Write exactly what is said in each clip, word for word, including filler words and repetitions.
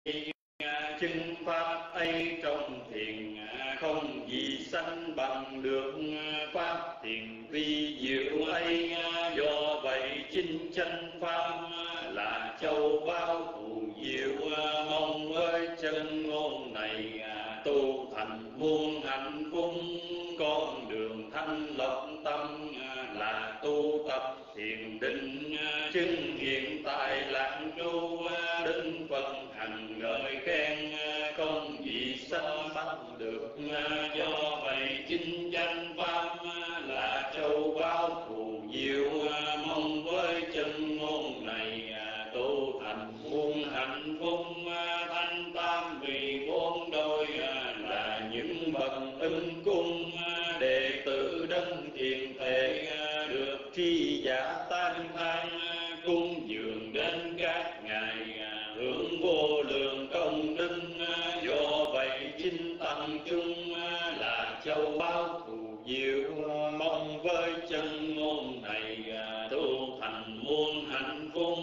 Chứng pháp ấy trong thiền không gì sanh bằng được pháp thiền vi diệu ấy. Do vậy chinh chánh pháp là châu báu phù diệu, mong với chân ngôn này tu thành muôn hạnh phúc. Con đường thanh lọc tâm là tu tập thiền định, chứng hiện tại lạc trú đến Phật hành ngợi khen không gì sanh bằng được. Do vậy chinh chánh pháp là châu báu phù diệu, mong với chân ngôn này tu thành muôn hạnh phúc. Thanh tam vì bốn đôi là những bậc ưng cung, đệ tử đấng thiền thể được tri giả tan thang, cung dường đến các ngài hưởng vô lượng công đức. Do vậy chinh tăng chung là châu báu phù diệu, mong với chân ngôn này tu thành muôn hạnh phúc.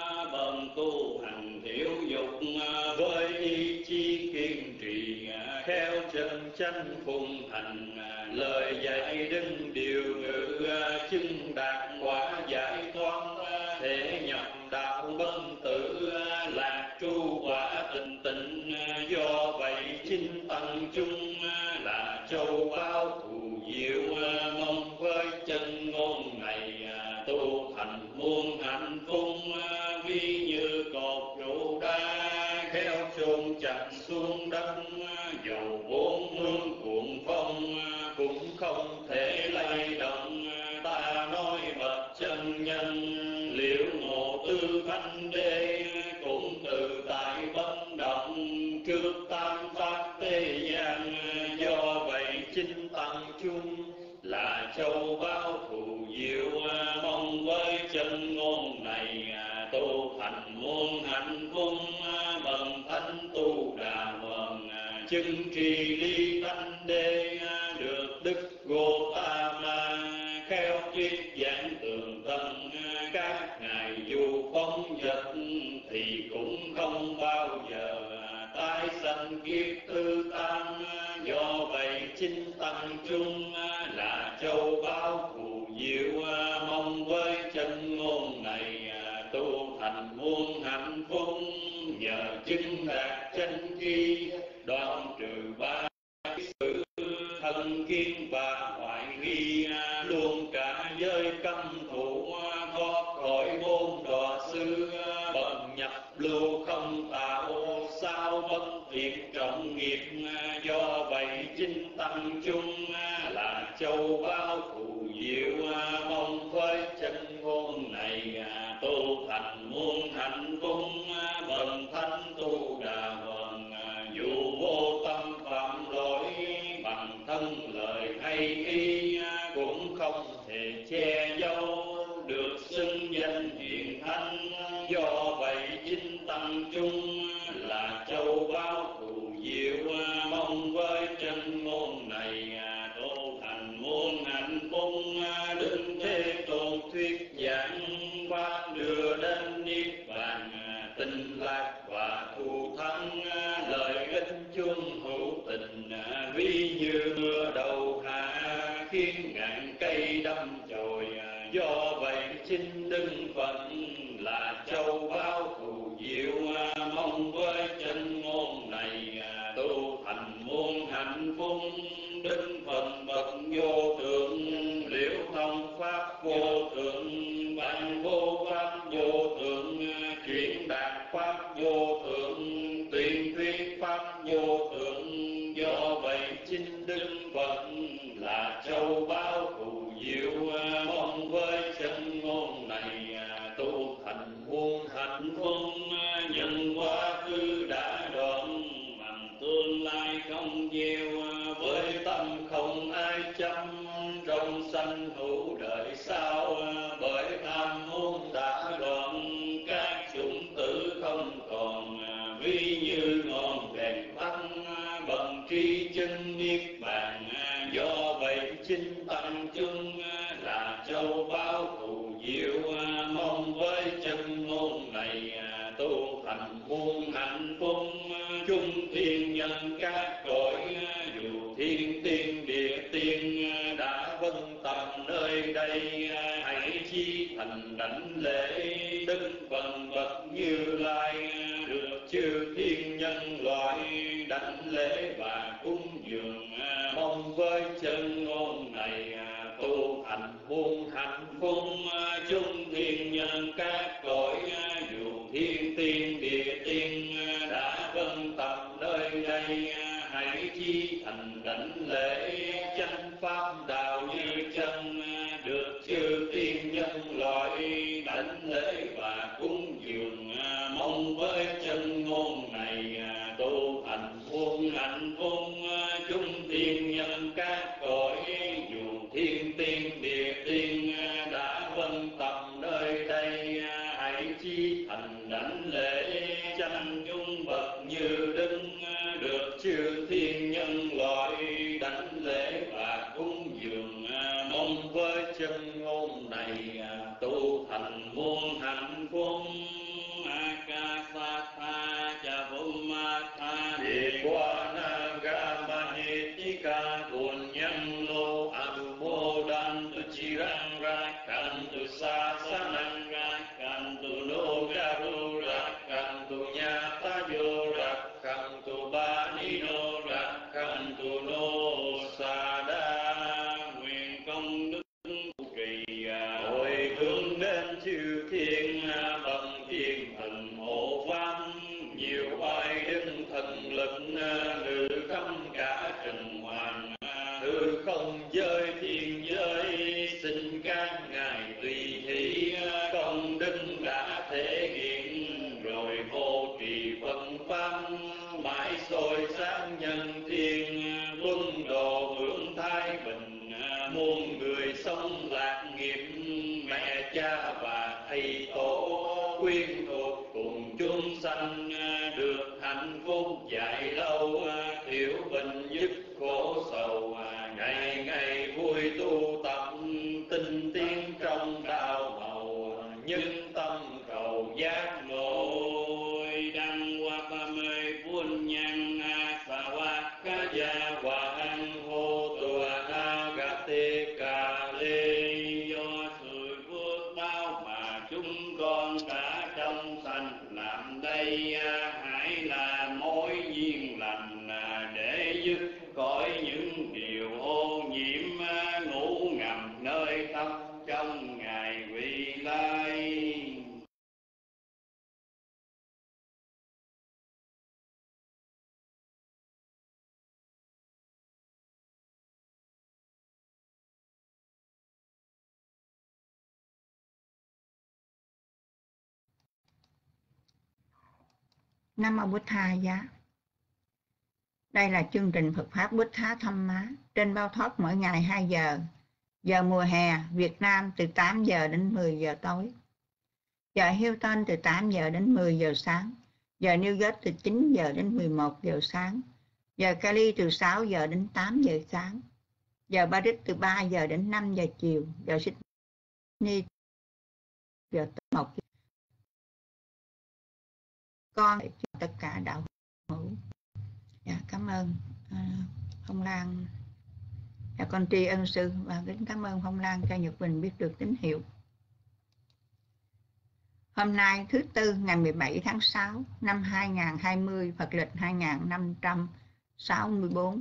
Bần tu hành thiếu dục với ý chí kiên trì, khéo chân chánh phụng hành lời dạy đứng điều ngữ, chứng đạt quả giải thoát thể nhập đạo bất tử, lạc tru quả tịnh tịnh. Do vậy chinh tăng chung là châu báu phù diệu, mong với chân ngôn này tu thành muôn hạnh phúc. Ví như cột trụ đá khéo chôn chặt xuống đất, dầu bốn hướng cuộn phong cũng không thể lay động. Ta nói bậc chân nhân liễu ngộ tư thanh đế, cũng từ tại bất động trước tam pháp thế gian. Do vậy chinh tăng chung là châu báu phù diệu, mong với chân ngôn này tu thành muôn hạnh phúc. Bần thánh tu đà vần chứng trì ly thanh đế, được đức Gotama khéo triết giảng tường tận. Các ngài dù phóng dật thì cũng không bao giờ tái sanh kiếp thứ tam. Do vậy chinh tăng chung là châu báu phù diệu, mong với chân ngôn này tu thành muôn hạnh phúc. Nhờ chứng đạt chánh tri đoạn trừ ba sự thân kiến và hoài nghi, luôn cả giới cấm thủ thoát khỏi bốn đọa xứ. Bậc nhập lưu không tạo sao bất thiệt trọng nghiệp. Do vậy chinh tăng chung là châu báu phù diệu, mong với chân ngôn này tu thành muôn hạnh phúc. Bậc thánh tu đà vần dù vô tâm phạm lỗi, bằng thân lời hay ý cũng không thể che giấu được xưng danh hiền thánh. Do vậy chinh tăng chung là châu báu phù diệu, mong với chân ngôn này tu thành muôn hạnh phúc. Đức Thế Tôn thuyết giảng pháp đưa đến niết bàn, tinh lạc và thù thắng. Lợi ích chung hữu tình ví như mưa đầu hạ, khiến ngàn cây đâm chồi. Do vậy chinh đứng Phật là châu báu phù diệu, mong với chân ngôn này tu thành muôn hạnh phúc. Đức Phật bậc vô thượng liễu thông pháp vô thượng, văn vô pháp vô thượng, chuyển đạt pháp vô thượng, tuyên thuyết pháp vô thượng. Do vậy chinh đức Phật là châu báu phù diệu, mong với chân ngôn này tu thành muôn hạnh phúc. Nhân quá khứ đã đoạn bằng tương lai không gieo, với tâm không ai chăm trong sanh hữu đời sau. Bởi tham muốn đã đoạn các chủng tử không còn, ví như ngọn đèn tắt thiên nhân các cõi, dù thiên tiên địa tiên đã vân tập nơi đây, hãy chi thành đảnh lễ đức phần bậc Như Lai, được chư thiên nhân loại đảnh lễ và cúng dường. Mong với chân ngôn này tu hành muôn hạnh phúc, chung thiên nhân các cõi, dù thiên tiên địa tiên đã vân tập nơi đây, hãy chi thành đảnh lễ chánh pháp đạo như chân, được chư tiên nhân loại đảnh lễ và cúng dường. Mong với chân ngôn này tu hành muôn hạnh phúc, chung thiên nhân các cõi, dù thiên tiên địa tiên đã vân tập nơi đây, hãy chi thành đảnh lễ chánh dung bậc Như Đức, được chư thiên nhân loại đảnh lễ và cúng dường. Mong với chân ngôn này tu thành muôn hạnh phúc. Akasatha cha Bhummatha Devanagamanitika Punyamlo Anumodantu Chirang Rakantu Sasanang Rakantu Nogaru Rakantu Nyatayo Rakantu Banino Rakantu Nosada. Nguyện công đức trì hồi hướng đến chư thiên bậc thiên thần hộ pháp, nhiều oai đức thần lực ngự khắp cả trần hoàng, hư không giới thiên giới, xin các ngài tùy hỷ công đức đã thể hiện, rồi hộ trì Phật pháp mãi soi sáng nhân thiên, quân độ hưởng thái bình, muôn người sống lạc nghiệp, mẹ cha và thầy tổ quyến thuộc cùng chúng sanh, được hạnh phúc dài lâu, thiểu bệnh dứt khổ sầu, ngày ngày vui tu tập tinh tiến trong đạo màu, nhân tâm cầu giác ngộ. Đăng hoa ba mươi buôn nhân sa hoa ca gia hoa hăng hô tùa na gà tê cà lê, do sự phước báo mà chúng con đã trong sanh làm đây, hãy là mối duyên lành để dứt khỏi những điều ô nhiễm ngủ ngầm nơi tâm trong ngày vị lai. Nam Mô Bụt Tha Giá. Đây là chương trình Phật Pháp Bụt Tha Thăm Má trên Bao Thoát mỗi ngày hai giờ. Giờ mùa hè Việt Nam từ tám giờ đến mười giờ tối. Giờ Houston từ tám giờ đến mười giờ sáng. Giờ New York từ chín giờ đến mười một giờ sáng. Giờ Cali từ sáu giờ đến tám giờ sáng. Giờ Paris từ ba giờ đến năm giờ chiều. Giờ Sydney giờ tới một giờ. Con tất cả đạo hữu. Dạ, cảm ơn uh, Phong Lan. Dạ, con tri ân sư và kính cảm ơn Phong Lan cho Nhật Bình biết được tín hiệu. Hôm nay thứ Tư ngày mười bảy tháng sáu năm hai nghìn không trăm hai mươi, Phật lịch hai nghìn năm trăm sáu mươi tư.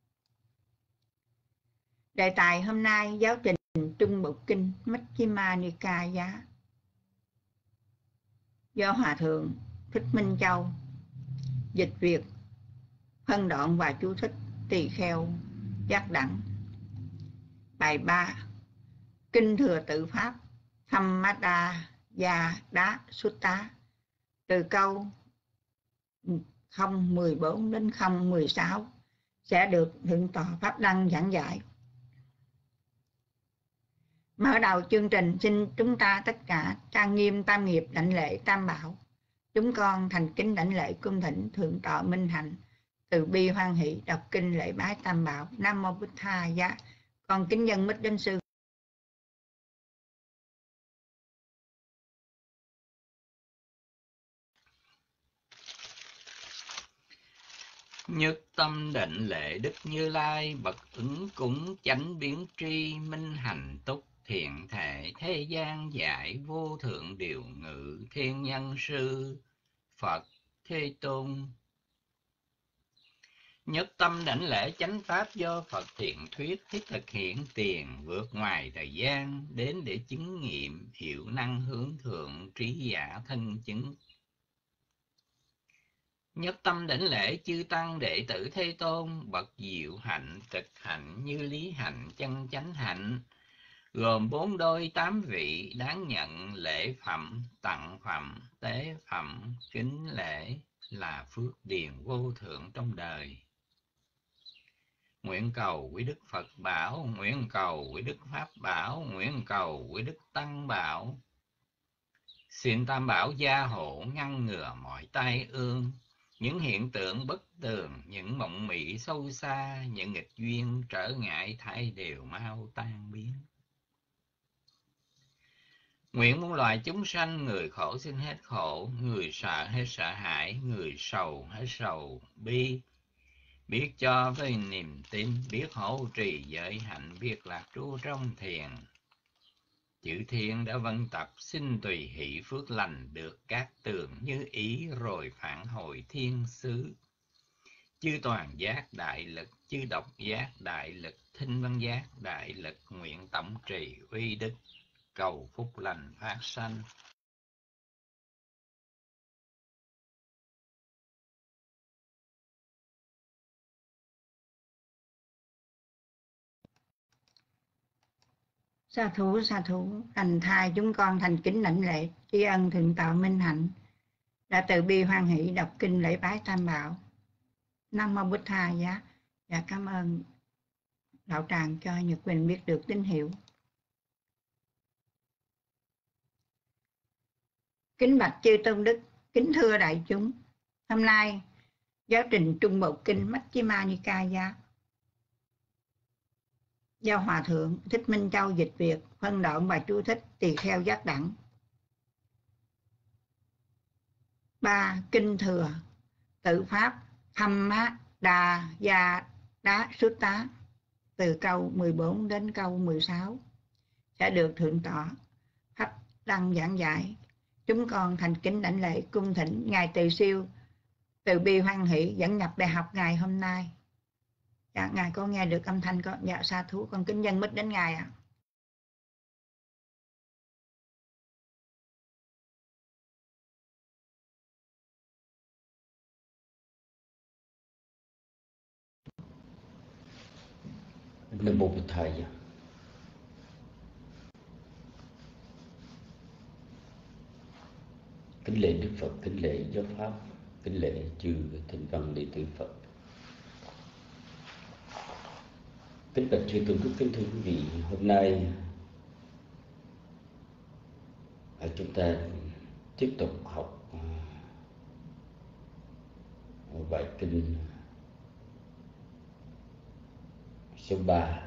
Đề tài hôm nay giáo trình Trung Bộ Kinh Majjhima Nikaya do Hòa Thượng Thích Minh Châu dịch Việt, phân đoạn và chú thích tỳ kheo giác đẳng. Bài ba. Kinh Thừa Tự Pháp Thammadaya Đá Sutta, từ câu không mười bốn đến không mười sáu sẽ được Thượng tọa Pháp Đăng giảng giải. Mở đầu chương trình, xin chúng ta tất cả trang nghiêm tam nghiệp đảnh lễ Tam Bảo. Chúng con thành kính đảnh lễ cung thỉnh Thượng tọa Minh Hạnh từ bi hoan hỷ đọc kinh lễ bái Tam Bảo. Nam Mô Bụt Tha Giá. Con kính dân mít đến sư. Nhất tâm định lệ Đức Như Lai, bậc ứng cúng chánh biến tri, minh hành túc thiện thể, thế gian dạy vô thượng điều ngự, thiên nhân sư Phật Thế Tôn. Nhất tâm đảnh lễ chánh pháp do Phật thiện thuyết, thiết thực hiện tiền, vượt ngoài thời gian, đến để chứng nghiệm, hiệu năng hướng thượng, trí giả thân chứng. Nhất tâm đảnh lễ chư tăng đệ tử Thế Tôn, bậc diệu hạnh, trực hạnh, như lý hạnh, chân chánh hạnh, gồm bốn đôi tám vị, đáng nhận lễ phẩm, tặng phẩm, tế phẩm, kính lễ, là phước điền vô thượng trong đời. Nguyện cầu quý Đức Phật bảo, nguyện cầu quý Đức Pháp bảo, nguyện cầu quý Đức Tăng bảo. Xin Tam Bảo gia hộ, ngăn ngừa mọi tai ương, những hiện tượng bất tường, những mộng mị sâu xa, những nghịch duyên trở ngại thảy đều mau tan biến. Nguyện muôn loài chúng sanh, người khổ xin hết khổ, người sợ hết sợ hãi, người sầu hết sầu bi, biết cho với niềm tin, biết hỗ trì giới hạnh, biết lạc trú trong thiền. Chữ thiên đã vân tập, xin tùy hỷ phước lành, được các tường như ý, rồi phản hồi thiên xứ. Chư toàn giác đại lực, chư độc giác đại lực, thinh văn giác đại lực, nguyện tổng trì uy đức, cầu phúc lành phát sanh. Sa thú, sa thú, thành thai chúng con thành kính lãnh lễ, tri ân thượng tọa minh hạnh, đã từ bi hoan hỷ đọc kinh lễ bái Tam Bảo. Nam mô Bụt Tha Giá. Và cảm ơn đạo tràng cho Nhật Quỳnh biết được tín hiệu. Kính bạch chư tôn đức, kính thưa đại chúng. Hôm nay giáo trình Trung Bộ Kinh Majjhima Nikaya do Hòa Thượng Thích Minh Châu dịch Việt, phân đoạn và chú thích tùy theo giác đẳng. Ba. Kinh thừa tự pháp Thamma Đà Gia Đá Sutta, từ câu mười bốn đến câu mười sáu, sẽ được thượng tọa Pháp Đăng giảng giải. Chúng con thành kính đảnh lễ cung thỉnh ngài Từ Siêu từ bi hoan hỷ dẫn nhập đại học ngày hôm nay. Dạ, ngài có nghe được âm thanh con? Dạ, sa thú, con kính dân mít đến ngài ạ. À. Nam mô Bụt Thầy. Kính lễ Đức Phật, kính lễ giáo pháp, kính lễ chư thính văn đệ tử Phật. Kính bạch chư tôn đức, kính thưa quý vị, hôm nay chúng ta tiếp tục học bài kinh số ba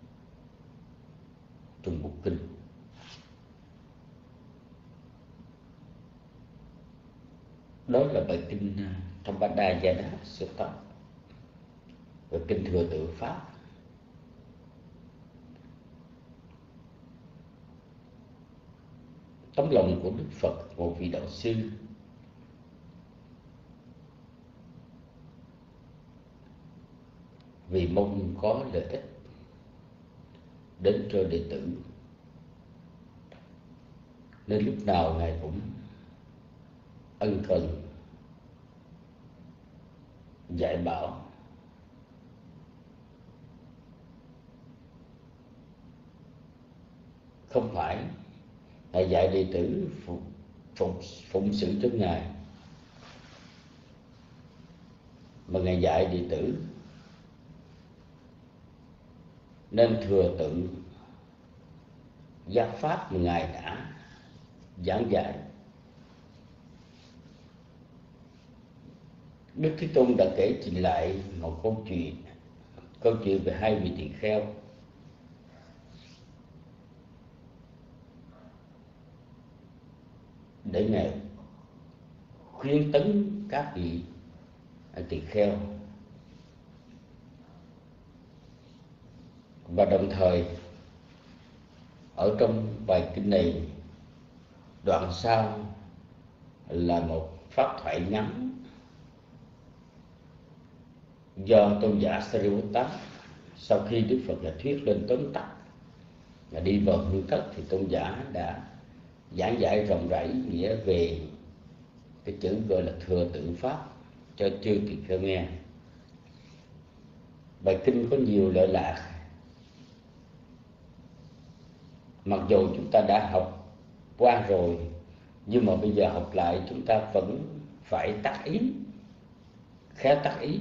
Trung Bộ Kinh. Đó là bài kinh Thamma Gia Đá Sutta và kinh thừa tự pháp. Tấm lòng của Đức Phật, một vị đạo sư, vì mong có lợi ích đến cho đệ tử, nên lúc nào ngài cũng ân cần dạy bảo, không phải ngài dạy đệ tử phụng, phụng, phụng sự cho ngài, mà ngài dạy đệ tử nên thừa tự giác pháp mà ngài đã giảng dạy. Đức Thế Tôn đã kể trình lại một câu chuyện, câu chuyện về hai vị tỳ kheo. Để ngài khuyên tấn các vị tỳ kheo Và đồng thời ở trong bài kinh này, đoạn sau là một pháp thoại ngắn do tôn giả Sariputta. Sau khi Đức Phật đã thuyết lên tóm tắt và đi vào hương thất, thì tôn giả đã giảng giải rộng rãi nghĩa về cái chữ gọi là thừa tự pháp cho chư tỳ kheo nghe. Bài kinh có nhiều lợi lạc, mặc dù chúng ta đã học qua rồi, nhưng mà bây giờ học lại chúng ta vẫn phải tác ý, khéo tác ý.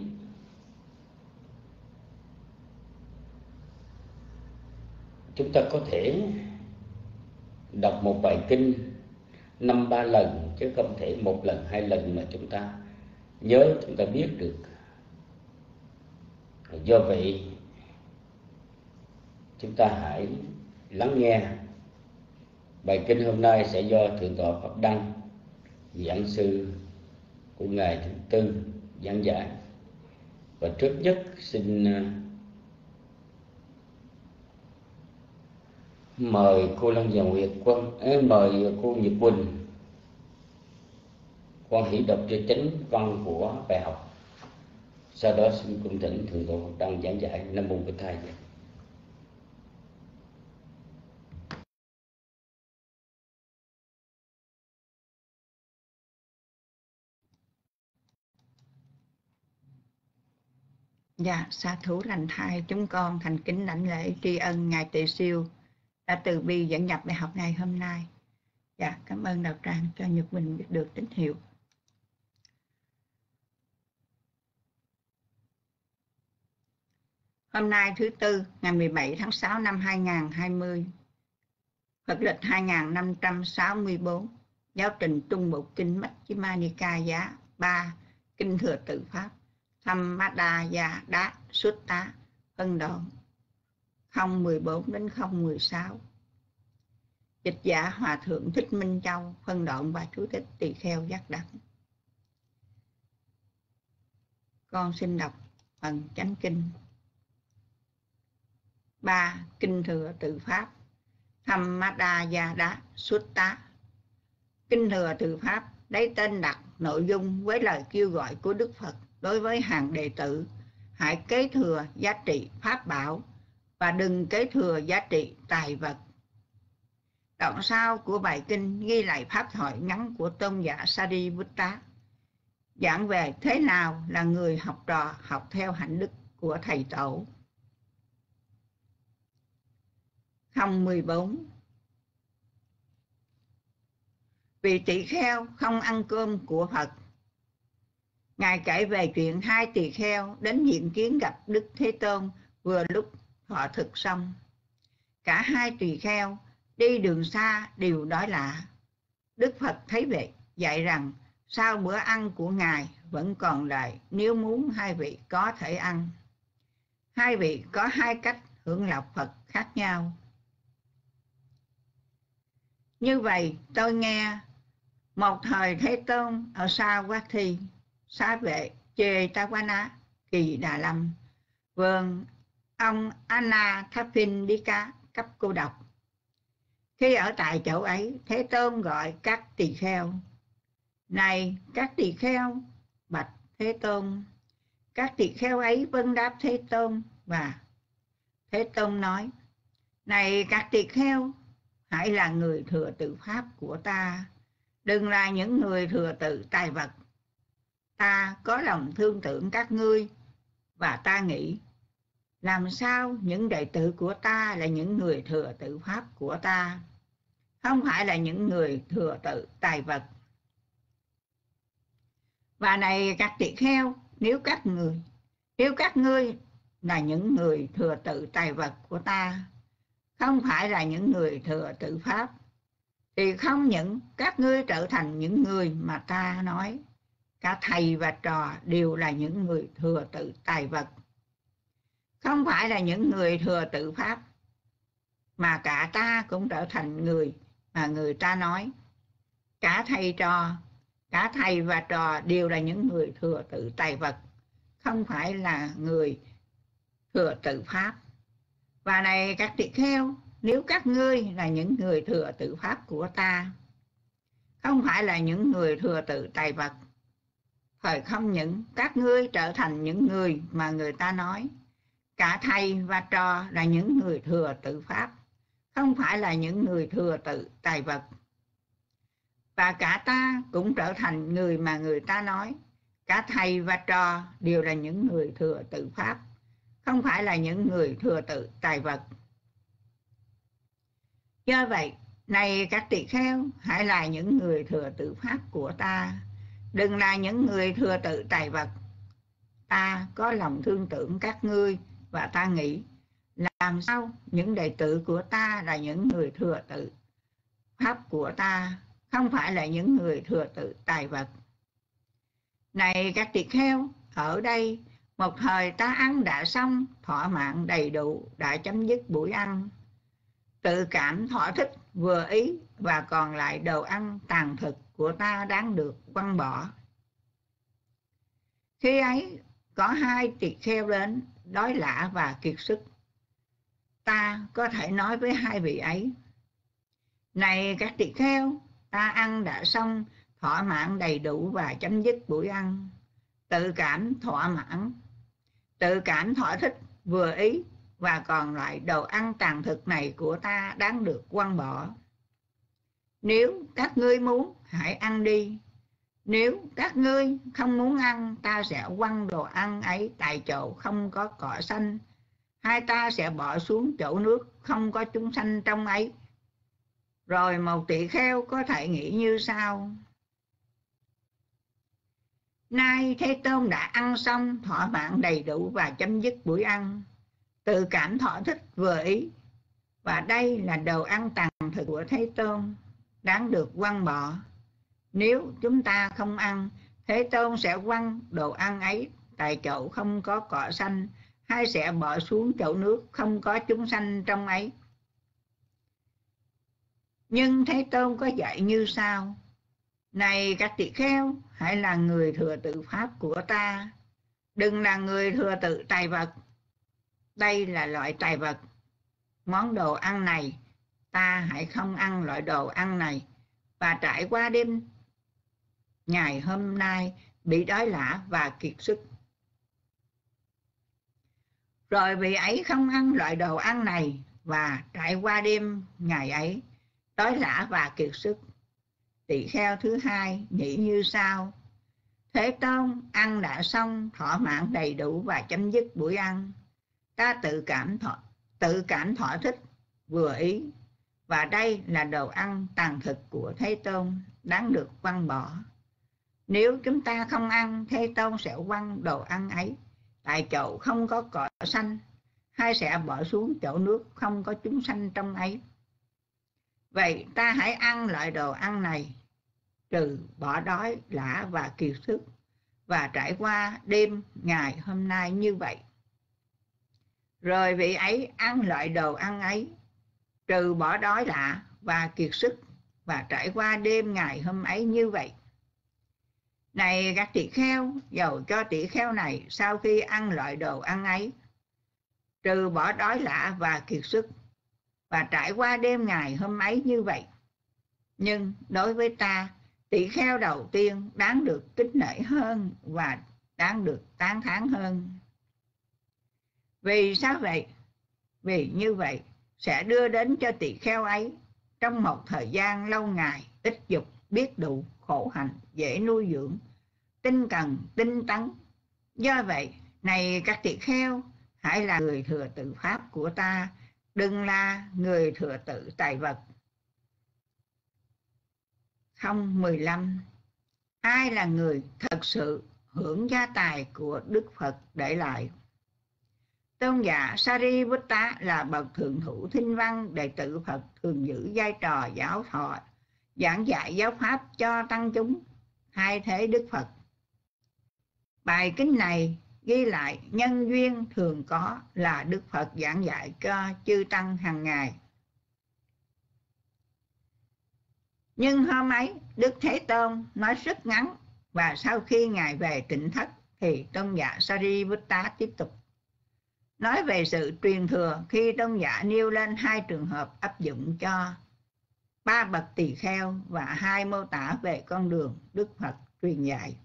Chúng ta có thể đọc một bài kinh năm ba lần, chứ không thể một lần hai lần mà chúng ta nhớ, chúng ta biết được. Do vậy chúng ta hãy lắng nghe. Bài kinh hôm nay sẽ do Thượng tọa Pháp Đăng, giảng sư của ngày thứ tư, giảng giải. Và trước nhất xin mời cô Lăng Già Nguyệt Quân, ấy, mời cô Nhật Quỳnh quan hỷ đọc cho chính văn của bài học. Sau đó xin cung thỉnh Thượng tọa Pháp Đăng giảng giải. Nam mô Bổn Thầy. Dạ, sa thú lành thai, chúng con thành kính lãnh lễ tri ân Ngài Tỳ Siêu đã từ bi dẫn nhập bài học ngày hôm nay. Dạ, cảm ơn Đạo Tràng cho Nhật Quỳnh biết được tín hiệu. Hôm nay thứ Tư, ngày mười bảy tháng sáu năm hai nghìn không trăm hai mươi, Phật lịch hai nghìn năm trăm sáu mươi tư, giáo trình Trung Bộ Kinh Majjhima Nikaya ba, Kinh Thừa Tự Pháp, Thammadaya Sutta, phân đoạn không mười bốn đến không mười sáu. Dịch giả Hòa Thượng Thích Minh Châu, phân đoạn và chú thích tỳ kheo giác đẳng. Con xin đọc phần chánh kinh. ba. Kinh Thừa Tự Pháp, Thammadaya Sutta. Kinh Thừa Tự Pháp lấy tên đặt nội dung với lời kêu gọi của Đức Phật đối với hàng đệ tử: hãy kế thừa giá trị pháp bảo và đừng kế thừa giá trị tài vật. Đoạn sau của bài kinh ghi lại pháp thoại ngắn của tôn giả Sariputta, giảng về thế nào là người học trò học theo hạnh đức của thầy tổ. không mười bốn. Vì tỳ kheo không ăn cơm của Phật. Ngài kể về chuyện hai tỳ kheo đến diện kiến gặp Đức Thế Tôn vừa lúc thọ thực xong. Cả hai tỳ kheo đi đường xa đều đói lạ. Đức Phật thấy vậy dạy rằng sau bữa ăn của Ngài vẫn còn lại, nếu muốn hai vị có thể ăn. Hai vị có hai cách hưởng lộc Phật khác nhau. Như vậy tôi nghe một thời Thế Tôn ở Savatthi, xá vệ Chetavana, Kỳ Đà Lâm, vườn ông Anathapindika cấp cô độc. Khi ở tại chỗ ấy, Thế Tôn gọi các tỳ kheo: này các tỳ kheo, bạch Thế Tôn. Các tỳ kheo ấy vâng đáp Thế Tôn, và Thế Tôn nói: này các tỳ kheo, hãy là người thừa tự pháp của ta, đừng là những người thừa tự tài vật. Ta có lòng thương tưởng các ngươi, và ta nghĩ làm sao những đệ tử của ta là những người thừa tự pháp của ta, không phải là những người thừa tự tài vật. Và này các tỳ kheo, nếu các người nếu các ngươi là những người thừa tự tài vật của ta, không phải là những người thừa tự pháp, thì không những các ngươi trở thành những người mà ta nói, cả thầy và trò đều là những người thừa tự tài vật, không phải là những người thừa tự pháp, mà cả ta cũng trở thành người mà người ta nói. Cả thầy trò, cả thầy và trò đều là những người thừa tự tài vật, không phải là người thừa tự pháp. Và này các tỳ kheo, nếu các ngươi là những người thừa tự pháp của ta, không phải là những người thừa tự tài vật, thời không những các ngươi trở thành những người mà người ta nói, cả thầy và trò là những người thừa tự pháp, không phải là những người thừa tự tài vật. Và cả ta cũng trở thành người mà người ta nói, cả thầy và trò đều là những người thừa tự pháp, không phải là những người thừa tự tài vật. Do vậy, này các tỳ kheo, hãy là những người thừa tự pháp của ta, đừng là những người thừa tự tài vật. Ta có lòng thương tưởng các ngươi và ta nghĩ, làm sao những đệ tử của ta là những người thừa tự pháp của ta, không phải là những người thừa tự tài vật. Này các tỳ kheo, ở đây một thời ta ăn đã xong, thỏa mãn đầy đủ, đã chấm dứt buổi ăn, tự cảm thỏa thích vừa ý, và còn lại đồ ăn tàn thực của ta đáng được quăng bỏ. Khi ấy có hai tỳ kheo đến, đói lả và kiệt sức. Ta có thể nói với hai vị ấy, này các tỳ kheo, ta ăn đã xong, thỏa mãn đầy đủ và chấm dứt buổi ăn, tự cảm thỏa mãn, tự cảm thỏa thích vừa ý, và còn lại đồ ăn tàn thực này của ta đáng được quăng bỏ. Nếu các ngươi muốn, hãy ăn đi. Nếu các ngươi không muốn ăn, ta sẽ quăng đồ ăn ấy tại chỗ không có cỏ xanh, hai ta sẽ bỏ xuống chỗ nước không có chúng sanh trong ấy. Rồi một tỳ kheo có thể nghĩ như sau: nay Thế Tôn đã ăn xong, thỏa mãn đầy đủ và chấm dứt buổi ăn, tự cảm thỏa thích vừa ý, và đây là đồ ăn tàn thực của Thế Tôn, đáng được quăng bỏ. Nếu chúng ta không ăn, Thế Tôn sẽ quăng đồ ăn ấy tại chỗ không có cỏ xanh, hay sẽ bỏ xuống chỗ nước không có chúng sanh trong ấy. Nhưng Thế Tôn có dạy như sau: này các tỳ kheo, hãy là người thừa tự pháp của ta, đừng là người thừa tự tài vật. Đây là loại tài vật. Món đồ ăn này, ta hãy không ăn loại đồ ăn này, và trải qua đêm ngày hôm nay bị đói lả và kiệt sức. Rồi vị ấy không ăn loại đồ ăn này, và trải qua đêm ngày ấy đói lả và kiệt sức. Tỳ kheo thứ hai nghĩ như sau: Thế Tôn ăn đã xong, thỏa mãn đầy đủ và chấm dứt buổi ăn, ta tự cảm thọ, tự cảm thỏa thích vừa ý, và đây là đồ ăn tàn thực của Thế Tôn, đáng được quăng bỏ. Nếu chúng ta không ăn, Thế Tôn sẽ quăng đồ ăn ấy tại chỗ không có cỏ xanh, hay sẽ bỏ xuống chỗ nước không có chúng sanh trong ấy. Vậy ta hãy ăn loại đồ ăn này, trừ bỏ đói lả và kiệt sức, và trải qua đêm ngày hôm nay như vậy. Rồi vị ấy ăn loại đồ ăn ấy, trừ bỏ đói lả và kiệt sức, và trải qua đêm ngày hôm ấy như vậy. Này các tỳ kheo, dầu cho tỳ kheo này sau khi ăn loại đồ ăn ấy, trừ bỏ đói lả và kiệt sức, và trải qua đêm ngày hôm ấy như vậy, nhưng đối với ta, tỳ kheo đầu tiên đáng được khích nể hơn và đáng được tán thán hơn. Vì sao vậy? Vì như vậy sẽ đưa đến cho tỳ kheo ấy trong một thời gian lâu ngày ít dục, biết đủ, khổ hạnh, dễ nuôi dưỡng, tinh cần, tinh tấn. Do vậy, này các tỳ kheo, hãy là người thừa tự pháp của ta, đừng là người thừa tự tài vật. Không mười lăm. Ai là người thật sự hưởng gia tài của Đức Phật để lại? Tôn giả Sariputta là bậc thượng thủ thinh văn, đệ tử Phật thường giữ vai trò giáo thọ, giảng dạy giáo pháp cho tăng chúng, thay thế Đức Phật. Bài kinh này ghi lại nhân duyên thường có là Đức Phật giảng dạy cho chư tăng hàng ngày. Nhưng hôm ấy, Đức Thế Tôn nói rất ngắn, và sau khi Ngài về Tịnh Thất thì Tôn giả Sariputta tiếp tục. Nói về sự truyền thừa, khi tôn giả nêu lên hai trường hợp áp dụng cho ba bậc tỳ kheo và hai mô tả về con đường Đức Phật truyền dạy.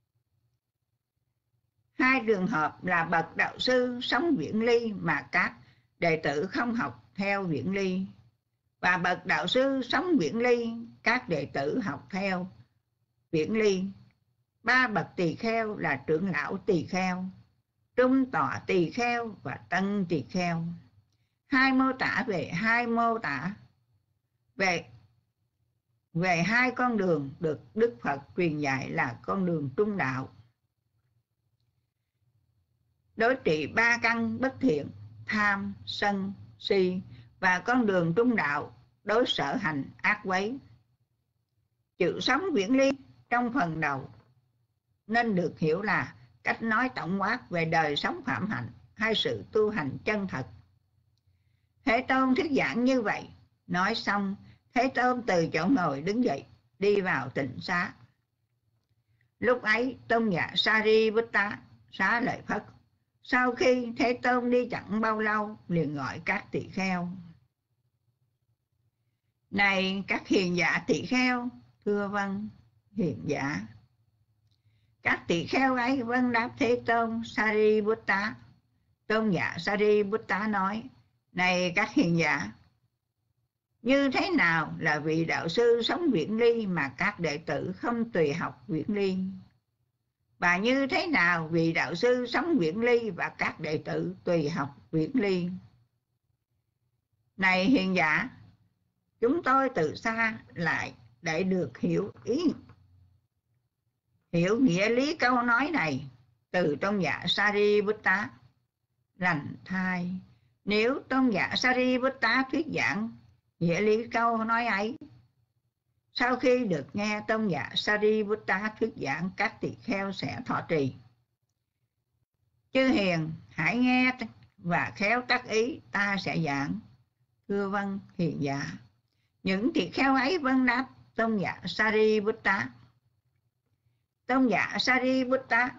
Hai trường hợp là bậc đạo sư sống viễn ly mà các đệ tử không học theo viễn ly, và bậc đạo sư sống viễn ly, các đệ tử học theo viễn ly. Ba bậc tỳ kheo là trưởng lão tỳ kheo, trung tọa tỳ kheo và tân tỳ kheo. Hai mô tả về hai mô tả về về hai con đường được Đức Phật truyền dạy là con đường trung đạo, đối trị ba căn bất thiện, tham, sân, si, và con đường trung đạo đối sở hành ác quấy. Chữ sống viễn ly trong phần đầu nên được hiểu là cách nói tổng quát về đời sống phạm hạnh hay sự tu hành chân thật. Thế Tôn thuyết giảng như vậy. Nói xong, Thế Tôn từ chỗ ngồi đứng dậy, đi vào tịnh xá. Lúc ấy, tôn giả Sariputta xá lợi Phất, sau khi Thế Tôn đi chẳng bao lâu, liền gọi các tỳ kheo. Này các hiền giả tỳ kheo, thưa vâng, hiền giả. Các tỳ kheo ấy vâng đáp Thế Tôn Sariputta. Tôn giả Sariputta nói, này các hiền giả, như thế nào là vị đạo sư sống viễn ly mà các đệ tử không tùy học viễn ly? Và như thế nào vị đạo sư sống viễn ly và các đệ tử tùy học viễn ly? Này hiền giả, chúng tôi từ xa lại để được hiểu ý hiểu nghĩa lý câu nói này từ tôn giả Sariputta. Lành thay, nếu tôn giả Sariputta thuyết giảng nghĩa lý câu nói ấy, sau khi được nghe tôn giả Sariputta thuyết giảng, các tỳ kheo sẽ thọ trì. Chư hiền hãy nghe và khéo tác ý, ta sẽ giảng. Thưa vâng, hiền giả. Những tỳ kheo ấy vâng đáp tôn giả Sariputta. Tôn giả Sariputta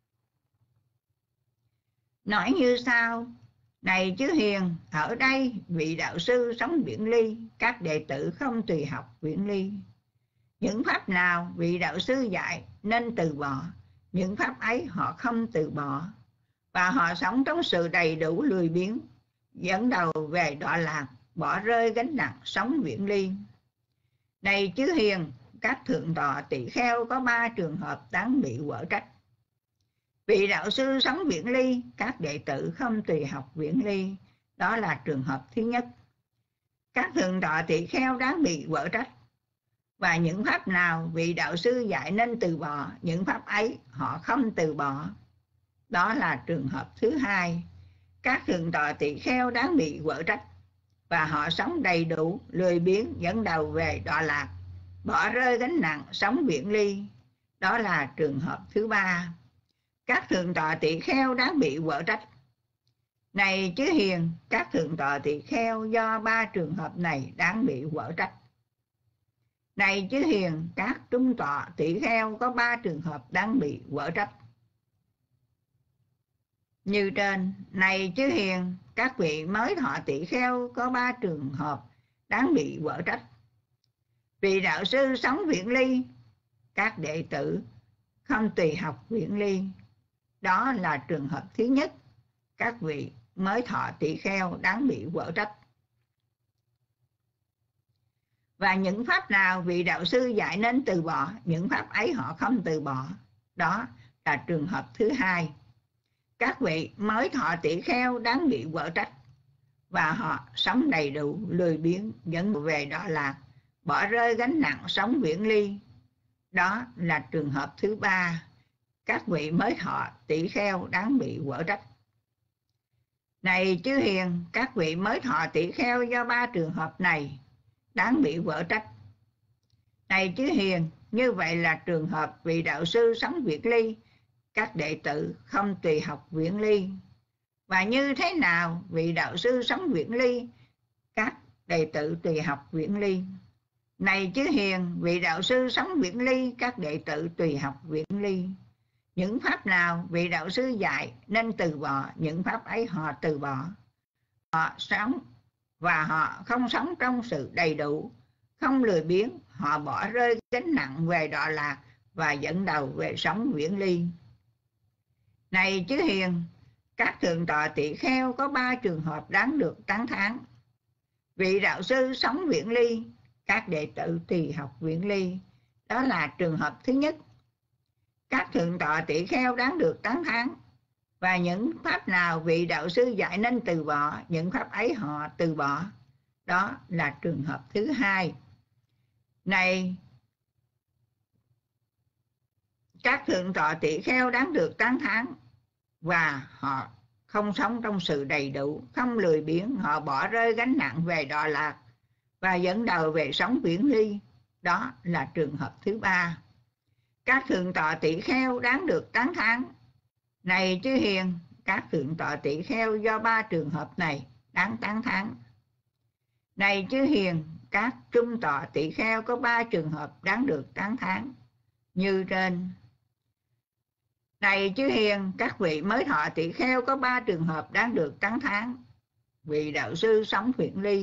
nói như sau, này chư hiền, ở đây vị đạo sư sống viễn ly, các đệ tử không tùy học viễn ly. Những pháp nào vị đạo sư dạy nên từ bỏ, những pháp ấy họ không từ bỏ, và họ sống trong sự đầy đủ lười biếng, dẫn đầu về đọa lạc, bỏ rơi gánh nặng sống viễn ly. Này chư hiền, các thượng tọa tỳ kheo có ba trường hợp đáng bị quở trách. Vị đạo sư sống viễn ly, các đệ tử không tùy học viễn ly, đó là trường hợp thứ nhất. Các thượng tọa tỳ kheo đáng bị quở trách. Và những pháp nào vị đạo sư dạy nên từ bỏ, những pháp ấy họ không từ bỏ, đó là trường hợp thứ hai. Các thượng tọa tỳ kheo đáng bị quở trách, và họ sống đầy đủ, lười biếng, dẫn đầu về đọa lạc, bỏ rơi gánh nặng sống viễn ly, đó là trường hợp thứ ba. Các thượng tọa tỳ kheo đáng bị quở trách. Này chư hiền, các thượng tọa tỳ kheo do ba trường hợp này đáng bị quở trách. Này chư hiền, các trung tọa tỳ kheo có ba trường hợp đáng bị quở trách. Như trên, này chư hiền, các vị mới thọ tỳ kheo có ba trường hợp đáng bị quở trách. Vị đạo sư sống viễn ly, các đệ tử không tùy học viễn ly, đó là trường hợp thứ nhất. Các vị mới thọ tỳ kheo đáng bị quở trách. Và những pháp nào vị đạo sư dạy nên từ bỏ, những pháp ấy họ không từ bỏ, đó là trường hợp thứ hai. Các vị mới thọ tỳ kheo đáng bị quở trách, và họ sống đầy đủ, lười biếng, dẫn về đọa lạc, bỏ rơi gánh nặng sống viễn ly, đó là trường hợp thứ ba. Các vị mới thọ tỳ kheo đáng bị quở trách. Này chư hiền, các vị mới thọ tỳ kheo do ba trường hợp này đáng bị quở trách. Này chư hiền, như vậy là trường hợp vị đạo sư sống viễn ly, các đệ tử không tùy học viễn ly. Và như thế nào vị đạo sư sống viễn ly, các đệ tử tùy học viễn ly? Này chư hiền, vị đạo sư sống viễn ly, các đệ tử tùy học viễn ly. Những pháp nào vị đạo sư dạy nên từ bỏ, những pháp ấy họ từ bỏ. Họ sống và họ không sống trong sự đầy đủ, không lười biếng, họ bỏ rơi gánh nặng về đọa lạc và dẫn đầu về sống viễn ly. Này chư hiền, các thượng tọa tỳ kheo có ba trường hợp đáng được tán thán. Vị đạo sư sống viễn ly, các đệ tử tỳ học viễn ly, đó là trường hợp thứ nhất. Các thượng tọa tỳ kheo đáng được tán thán, và những pháp nào vị đạo sư dạy nên từ bỏ, những pháp ấy họ từ bỏ, đó là trường hợp thứ hai. Này các thượng tọa tỳ kheo đáng được tán thán, và họ không sống trong sự đầy đủ, không lười biếng, họ bỏ rơi gánh nặng về đọa lạc và dẫn đầu về sống viễn ly, đó là trường hợp thứ ba. Các thượng tọa tỳ kheo đáng được tán thán. Này chư hiền, các thượng tọa tỳ kheo do ba trường hợp này đáng tán thán. Này chư hiền, các trung tọa tỳ kheo có ba trường hợp đáng được tán thán như trên. Này chư hiền, các vị mới thọ tỳ kheo có ba trường hợp đáng được tán thán. Vị đạo sư sống viễn ly,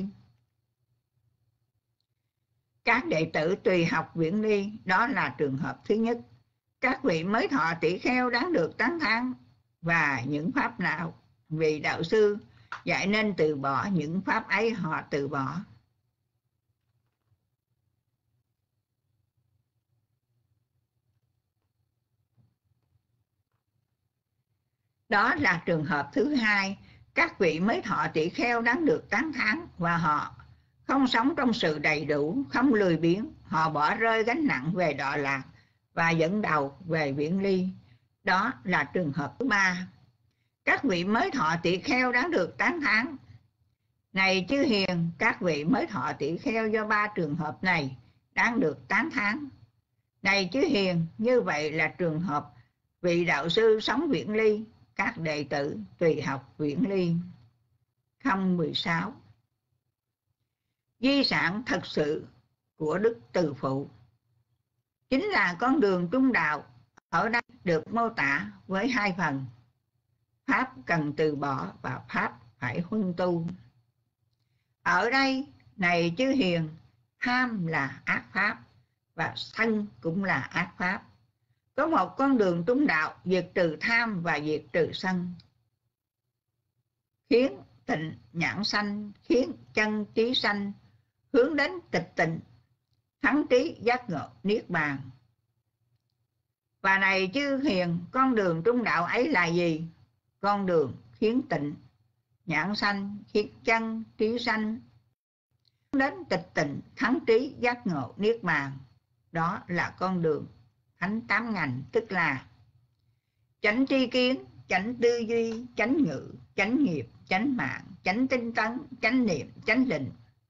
các đệ tử tùy học viễn ly, đó là trường hợp thứ nhất. Các vị mới thọ tỳ kheo đáng được tán thán, và những pháp nào vị đạo sư dạy nên từ bỏ, những pháp ấy họ từ bỏ. Đó là trường hợp thứ hai. Các vị mới thọ tỳ kheo đáng được tán thán, và họ không sống trong sự đầy đủ, không lười biếng, họ bỏ rơi gánh nặng về đọa lạc và dẫn đầu về viễn ly, đó là trường hợp thứ ba. Các vị mới thọ tỳ kheo đáng được tán thán. Này chư hiền, các vị mới thọ tỳ kheo do ba trường hợp này đáng được tán thán. Này chư hiền, như vậy là trường hợp vị đạo sư sống viễn ly, các đệ tử tùy học viễn ly. Không mười sáu. Di sản thật sự của Đức Từ Phụ chính là con đường trung đạo. Ở đây được mô tả với hai phần: pháp cần từ bỏ và pháp phải huân tu. Ở đây, này chư hiền, tham là ác pháp và sân cũng là ác pháp. Có một con đường trung đạo diệt trừ tham và diệt trừ sân, khiến tịnh nhãn sanh, khiến chân trí sanh, hướng đến tịch tịnh, thắng trí giác ngộ niết bàn. Và này chư hiền, con đường trung đạo ấy là gì? Con đường khiến tịnh nhãn sanh, khiến chân trí sanh, hướng đến tịch tịnh, thắng trí giác ngộ niết bàn. Đó là con đường thánh tám ngành, tức là chánh tri kiến, chánh tư duy, chánh ngữ, chánh nghiệp, chánh mạng, chánh tinh tấn, chánh niệm, chánh định.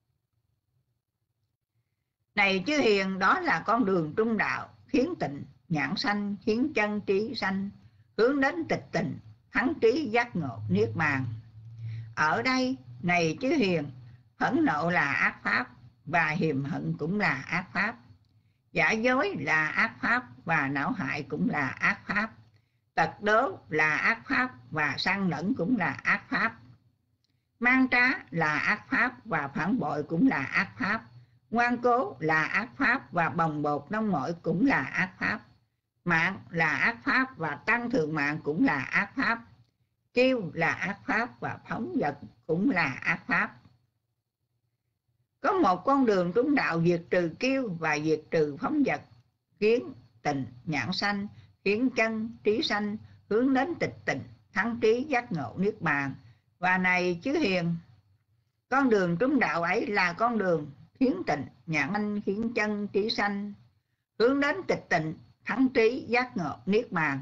Này chư hiền, đó là con đường trung đạo, khiến tịnh nhãn sanh, khiến chân trí sanh, hướng đến tịch tịnh, thắng trí giác ngộ niết bàn. Ở đây, này chư hiền, phẫn nộ là ác pháp và hiềm hận cũng là ác pháp. Giả dối là ác pháp và não hại cũng là ác pháp. Tật đố là ác pháp và sang lẫn cũng là ác pháp. Mang trá là ác pháp và phản bội cũng là ác pháp. Ngoan cố là ác pháp và bồng bột nông mỏi cũng là ác pháp. Mạng là ác pháp và tăng thường mạng cũng là ác pháp. Kiêu là ác pháp và phóng dật cũng là ác pháp. Có một con đường trung đạo diệt trừ kiêu và diệt trừ phóng dật, khiến tịnh nhãn sanh, khiến chân trí sanh, hướng đến tịch tịnh, thắng trí giác ngộ niết bàn. Và này chư hiền, con đường trung đạo ấy là con đường khiến tịnh nhãn sanh, khiến chân trí sanh, hướng đến tịch tịnh, thắng trí giác ngộ niết bàn.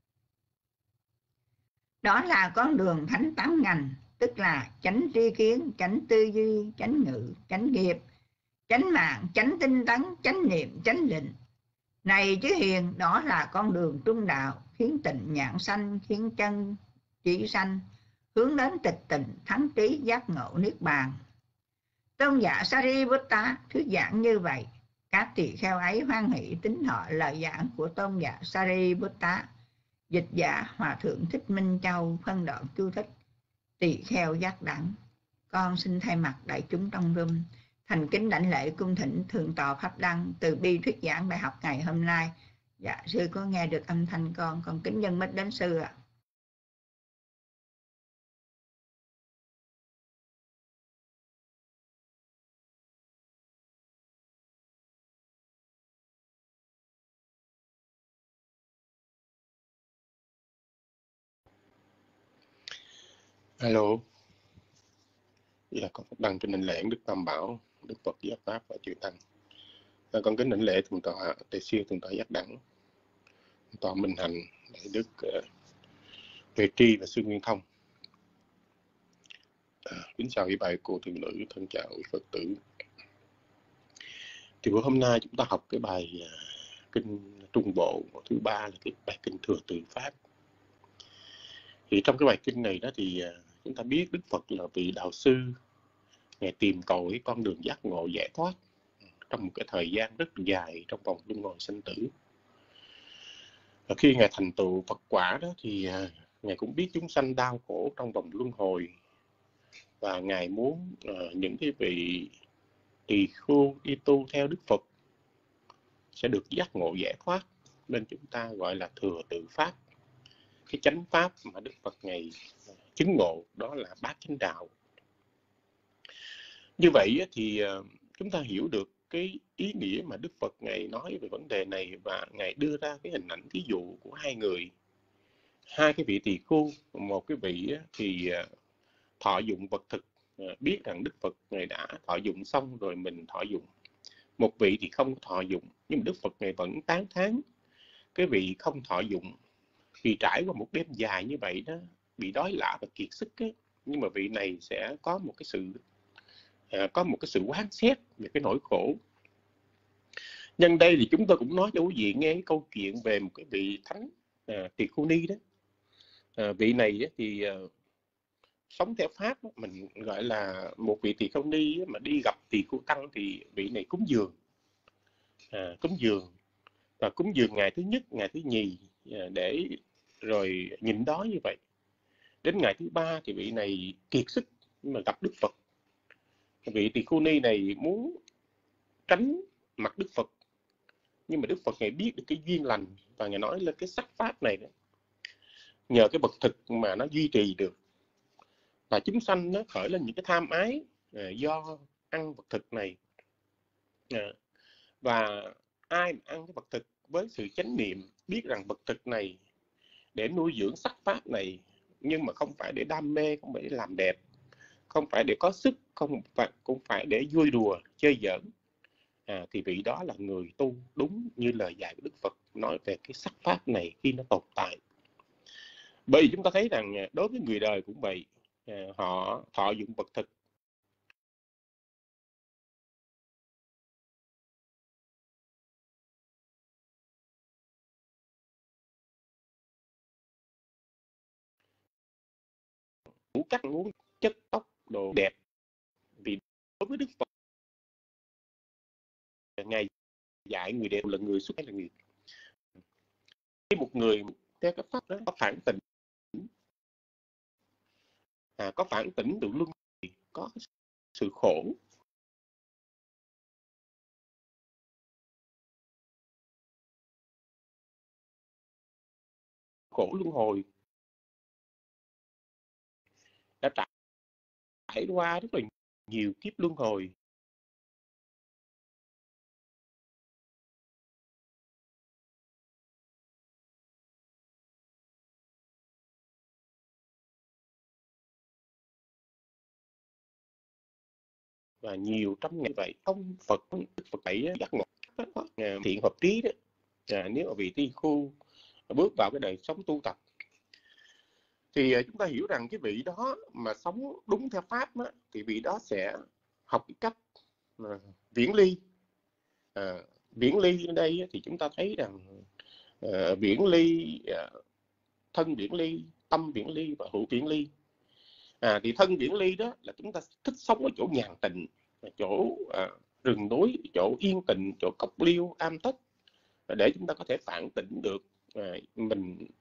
Đó là con đường thánh tám ngành, tức là chánh tri kiến, chánh tư duy, chánh ngữ, chánh nghiệp, chánh mạng, chánh tinh tấn, chánh niệm, chánh định. Này chứ hiền, đó là con đường trung đạo, khiến tịnh nhãn sanh, khiến chân trí sanh, hướng đến tịch tịnh, thắng trí giác ngộ niết bàn. Tôn giả Sariputta thuyết giảng như vậy. Các tỳ kheo ấy hoan hỷ tín thọ lời giảng của tôn giả Sariputta. Dịch giả Hòa Thượng Thích Minh Châu phân đoạn chú thích: tỳ kheo giác đẳng. Con xin thay mặt đại chúng trong room thành kính đảnh lễ cung thỉnh thượng tọa Pháp Đăng từ bi thuyết giảng bài học ngày hôm nay. Dạ, sư có nghe được âm thanh con, con kính dân mít đến sư ạ. À. Alo, là con đăng trên nền lễ Đức Tam Bảo, Đức Phật Giác Pháp và Chư Tăng. À, con kính đảnh lễ thượng tọa Tề Siêu, thượng tọa Giác Đẳng, thượng tọa Minh Hạnh, đại đức uh, Huệ Tri và sư Nguyên Thông. À, kính chào quý bài cô thiền nữ, thân chào quý Phật tử. Thì bữa hôm nay chúng ta học cái bài uh, kinh Trung Bộ thứ ba là cái bài kinh Thừa Tự Pháp. Thì trong cái bài kinh này đó thì uh, chúng ta biết Đức Phật là vị đạo sư, Ngài tìm cầu cái con đường giác ngộ giải thoát trong một cái thời gian rất dài trong vòng luân hồi sanh tử. Và khi Ngài thành tựu Phật quả đó thì uh, Ngài cũng biết chúng sanh đau khổ trong vòng luân hồi, và Ngài muốn uh, những cái vị tỳ khưu đi tu theo Đức Phật sẽ được giác ngộ giải thoát, nên chúng ta gọi là thừa tự pháp. Cái chánh pháp mà Đức Phật Ngài chứng ngộ đó là bát chánh đạo. Như vậy thì uh, chúng ta hiểu được cái ý nghĩa mà Đức Phật Ngài nói về vấn đề này, và Ngài đưa ra cái hình ảnh thí dụ của hai người, hai cái vị tỳ khưu. Một cái vị thì thọ dụng vật thực, biết rằng Đức Phật Ngài đã thọ dụng xong rồi mình thọ dụng. Một vị thì không thọ dụng, nhưng mà Đức Phật Ngài vẫn tán thán cái vị không thọ dụng, vì trải qua một đêm dài như vậy đó, bị đói lả và kiệt sức ấy. Nhưng mà vị này sẽ có một cái sự À, có một cái sự quán xét về cái nỗi khổ. Nhân đây thì chúng tôi cũng nói cho quý vị nghe cái câu chuyện về một cái vị thánh à, Tỳ Khưu Ni đó. À, vị này thì à, sống theo pháp, mình gọi là một vị Tỳ Khưu Ni mà đi gặp Tỳ Khưu Tăng thì vị này cúng dường, à, cúng dường và cúng dường ngày thứ nhất, ngày thứ nhì à, để rồi nhịn đói như vậy. Đến ngày thứ ba thì vị này kiệt sức nhưng mà gặp Đức Phật. Vị Tỳ Khưu Ni này muốn tránh mặt Đức Phật, nhưng mà Đức Phật Ngài biết được cái duyên lành, và Ngài nói lên cái sắc pháp này đó, nhờ cái vật thực mà nó duy trì được, và chúng sanh nó khởi lên những cái tham ái à, do ăn vật thực này. à, và ai mà ăn cái vật thực với sự chánh niệm, biết rằng vật thực này để nuôi dưỡng sắc pháp này, nhưng mà không phải để đam mê, không phải để làm đẹp, không phải để có sức, không phải cũng phải để vui đùa chơi giỡn, à, thì vị đó là người tu đúng như lời dạy của Đức Phật nói về cái sắc pháp này khi nó tồn tại. Bởi vì chúng ta thấy rằng đối với người đời cũng vậy, à, họ thọ dụng vật thực, ngũ cắt muốn chất tóc đồ đẹp, vì đối với Đức Phật Ngài dạy người đẹp là người xuất là người. Khi một người theo cái pháp đó có phản tỉnh, à, có phản tỉnh được luân hồi, có sự khổ, khổ luân hồi, đã trải, trải qua rất là nhiều kiếp luân hồi, và nhiều trăm ngày vậy. Ông Phật Đức Phật ấy giác ngộ thiện hợp trí đó, à, nếu mà vị tỳ khưu bước vào cái đời sống tu tập thì chúng ta hiểu rằng cái vị đó mà sống đúng theo pháp đó, thì vị đó sẽ học cái cách à, viễn ly. à, viễn ly ở đây thì chúng ta thấy rằng à, viễn ly, à, thân viễn ly, tâm viễn ly và hữu viễn ly. À, thì thân viễn ly đó là chúng ta thích sống ở chỗ nhàn tịnh, chỗ à, rừng núi, chỗ yên tịnh, chỗ cốc liêu am tất, để chúng ta có thể phản tỉnh được à, mình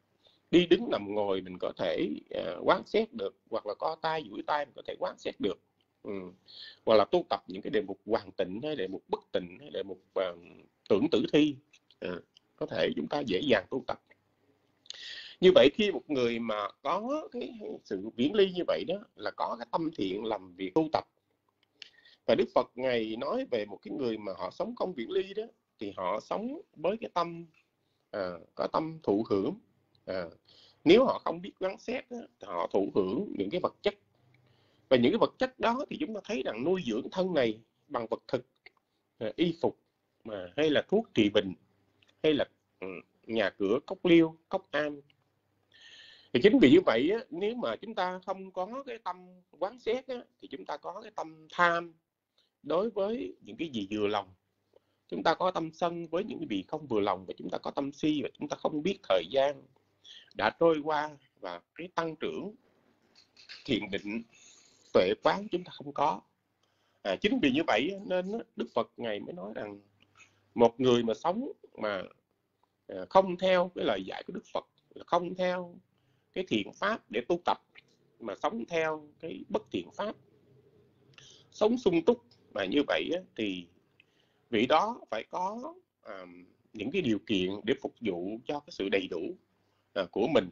đi đứng nằm ngồi mình có thể uh, quán xét được, hoặc là co tay duỗi tay mình có thể quán xét được, ừ. hoặc là tu tập những cái đề mục hoàn tịnh hay đề mục bất tịnh hay đề mục uh, tưởng tử thi, uh, có thể chúng ta dễ dàng tu tập. Như vậy khi một người mà có cái sự viễn ly như vậy đó, là có cái tâm thiện làm việc tu tập. Và Đức Phật Ngài nói về một cái người mà họ sống không viễn ly đó, thì họ sống với cái tâm à, có tâm thụ hưởng. à, Nếu họ không biết quán xét đó, thì họ thụ hưởng những cái vật chất. Và những cái vật chất đó thì chúng ta thấy rằng nuôi dưỡng thân này bằng vật thực, à, y phục, mà hay là thuốc trị bệnh, hay là um, nhà cửa, cốc liêu, cốc am. Thì chính vì như vậy á, nếu mà chúng ta không có cái tâm quán xét á, thì chúng ta có cái tâm tham đối với những cái gì vừa lòng, chúng ta có tâm sân với những cái gì không vừa lòng, và chúng ta có tâm si, và chúng ta không biết thời gian đã trôi qua, và cái tăng trưởng thiền định tuệ quán chúng ta không có. À, chính vì như vậy nên Đức Phật Ngài mới nói rằng một người mà sống mà không theo cái lời dạy của Đức Phật, không theo cái thiện pháp để tu tập, mà sống theo cái bất thiện pháp, sống sung túc, mà như vậy á, thì vị đó phải có à, những cái điều kiện để phục vụ cho cái sự đầy đủ à, của mình.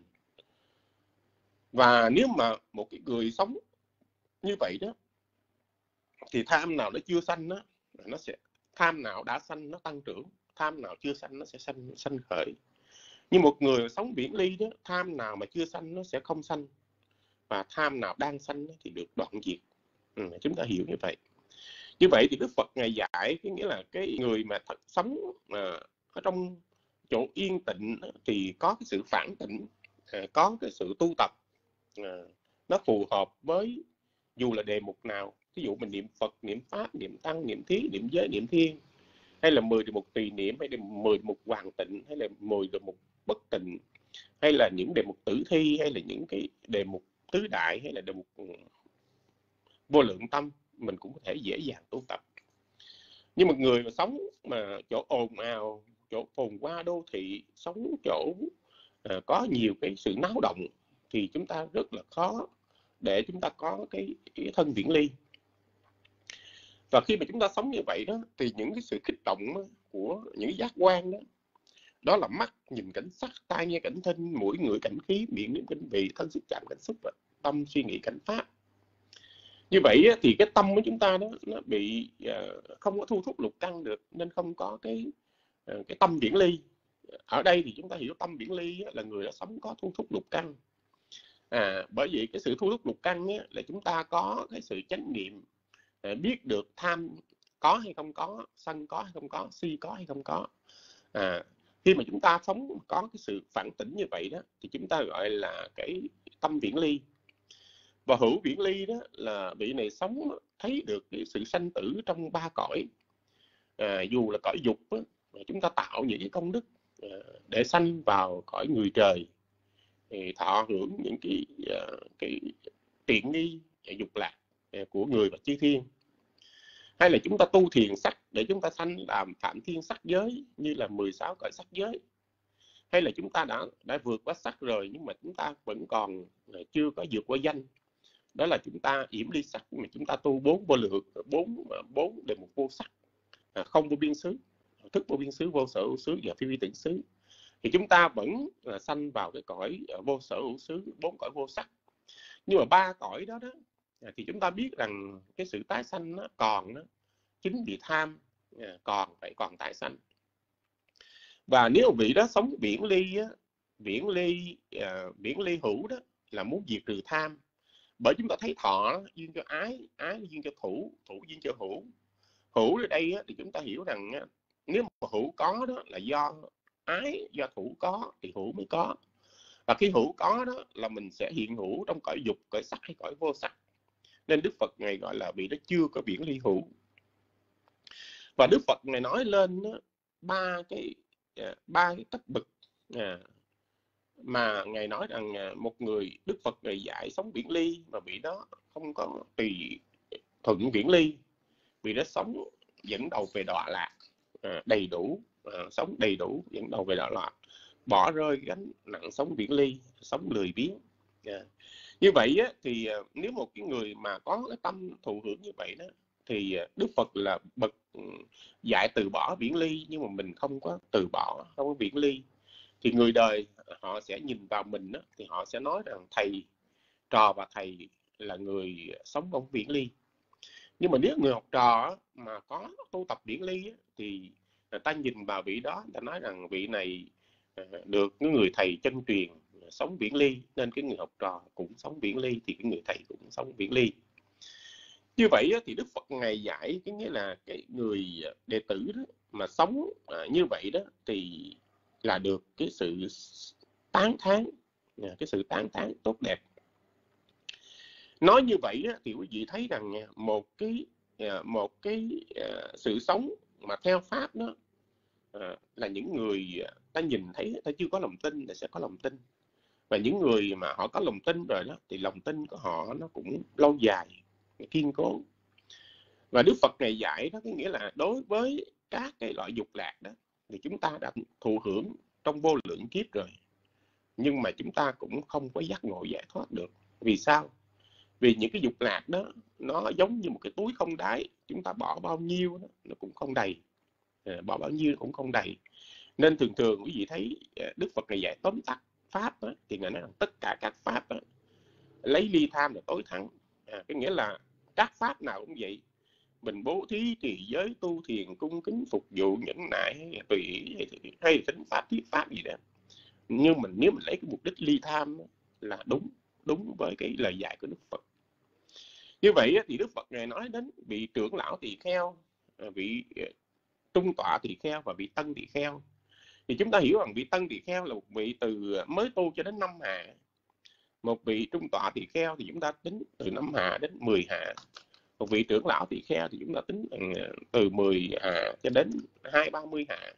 Và nếu mà một cái người sống như vậy đó, thì tham nào nó chưa sanh đó, nó sẽ tham nào đã sanh nó tăng trưởng, tham nào chưa sanh nó sẽ sanh sanh khởi. Nhưng một người sống viễn ly đó, tham nào mà chưa sanh nó sẽ không sanh, và tham nào đang sanh thì được đoạn diệt. Ừ, chúng ta hiểu như vậy. Như vậy thì Đức Phật Ngài dạy cái nghĩa là cái người mà thật sống à, ở trong chỗ yên tịnh thì có cái sự phản tỉnh, à, có cái sự tu tập à, nó phù hợp với dù là đề mục nào. Ví dụ mình niệm Phật, niệm Pháp, niệm Tăng, niệm Thí, niệm Giới, niệm Thiên, hay là mười đề mục tùy niệm, hay là mười đề mục hoàn tịnh, hay là mười đề mục bất tịnh, hay là những đề mục tử thi, hay là những cái đề mục tứ đại, hay là đề mục vô lượng tâm, mình cũng có thể dễ dàng tu tập. Nhưng một người mà sống mà chỗ ồn ào, chỗ phồn hoa đô thị, sống chỗ à, có nhiều cái sự náo động, thì chúng ta rất là khó để chúng ta có cái, cái thân viễn ly. Và khi mà chúng ta sống như vậy đó, thì những cái sự kích động của những giác quan đó, đó là mắt nhìn cảnh sắc, tai nghe cảnh thinh, mũi ngửi cảnh khí, miệng nếm cảnh vị, thân xúc chạm cảnh xúc, tâm suy nghĩ cảnh pháp. Như vậy thì cái tâm của chúng ta đó nó bị uh, không có thu thúc lục căn được, nên không có cái uh, cái tâm viễn ly. Ở đây thì chúng ta hiểu tâm viễn ly là người đã sống có thu thúc lục căn. À, bởi vì cái sự thu thúc lục căn á, là chúng ta có cái sự chánh niệm, uh, biết được tham có hay không có, sân có hay không có, si có hay không có. À, khi mà chúng ta sống có cái sự phản tỉnh như vậy đó, thì chúng ta gọi là cái tâm viễn ly. Và hữu viễn ly đó là vị này sống thấy được cái sự sanh tử trong ba cõi. À, dù là cõi dục đó, chúng ta tạo những cái công đức à, để sanh vào cõi người trời, thì thọ hưởng những cái à, cái tiện nghi dục lạc à, của người và chư thiên. Hay là chúng ta tu thiền sắc để chúng ta sanh làm phạm thiên sắc giới, như là mười sáu cõi sắc giới. Hay là chúng ta đã đã vượt qua sắc rồi, nhưng mà chúng ta vẫn còn chưa có vượt qua danh, đó là chúng ta yểm ly sắc, mà chúng ta tu bốn vô lượng, bốn bốn đề mục vô sắc, à, không vô biên xứ, thức vô biên xứ, vô sở hữu xứ và phi vi tưởng xứ, thì chúng ta vẫn là sanh vào cái cõi vô sở hữu xứ, bốn cõi vô sắc. Nhưng mà ba cõi đó đó thì chúng ta biết rằng cái sự tái sanh nó còn đó, chính vì tham còn phải còn tái sanh. Và nếu vị đó sống viễn ly á, viễn ly uh, viễn ly hữu đó là muốn diệt trừ tham. Bởi chúng ta thấy thọ duyên cho ái, ái duyên cho thủ, thủ duyên cho hữu. Hữu ở đây á, thì chúng ta hiểu rằng á, nếu mà hữu có đó là do ái, do thủ có thì hữu mới có. Và khi hữu có đó là mình sẽ hiện hữu trong cõi dục, cõi sắc hay cõi vô sắc. Nên Đức Phật Ngài gọi là vị đó chưa có viễn ly hữu. Và Đức Phật Ngài nói lên đó, ba cái ba cái cấp bậc à, mà Ngài nói rằng một người Đức Phật Ngài dạy sống viễn ly, mà vị đó không có tùy thuận viễn ly, vị đó sống dẫn đầu về đọa lạc à, đầy đủ, à, sống đầy đủ dẫn đầu về đọa lạc. bỏ rơi gánh nặng sống viễn ly, sống lười biếng. Yeah. Như vậy á, thì nếu một cái người mà có cái tâm thụ hưởng như vậy đó, thì Đức Phật là bậc dạy từ bỏ viễn ly, nhưng mà mình không có từ bỏ, không có viễn ly, thì người đời họ sẽ nhìn vào mình đó, thì họ sẽ nói rằng thầy trò và thầy là người sống không viễn ly. Nhưng mà nếu người học trò mà có tu tập viễn ly thì người ta nhìn vào vị đó, người ta nói rằng vị này được cái người thầy chân truyền sống viễn ly, nên cái người học trò cũng sống viễn ly, thì cái người thầy cũng sống viễn ly. Như vậy thì Đức Phật Ngài dạy cái nghĩa là cái người đệ tử đó mà sống như vậy đó thì là được cái sự tán thán, cái sự tán thán tốt đẹp. Nói như vậy thì quý vị thấy rằng một cái một cái sự sống mà theo pháp đó là những người ta nhìn thấy ta chưa có lòng tin, ta sẽ có lòng tin, và những người mà họ có lòng tin rồi đó thì lòng tin của họ nó cũng lâu dài, kiên cố. Và Đức Phật Ngài dạy đó, cái nghĩa là đối với các cái loại dục lạc đó thì chúng ta đã thụ hưởng trong vô lượng kiếp rồi, nhưng mà chúng ta cũng không có giác ngộ giải thoát được. Vì sao? Vì những cái dục lạc đó nó giống như một cái túi không đáy, chúng ta bỏ bao nhiêu đó, nó cũng không đầy, à, bỏ bao nhiêu cũng không đầy. Nên thường thường quý vị thấy Đức Phật Ngài dạy tóm tắt pháp đó, thì Ngài nói rằng tất cả các pháp đó, lấy ly tham là tối thắng. À, cái nghĩa là các pháp nào cũng vậy, mình bố thí, trì giới, tu thiền, cung kính, phục vụ, nhẫn nại, hay tùy ý, hay, hay tính pháp, thuyết pháp gì đó, nhưng mình nếu mình lấy cái mục đích ly tham là đúng đúng với cái lời dạy của Đức Phật. Như vậy thì Đức Phật Ngài nói đến vị trưởng lão tỳ kheo, vị trung tọa tỳ kheo và vị tân tỳ kheo. Thì chúng ta hiểu rằng vị tân tỳ kheo là một vị từ mới tu cho đến năm hạ, một vị trung tọa tỳ kheo thì chúng ta tính từ năm hạ đến mười hạ, một vị trưởng lão tỳ kheo thì chúng ta tính từ mười hạ cho đến hai ba mươi hạ.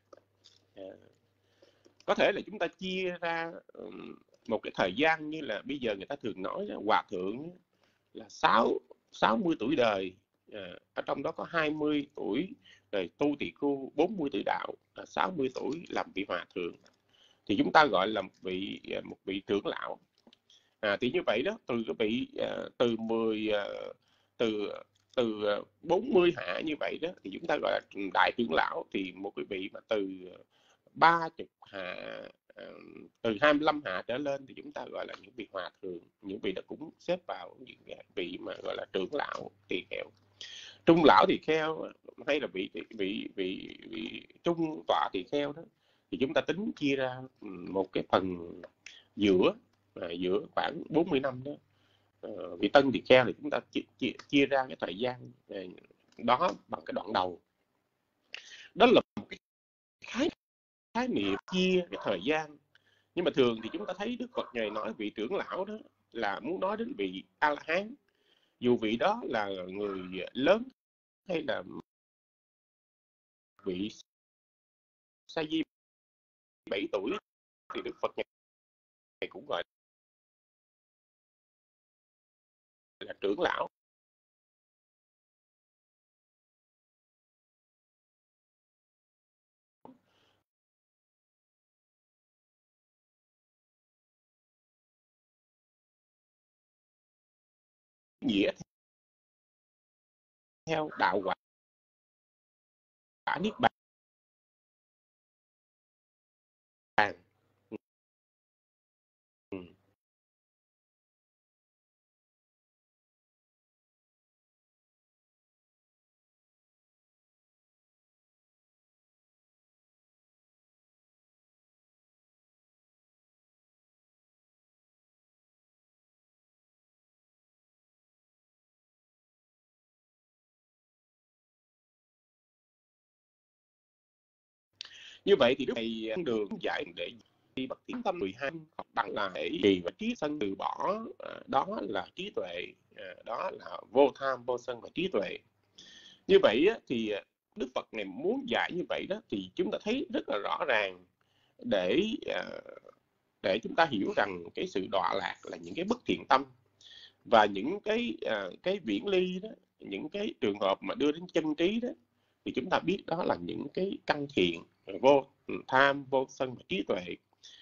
Có thể là chúng ta chia ra một cái thời gian như là bây giờ người ta thường nói là hòa thượng là sáu sáu mươi tuổi đời, ở trong đó có hai mươi tuổi rồi tu tỳ khu, bốn mươi tuổi đạo, sáu mươi tuổi làm vị hòa thượng, thì chúng ta gọi là một vị một vị trưởng lão. À, thì như vậy đó, từ cái vị từ mười từ từ bốn mươi hạ như vậy đó thì chúng ta gọi là đại trưởng lão. Thì một cái vị mà từ ba mươi hạ, từ hai mươi lăm hạ trở lên thì chúng ta gọi là những vị hòa thượng. Những vị đó cũng xếp vào những vị mà gọi là trưởng lão tỳ kheo. Trung lão tỳ kheo hay là vị vị vị vị trung tọa tỳ kheo đó thì chúng ta tính chia ra một cái phần giữa à, giữa khoảng bốn mươi năm đó. À, vị tân tỳ kheo thì chúng ta chia, chia, chia ra cái thời gian đó bằng cái đoạn đầu. Đó là một cái khái khái niệm chia cái thời gian. Nhưng mà thường thì chúng ta thấy Đức Phật Ngài nói vị trưởng lão đó là muốn nói đến vị A-la-hán, dù vị đó là người lớn hay là vị sa di bảy tuổi thì Đức Phật Ngài cũng gọi là trưởng lão. Nghĩa theo đạo quả niết bàn. Ừ. Như vậy thì Đức Thầy đường giải để đi bậc tiến tâm mười hai học bằng là để trì và trí sân từ bỏ, đó là trí tuệ, đó là vô tham vô sân và trí tuệ. Như vậy thì Đức Phật này muốn dạy như vậy đó thì chúng ta thấy rất là rõ ràng để để chúng ta hiểu rằng cái sự đọa lạc là những cái bất thiện tâm, và những cái cái viễn ly đó, những cái trường hợp mà đưa đến chân trí đó thì chúng ta biết đó là những cái căn thiện vô tham vô sân và trí tuệ.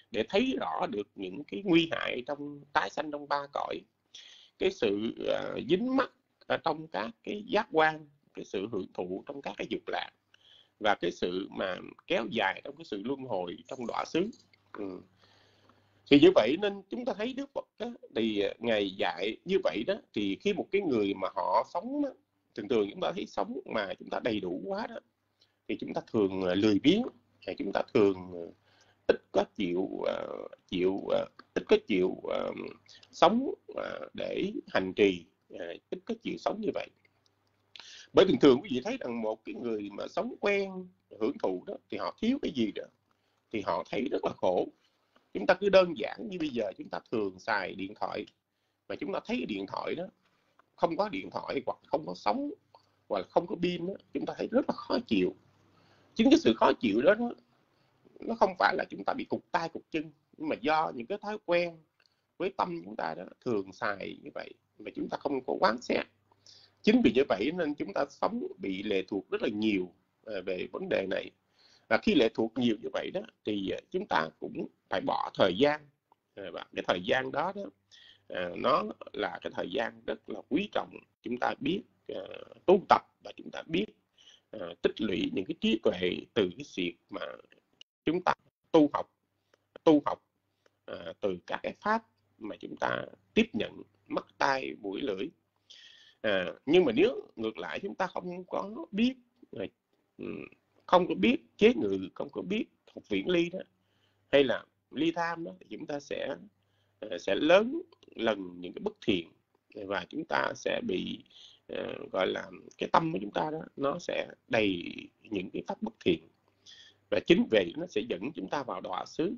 để thấy rõ được những cái nguy hại trong tái sanh trong ba cõi, cái sự uh, dính mắc ở trong các cái giác quan, cái sự hưởng thụ trong các cái dục lạc, và cái sự mà kéo dài trong cái sự luân hồi trong đọa xứ. Ừ. Thì như vậy nên chúng ta thấy Đức Phật đó, thì Ngài dạy như vậy đó, thì khi một cái người mà họ sống đó, thường thường chúng ta thấy sống mà chúng ta đầy đủ quá đó, thì chúng ta thường lười biếng, chúng ta thường ít có chịu uh, chịu uh, ít có chịu uh, sống uh, để hành trì, uh, ít có chịu sống như vậy. Bởi thường thường quý vị thấy rằng một cái người mà sống quen hưởng thụ đó, thì họ thiếu cái gì đó thì họ thấy rất là khổ. Chúng ta cứ đơn giản như bây giờ chúng ta thường xài điện thoại, mà chúng ta thấy cái điện thoại đó không có điện thoại, hoặc không có sóng, hoặc là không có pin đó, chúng ta thấy rất là khó chịu. Chính cái sự khó chịu đó, đó nó không phải là chúng ta bị cụt tay cụt chân, nhưng mà do những cái thói quen với tâm chúng ta đó thường xài như vậy mà chúng ta không có quán xét. Chính vì như vậy nên chúng ta sống bị lệ thuộc rất là nhiều về vấn đề này. Và khi lệ thuộc nhiều như vậy đó thì chúng ta cũng phải bỏ thời gian, và cái thời gian đó, đó nó là cái thời gian rất là quý trọng. Chúng ta biết uh, tu tập, và chúng ta biết uh, tích lũy những cái trí tuệ từ cái việc mà chúng ta tu học tu học uh, từ các cái pháp mà chúng ta tiếp nhận mắt tai mũi lưỡi. À, nhưng mà nếu ngược lại chúng ta không có biết không có biết chế ngự, không có biết học viễn ly đó, hay là ly tham đó, thì chúng ta sẽ sẽ lớn lần những cái bất thiện, và chúng ta sẽ bị uh, gọi là cái tâm của chúng ta đó nó sẽ đầy những cái pháp bất thiện, và chính vì nó sẽ dẫn chúng ta vào đọa xứ.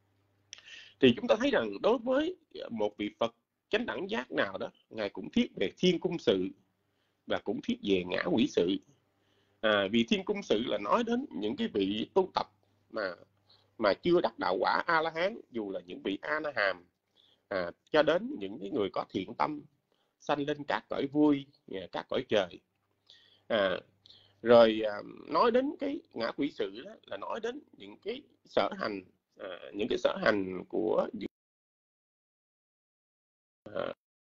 Thì chúng ta thấy rằng đối với một vị Phật chánh đẳng giác nào đó, Ngài cũng thiết về thiên cung sự và cũng thiết về ngã quỷ sự. À, vì thiên cung sự là nói đến những cái vị tu tập mà mà chưa đắc đạo quả A La Hán, dù là những vị A Na Hàm, à, cho đến những cái người có thiện tâm sanh lên các cõi vui, các cõi trời. À, rồi à, nói đến cái ngã quỷ sự đó là nói đến những cái sở hành, à, những cái sở hành của à,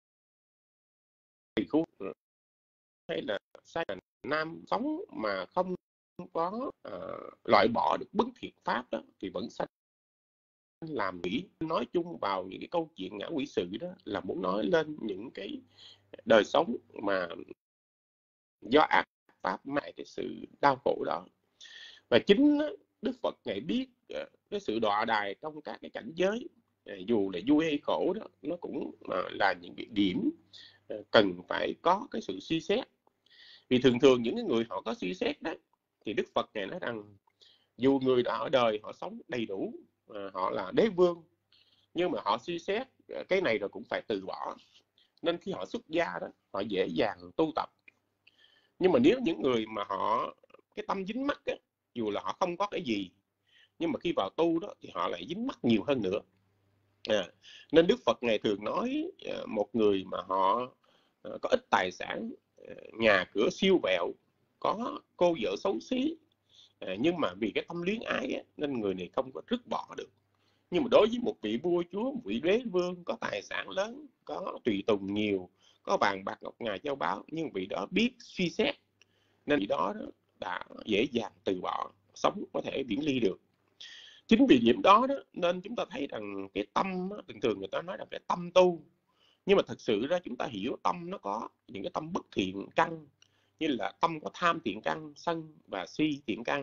khu hay là sai là nam sống mà không có uh, loại bỏ được bất thiện pháp đó, thì vẫn sanh làm mỹ. Nói chung vào những cái câu chuyện ngã quỷ sự đó là muốn nói lên những cái đời sống mà do ác pháp mãi cái sự đau khổ đó. Và chính Đức Phật Ngài biết uh, cái sự đọa đài trong các cái cảnh giới, uh, dù là vui hay khổ đó, nó cũng uh, là những cái điểm uh, cần phải có cái sự suy xét. Vì thường thường những cái người họ có suy xét đó, thì Đức Phật Ngài nói rằng dù người đó ở đời họ sống đầy đủ, họ là đế vương, nhưng mà họ suy xét cái này rồi cũng phải từ bỏ. Nên khi họ xuất gia đó, họ dễ dàng tu tập. Nhưng mà nếu những người mà họ cái tâm dính mắc á, dù là họ không có cái gì, nhưng mà khi vào tu đó thì họ lại dính mắc nhiều hơn nữa. À, nên Đức Phật Ngài thường nói một người mà họ có ít tài sản, nhà cửa siêu vẹo, có cô vợ xấu xí, à, nhưng mà vì cái tâm luyến ái á, nên người này không có dứt bỏ được. Nhưng mà đối với một vị vua chúa, một vị đế vương có tài sản lớn, có tùy tùng nhiều, có vàng bạc ngọc ngà châu báu, nhưng vị đó biết suy xét, nên vị đó đã dễ dàng từ bỏ, sống có thể viễn ly được. Chính vì điểm đó, đó nên chúng ta thấy rằng cái tâm, thường thường người ta nói là cái tâm tu, nhưng mà thực sự ra chúng ta hiểu tâm nó có những cái tâm bất thiện căn, như là tâm có tham thiện căn, sân và si thiện căn,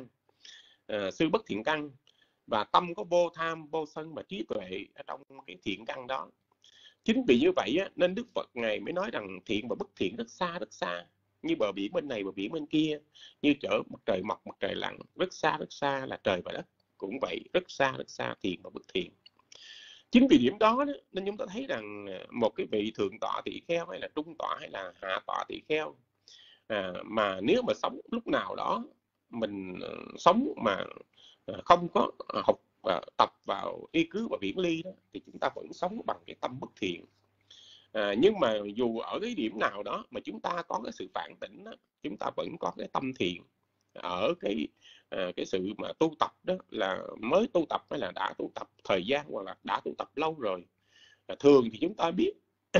uh, sư bất thiện căn, và tâm có vô tham, vô sân và trí tuệ ở trong cái thiện căn đó. Chính vì như vậy á, nên Đức Phật Ngài mới nói rằng thiện và bất thiện rất xa rất xa, như bờ biển bên này bờ biển bên kia, như chỗ mặt trời mọc mặt trời lặn, rất xa rất xa là trời và đất. Cũng vậy, rất xa rất xa thiện và bất thiện. Chính vì điểm đó, đó nên chúng ta thấy rằng một cái vị thượng tọa tỳ kheo hay là trung tọa hay là hạ tọa tỳ kheo, à, mà nếu mà sống lúc nào đó mình uh, sống mà uh, không có uh, học uh, tập vào y cứ và viễn ly đó, thì chúng ta vẫn sống bằng cái tâm bất thiện. À, nhưng mà dù ở cái điểm nào đó mà chúng ta có cái sự phản tỉnh đó, chúng ta vẫn có cái tâm thiện, ở cái à, cái sự mà tu tập đó, là mới tu tập hay là đã tu tập thời gian hoặc là đã tu tập lâu rồi. À, thường thì chúng ta biết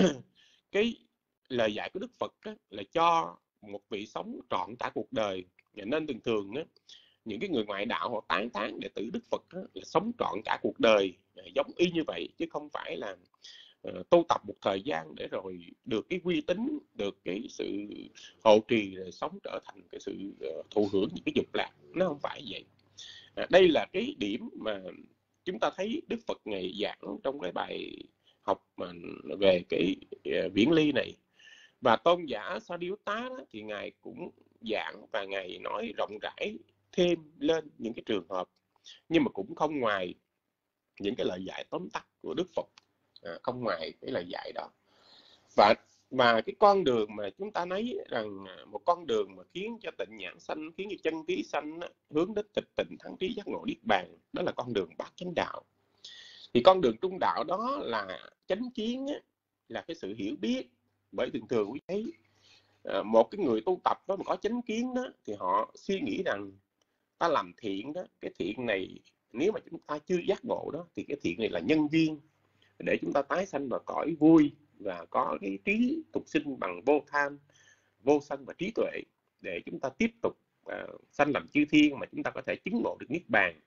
cái lời dạy của Đức Phật á, là cho một vị sống trọn cả cuộc đời, nên thường thường á, những cái người ngoại đạo họ tán thán đệ tử Đức Phật á, là sống trọn cả cuộc đời, giống y như vậy, chứ không phải là uh, tu tập một thời gian để rồi được cái uy tín, được cái sự hộ trì, rồi sống trở thành cái sự uh, thụ hưởng những cái dục lạc. Nó không phải vậy. À, đây là cái điểm mà chúng ta thấy Đức Phật ngày giảng trong cái bài học mà về cái uh, viễn ly này. Và tôn giả Sariputta đó, thì ngài cũng giảng và ngài nói rộng rãi thêm lên những cái trường hợp, nhưng mà cũng không ngoài những cái lời dạy tóm tắt của Đức Phật, à, không ngoài cái lời dạy đó. Và mà cái con đường mà chúng ta thấy rằng một con đường mà khiến cho tịnh nhãn sanh, khiến cho chân trí sanh, hướng đến tịch tịnh thắng trí giác ngộ niết bàn, đó là con đường bát chánh đạo. Thì con đường trung đạo đó là chánh kiến, là cái sự hiểu biết. Bởi thường thường quý thấy một cái người tu tập đó mà có chánh kiến đó, thì họ suy nghĩ rằng ta làm thiện đó, cái thiện này nếu mà chúng ta chưa giác ngộ đó, thì cái thiện này là nhân duyên để chúng ta tái sanh vào cõi vui và có cái trí tục sinh bằng vô tham, vô sân và trí tuệ, để chúng ta tiếp tục uh, sanh làm chư thiên, mà chúng ta có thể chứng ngộ được niết bàn.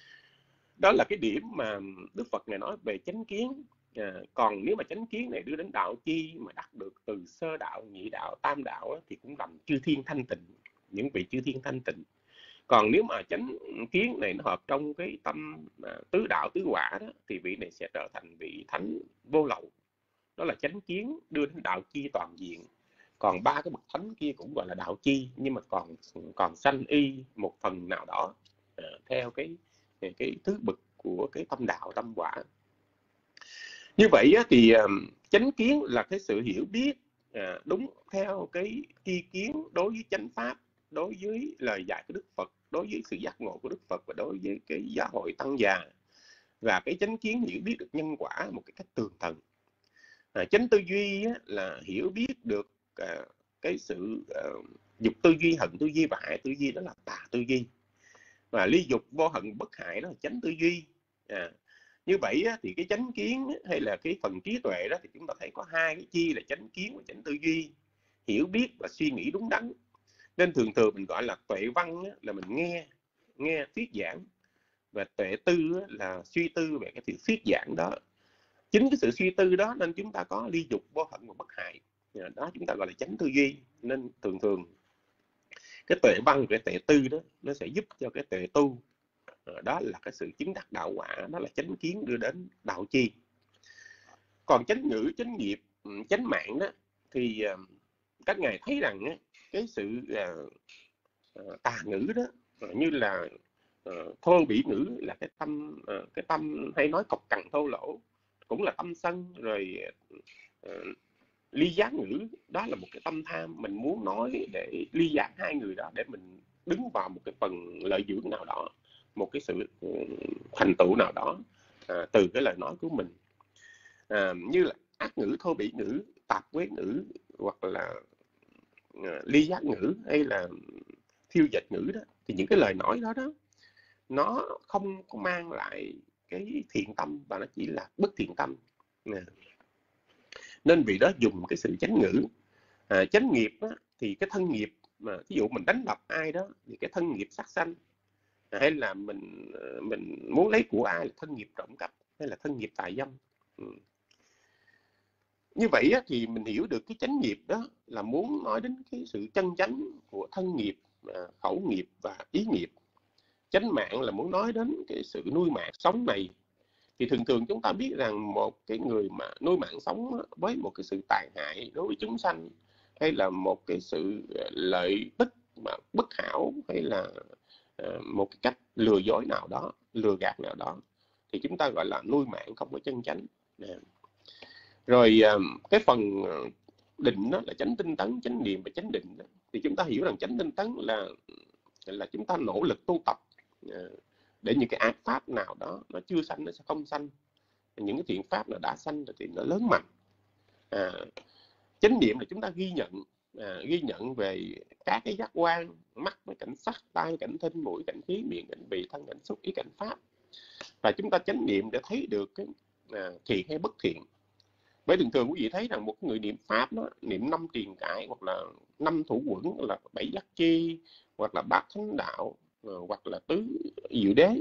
Đó là cái điểm mà Đức Phật ngài nói về chánh kiến. À, còn nếu mà chánh kiến này đưa đến đạo chi mà đắc được từ sơ đạo, nhị đạo, tam đạo á, thì cũng làm chư thiên thanh tịnh, những vị chư thiên thanh tịnh. Còn nếu mà chánh kiến này nó hợp trong cái tâm à, tứ đạo tứ quả đó, thì vị này sẽ trở thành vị thánh vô lậu. Đó là chánh kiến đưa đến đạo chi toàn diện. Còn ba cái bậc thánh kia cũng gọi là đạo chi, nhưng mà còn còn sanh y một phần nào đó à, theo cái cái thứ bậc của cái tâm đạo tâm quả. Như vậy á, thì um, chánh kiến là cái sự hiểu biết à, đúng theo cái tri kiến đối với chánh pháp, đối với lời dạy của Đức Phật, đối với sự giác ngộ của Đức Phật và đối với cái giáo hội tăng già. Và cái chánh kiến hiểu biết được nhân quả một cái cách tường tận. À, chánh tư duy á, là hiểu biết được à, cái sự à, dục tư duy, hận tư duy và hại tư duy, đó là tà tư duy. Và ly dục vô hận bất hại đó là chánh tư duy. À, như vậy á, thì cái chánh kiến hay là cái phần trí tuệ đó, thì chúng ta thấy có hai cái chi là chánh kiến và chánh tư duy, hiểu biết và suy nghĩ đúng đắn. Nên thường thường mình gọi là tuệ văn á, là mình nghe nghe thuyết giảng, và tuệ tư á, là suy tư về cái thuyết giảng đó. Chính cái sự suy tư đó nên chúng ta có ly dục vô hận và bất hại, đó chúng ta gọi là chánh tư duy. Nên thường thường cái tuệ văn và cái tuệ tư đó nó sẽ giúp cho cái tuệ tu, đó là cái sự chứng đắc đạo quả, đó là chánh kiến đưa đến đạo chi. Còn chánh ngữ, chánh nghiệp, chánh mạng đó, thì các ngài thấy rằng cái sự uh, tà ngữ đó, như là uh, thô bỉ ngữ, là cái tâm uh, cái tâm hay nói cộc cằn thô lỗ, cũng là tâm sân. Rồi uh, ly gián ngữ, đó là một cái tâm tham, mình muốn nói để ly gián hai người đó, để mình đứng vào một cái phần lợi dưỡng nào đó, một cái sự thành tựu nào đó à, từ cái lời nói của mình. À, như là ác ngữ, thô bỉ ngữ, tạp quế ngữ, hoặc là à, ly giác ngữ hay là thiêu dệt ngữ đó, thì những cái lời nói đó đó nó không có mang lại cái thiện tâm, và nó chỉ là bất thiện tâm. À, nên vì đó dùng cái sự chánh ngữ. À, chánh nghiệp đó, thì cái thân nghiệp mà ví dụ mình đánh đập ai đó thì cái thân nghiệp sát sanh, hay là mình mình muốn lấy của ai là thân nghiệp trộm cắp, hay là thân nghiệp tà dâm. Ừ. Như vậy á, thì mình hiểu được cái chánh nghiệp đó là muốn nói đến cái sự chân chánh của thân nghiệp, khẩu nghiệp và ý nghiệp. Chánh mạng là muốn nói đến cái sự nuôi mạng sống này. Thì thường thường chúng ta biết rằng một cái người mà nuôi mạng sống với một cái sự tàn hại đối với chúng sanh, hay là một cái sự lợi ích mà bất hảo, hay là một cái cách lừa dối nào đó, lừa gạt nào đó, thì chúng ta gọi là nuôi mạng không có chân chánh. Rồi cái phần định đó là chánh tinh tấn, chánh niệm và chánh định đó. Thì chúng ta hiểu rằng chánh tinh tấn là là chúng ta nỗ lực tu tập để những cái ác pháp nào đó nó chưa sanh nó sẽ không sanh, những cái thiện pháp nào đã sanh thì nó lớn mạnh. À, chánh niệm là chúng ta ghi nhận à, ghi nhận về các cái giác quan: mắt với cảnh sắc, tai với cảnh thính, mũi cảnh khí, miệng cảnh vị, thân cảnh xúc, ý cảnh pháp. Và chúng ta chánh niệm để thấy được cái à, thiện hay bất thiện. Bởi thường thường quý vị thấy rằng một người niệm pháp đó, niệm năm triền cải hoặc là năm thủ quẩn, là bảy giác chi, hoặc là bát thánh đạo, hoặc là tứ diệu đế,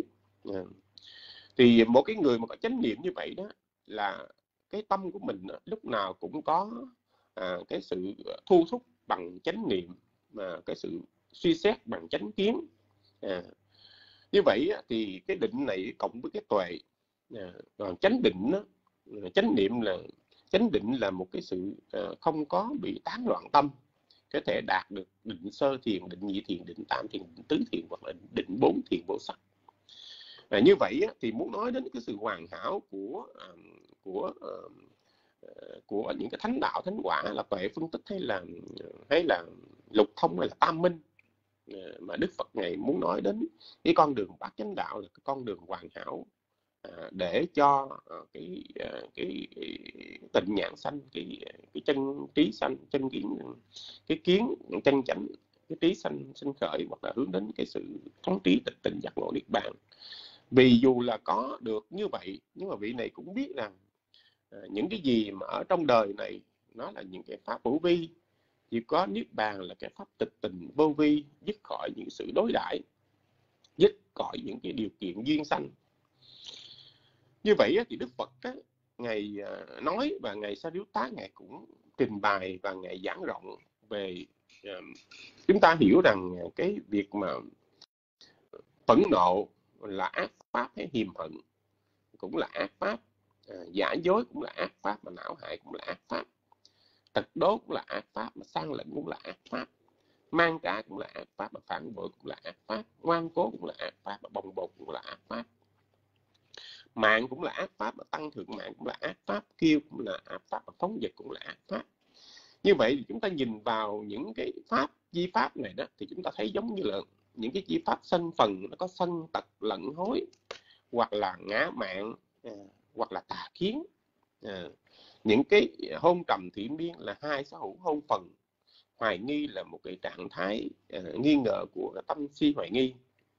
thì một cái người mà có chánh niệm như vậy đó là cái tâm của mình đó, lúc nào cũng có à, cái sự thu thúc bằng chánh niệm, mà cái sự suy xét bằng chánh kiến. À, như vậy thì cái định này cộng với cái tuệ, à, còn chánh định đó, chánh niệm là chánh định là một cái sự uh, không có bị tán loạn tâm, có thể đạt được định sơ thiền, định nhị thiền, định tam thiền, định tứ thiền, hoặc là định bốn thiền vô sắc. À, như vậy thì muốn nói đến cái sự hoàn hảo của uh, của uh, của những cái thánh đạo, thánh quả là tuệ phân tích hay là hay là lục thông hay là tam minh, mà Đức Phật Ngài muốn nói đến cái con đường bát chánh đạo là cái con đường hoàn hảo, à, để cho à, cái, à, cái cái tịnh nhãn sanh, cái cái chân trí sanh, chân kiến, cái kiến chân chánh, cái trí sanh sinh khởi, hoặc là hướng đến cái sự thống trí tịch tịnh giác ngộ niết bàn. Vì dù là có được như vậy, nhưng mà vị này cũng biết rằng à, những cái gì mà ở trong đời này nó là những cái pháp hữu vi, chỉ có niết bàn là cái pháp tịch tình vô vi, dứt khỏi những sự đối đãi, dứt khỏi những cái điều kiện duyên sanh. Như vậy thì Đức Phật á, Ngài nói và Ngài Sariputta Ngài cũng trình bày và Ngài giảng rộng về uh, chúng ta hiểu rằng cái việc mà phẫn nộ là ác pháp hay hiềm hận cũng là ác pháp, uh, giả dối cũng là ác pháp, mà não hại cũng là ác pháp, tật đố cũng là ác pháp, mà sang lệnh cũng là ác pháp, mang trả cũng là ác pháp, mà phản bội cũng là ác pháp, ngoan cố cũng là ác pháp, mà bồng bột cũng là ác pháp, mạng cũng là ác pháp, mà tăng thượng mạng cũng là ác pháp, kiêu cũng là ác pháp, mà phóng dật cũng là ác pháp. Như vậy thì chúng ta nhìn vào những cái pháp di pháp này đó, thì chúng ta thấy giống như là những cái di pháp sân phần, nó có sân tật lẫn hối, hoặc là ngã mạn, à, hoặc là tà kiến. À, những cái hôn trầm thị miên là hai sở hữu hôn phần, hoài nghi là một cái trạng thái uh, nghi ngờ của cái tâm si hoài nghi.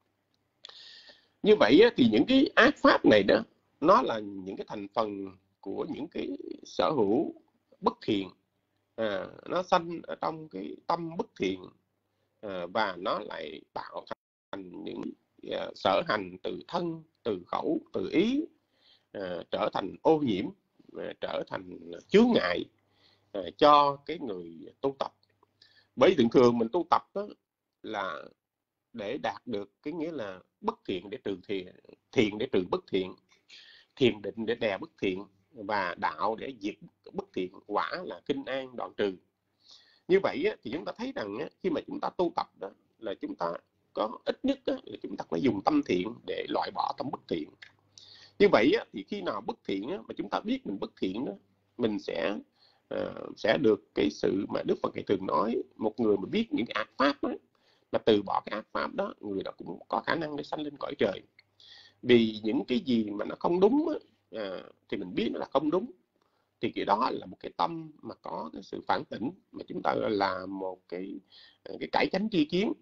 Như vậy thì những cái ác pháp này đó, nó là những cái thành phần của những cái sở hữu bất thiện, à, nó sanh ở trong cái tâm bất thiện, à, và nó lại tạo thành những uh, sở hành từ thân, từ khẩu, từ ý, uh, trở thành ô nhiễm, uh, trở thành chướng ngại uh, cho cái người tu tập. Bởi thường thường mình tu tập đó là để đạt được cái nghĩa là bất thiện để trừ thiện, thiện để trừ bất thiện, thiền định để đè bất thiện, và đạo để diệt bất thiện, quả là kinh an đoạn trừ. Như vậy thì chúng ta thấy rằng khi mà chúng ta tu tập đó là chúng ta có ít nhất là chúng ta phải dùng tâm thiện để loại bỏ tâm bất thiện. Như vậy thì khi nào bất thiện mà chúng ta biết mình bất thiện đó, mình sẽ Uh, sẽ được cái sự mà Đức Phật thường nói, một người mà biết những cái ác pháp đó, mà từ bỏ cái ác pháp đó, người đó cũng có khả năng để sanh lên cõi trời. Vì những cái gì mà nó không đúng đó, uh, thì mình biết nó là không đúng, thì cái đó là một cái tâm mà có cái sự phản tỉnh, mà chúng ta gọi là một cái cái cải chánh tri kiến,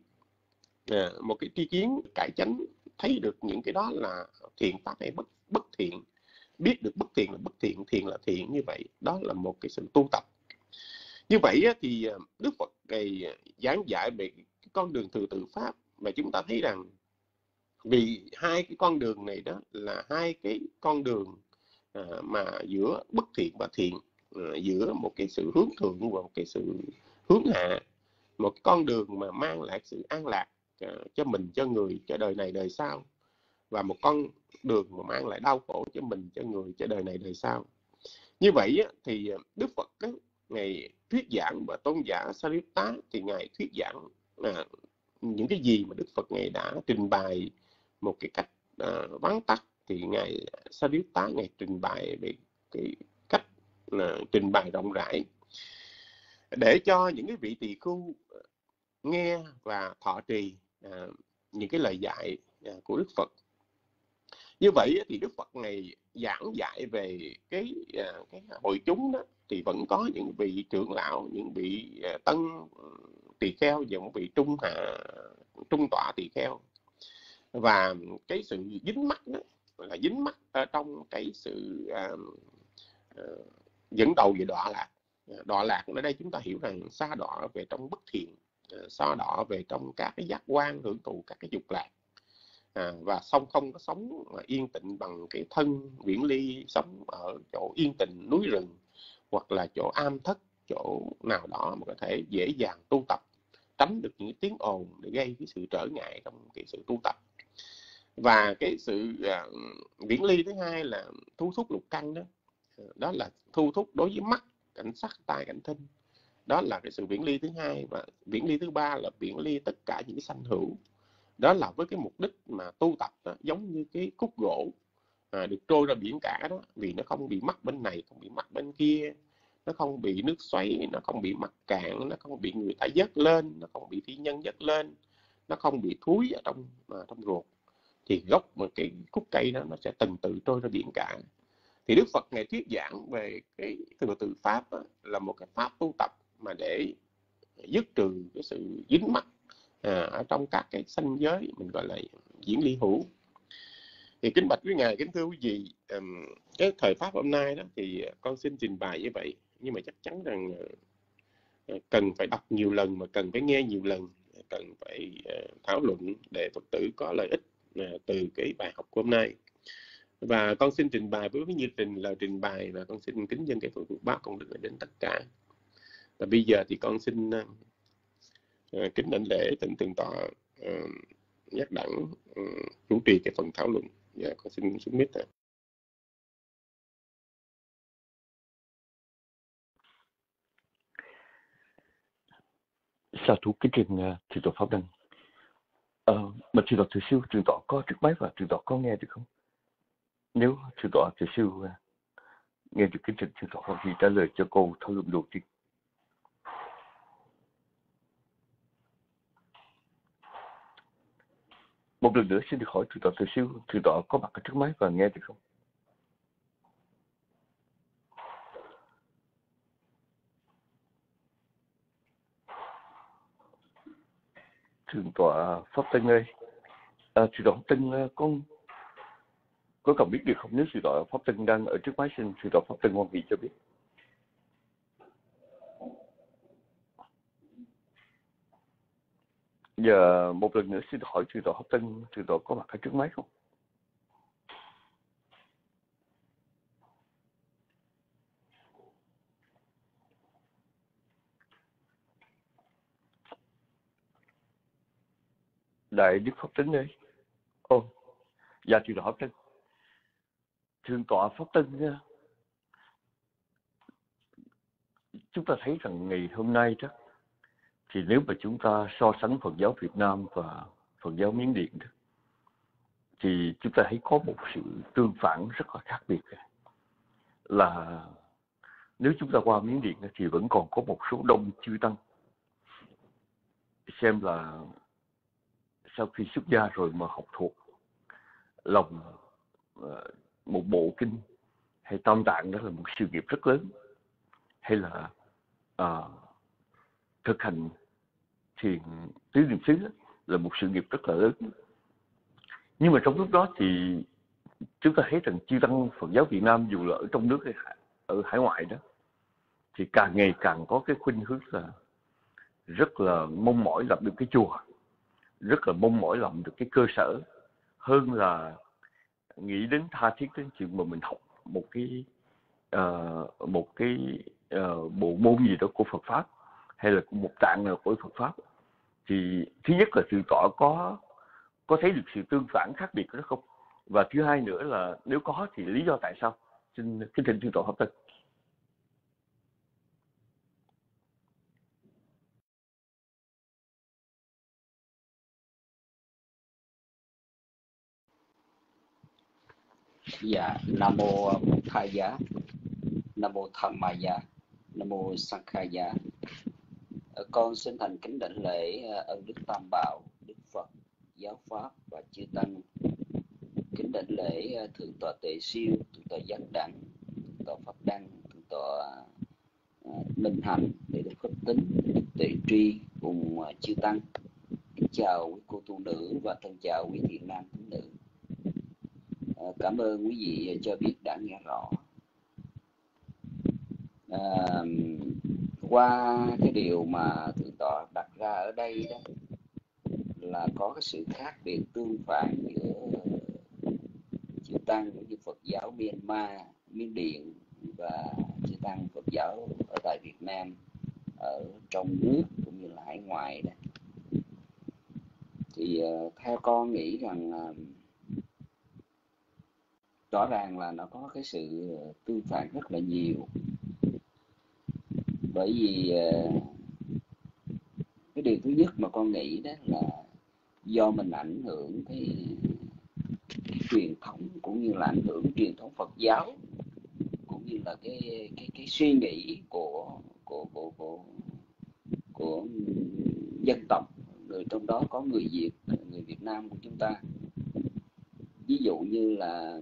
uh, một cái tri kiến cải chánh, thấy được những cái đó là thiện pháp hay bất bất thiện, biết được bất thiện là bất thiện, thiện là thiện. Như vậy đó là một cái sự tu tập. Như vậy thì Đức Phật Ngài giảng dạy về cái con đường thừa tự pháp, và chúng ta thấy rằng vì hai cái con đường này đó là hai cái con đường mà giữa bất thiện và thiện, giữa một cái sự hướng thượng và một cái sự hướng hạ, một cái con đường mà mang lại sự an lạc cho mình, cho người, cho đời này đời sau, và một con đường mà mang lại đau khổ cho mình, cho người, cho đời này đời sau. Như vậy thì Đức Phật Ngài thuyết giảng, và tôn giả Sariputta thì Ngài thuyết giảng à, những cái gì mà Đức Phật Ngài đã trình bày một cái cách à, vắn tắt, thì Ngài Sariputta Ngài trình bày về cái cách à, trình bày rộng rãi, để cho những cái vị tỳ khưu nghe và thọ trì à, những cái lời dạy à, của Đức Phật. Như vậy thì Đức Phật Ngài giảng dạy về cái cái hội chúng đó, thì vẫn có những vị trưởng lão, những vị tân tỳ kheo và những vị trung hạ trung tọa tỳ kheo. Và cái sự dính mắc đó là dính mắc ở trong cái sự uh, uh, dẫn đầu về đọa lạc. Đọa lạc ở đây chúng ta hiểu rằng sa đọa về trong bất thiện, uh, sa đọa về trong các cái giác quan hưởng thụ các cái dục lạc, à, và xong không có sống yên tịnh bằng cái thân viễn ly, sống ở chỗ yên tịnh núi rừng hoặc là chỗ am thất, chỗ nào đó mà có thể dễ dàng tu tập, tránh được những tiếng ồn để gây cái sự trở ngại trong cái sự tu tập. Và cái sự uh, viễn ly thứ hai là thu thúc lục căn đó, đó là thu thúc đối với mắt, cảnh sắc, tai, cảnh thính. Đó là cái sự viễn ly thứ hai. Và viễn ly thứ ba là viễn ly tất cả những cái sanh hữu. Đó là với cái mục đích mà tu tập đó, giống như cái khúc gỗ à, được trôi ra biển cả đó, vì nó không bị mắc bên này, không bị mắc bên kia, nó không bị nước xoáy, nó không bị mắc cạn, nó không bị người ta dớt lên, nó không bị phi nhân dớt lên, nó không bị thúi ở trong à, trong ruột. Thì gốc một cái khúc cây đó nó sẽ từng tự trôi ra biển cả. Thì Đức Phật ngài thuyết giảng về cái từ từ pháp đó, là một cái pháp tu tập mà để dứt trừ cái sự dính mắc à, ở trong các cái sanh giới mình gọi là diễn ly hữu. Thì kính bạch quý ngài, kính thưa quý vị, um, cái thời pháp hôm nay đó thì con xin trình bày như vậy, nhưng mà chắc chắn rằng uh, cần phải đọc nhiều lần, mà cần phải nghe nhiều lần, cần phải uh, thảo luận để Phật tử có lợi ích uh, từ cái bài học của hôm nay. Và con xin trình bày với như trình lời trình bày, và con xin kính dân cái phần phước báo công đức đến tất cả. Và bây giờ thì con xin uh, uh, kính đảnh lễ tịnh tường tọa uh, nhắc đẳng uh, chủ trì cái phần thảo luận. Dạ, con xin xuống mic ạ. Sa thú kính trình uh, thượng tọa Pháp Đăng. Uh, mà thượng tọa Từ Siêu, thượng tọa có trước máy và thượng tọa có nghe được không? Nếu thượng tọa Từ Siêu uh, nghe được kính trình, thượng tọa Pháp Đăng trả lời cho câu thảo luận đầu tiên. Một lần nữa xin được hỏi thượng tọa Từ Siêu, thượng tọa có mặt ở trước máy và nghe được không? Thượng tọa Pháp Tân ơi, à, thượng tọa Pháp Tân uh, con có cần biết được không? Nếu thượng tọa Pháp Tân đang ở trước máy, xin thượng tọa Pháp Tân hoan hỷ cho biết. Giờ một lần nữa xin hỏi thượng tọa Pháp Tân, thượng tọa có mặt ở trước máy không? Đại Đức Pháp Tân ơi. Ồ, dạ thượng tọa Pháp Tân. Thượng tọa Pháp Tân, chúng ta thấy rằng ngày hôm nay đó, thì nếu mà chúng ta so sánh Phật giáo Việt Nam và Phật giáo Miến Điện đó, thì chúng ta thấy có một sự tương phản rất là khác biệt. Là nếu chúng ta qua Miến Điện thì vẫn còn có một số đông chư tăng xem là sau khi xuất gia rồi mà học thuộc lòng uh, một bộ kinh hay tam tạng, đó là một sự nghiệp rất lớn, hay là uh, thực hành thiền tứ niệm xứ là một sự nghiệp rất là lớn. Nhưng mà trong lúc đó thì chúng ta thấy rằng chư tăng Phật giáo Việt Nam dù là ở trong nước hay ở hải ngoại đó, thì càng ngày càng có cái khuynh hướng là rất là mong mỏi làm được cái chùa, rất là mong mỏi làm được cái cơ sở, hơn là nghĩ đến tha thiết đến chuyện mà mình học một cái uh, một cái uh, bộ môn gì đó của Phật pháp, hay là một tạng nào của Phật pháp. Thì thứ nhất là thượng tọa có có thấy được sự tương phản khác biệt đó không? Và thứ hai nữa là nếu có thì lý do tại sao? Xin kính thỉnh thượng tọa Pháp Tân. Dạ, Nam mô Bụt Thầy Giá, Nam mô Tham Ma Giá, Nam mô Sankha Giá. Con xin thành kính đảnh lễ ơn Đức Tam Bảo, Đức Phật, Giáo Pháp và chư Tăng. kính đảnh lễ thượng tọa Tề Siêu, thượng tọa Giác Đẳng, thượng tọa Pháp Đăng, thượng tọa Minh Hạnh, để được Phật Tính, để được Tuệ Tri cùng chư tăng. Kính chào quý cô tu nữ và thân chào quý thiện nam tín nữ. À, cảm ơn quý vị cho biết đã nghe rõ. À, qua cái điều mà thượng tọa đặt ra ở đây đó là có cái sự khác biệt tương phản giữa chư tăng cũng như Phật giáo Myanmar, Miến Điện và chư tăng Phật giáo ở tại Việt Nam, ở trong nước cũng như là hải ngoại đó. Thì uh, theo con nghĩ rằng uh, rõ ràng là nó có cái sự tương phản rất là nhiều. Bởi vì uh, cái điều thứ nhất mà con nghĩ đó là do mình ảnh hưởng cái, cái truyền thống cũng như là ảnh hưởng truyền thống Phật giáo, cũng như là cái cái cái suy nghĩ của của của của của dân tộc, người trong đó có người Việt, người Việt Nam của chúng ta. Ví dụ như là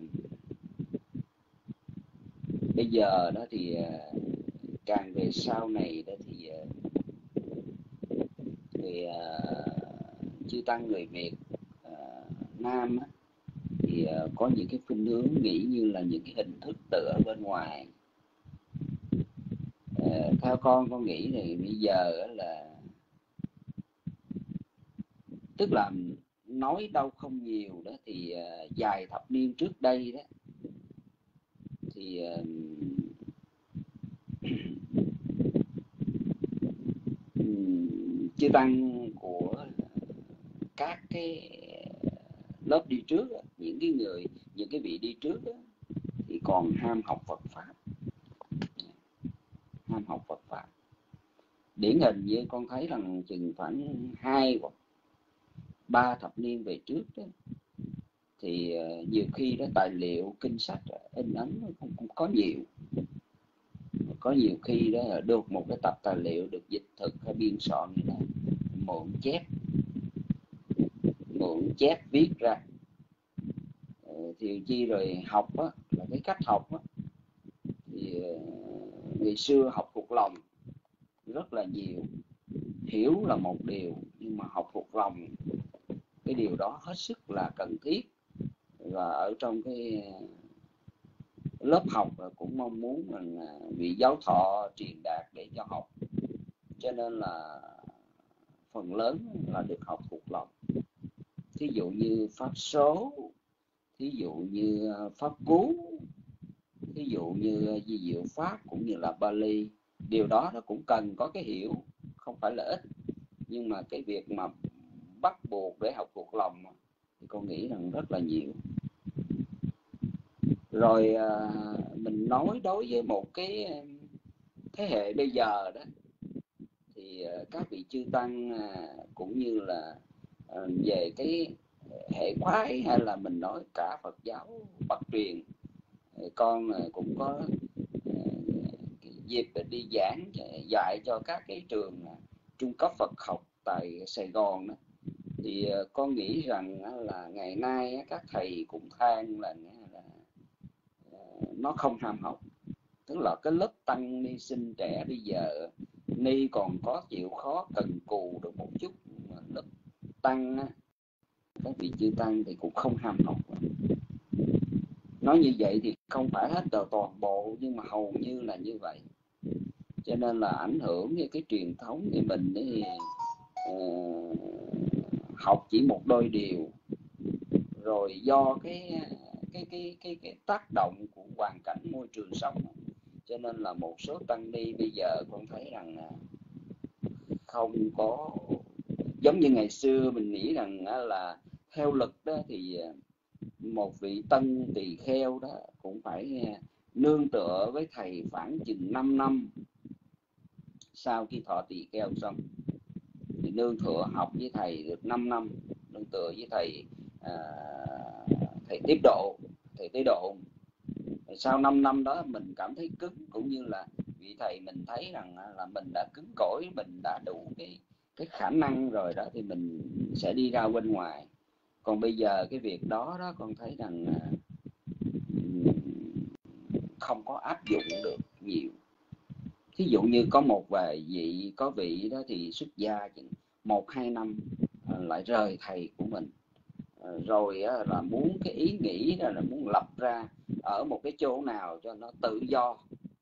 bây giờ đó thì càng về sau này đó thì người chư tăng người Việt Nam á, thì có những cái khuynh hướng nghĩ như là những cái hình thức tự ở bên ngoài. À, theo con con nghĩ thì bây giờ là tức là nói đâu không nhiều đó thì uh, vài thập niên trước đây đó thì uh, chư tăng của các cái lớp đi trước, những cái người những cái vị đi trước đó, thì còn ham học Phật pháp, ham học Phật pháp. Điển hình như con thấy rằng chừng khoảng hai hoặc ba thập niên về trước đó, thì nhiều khi đó tài liệu kinh sách in ấn không, không có nhiều. Có nhiều khi đó được một cái tập tài liệu được dịch thực hay biên soạn như này, mượn chép mượn chép viết ra. Thì chi rồi học á, là cái cách học á, thì ngày xưa học thuộc lòng rất là nhiều, hiểu là một điều, nhưng mà học thuộc lòng cái điều đó hết sức là cần thiết. Và ở trong cái lớp học cũng mong muốn rằng vị giáo thọ truyền đạt để cho học, cho nên là phần lớn là được học thuộc lòng. Thí dụ như pháp số, thí dụ như pháp cú, thí dụ như di diệu pháp cũng như là Bali. Điều đó nó cũng cần có cái hiểu, không phải là ít. Nhưng mà cái việc mà bắt buộc để học thuộc lòng thì con nghĩ rằng rất là nhiều. Rồi à, mình nói đối với một cái thế hệ bây giờ đó, thì à, các vị chư tăng à, cũng như là à, về cái hệ phái hay là mình nói cả Phật giáo Bắc truyền, con à, cũng có à, dịp đi giảng dạy cho các cái trường à, trung cấp Phật học tại Sài Gòn đó. Thì uh, con nghĩ rằng uh, là ngày nay uh, các thầy cũng than là, là uh, nó không ham học. Tức là cái lớp tăng ni sinh trẻ bây giờ ni còn có chịu khó cần cù được một chút, mà lớp tăng uh, các vị chư tăng thì cũng không ham học. Nói như vậy thì không phải hết đầu toàn bộ, nhưng mà hầu như là như vậy. Cho nên là ảnh hưởng với cái truyền thống của mình thì uh, học chỉ một đôi điều, rồi do cái cái cái cái cái tác động của hoàn cảnh môi trường sống, cho nên là một số tăng ni bây giờ con thấy rằng không có giống như ngày xưa. Mình nghĩ rằng là theo lực đó thì một vị tân tỳ kheo đó cũng phải nương tựa với thầy khoảng chừng năm năm. Sau khi thọ tỳ kheo xong thì nương tựa học với thầy được năm năm, nương tựa với thầy à, thầy tiếp độ, thầy tế độ. Sau năm năm đó mình cảm thấy cứng, cũng như là vị thầy mình thấy rằng là mình đã cứng cỏi, mình đã đủ cái cái khả năng rồi đó, thì mình sẽ đi ra bên ngoài. Còn bây giờ cái việc đó đó con thấy rằng không có áp dụng được nhiều. Thí dụ như có một vài vị có vị đó thì xuất gia chừng một hai năm lại rời thầy của mình, rồi là muốn cái ý nghĩ là, là muốn lập ra ở một cái chỗ nào cho nó tự do.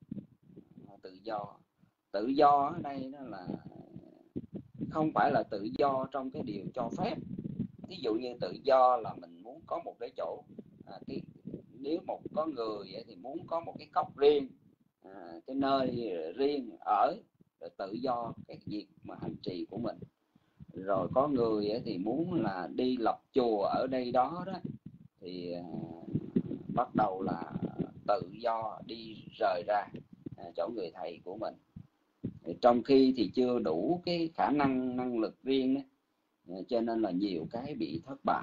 Tự do tự do ở đây đó là không phải là tự do trong cái điều cho phép. Ví dụ như tự do là mình muốn có một cái chỗ, à, cái, nếu một có người thì muốn có một cái cốc riêng, à, cái nơi riêng ở, rồi tự do cái việc mà hành trì của mình. Rồi có người thì muốn là đi lập chùa ở đây đó đó, thì à, bắt đầu là tự do đi rời ra à, chỗ người thầy của mình, trong khi thì chưa đủ cái khả năng năng lực riêng đó, cho nên là nhiều cái bị thất bại.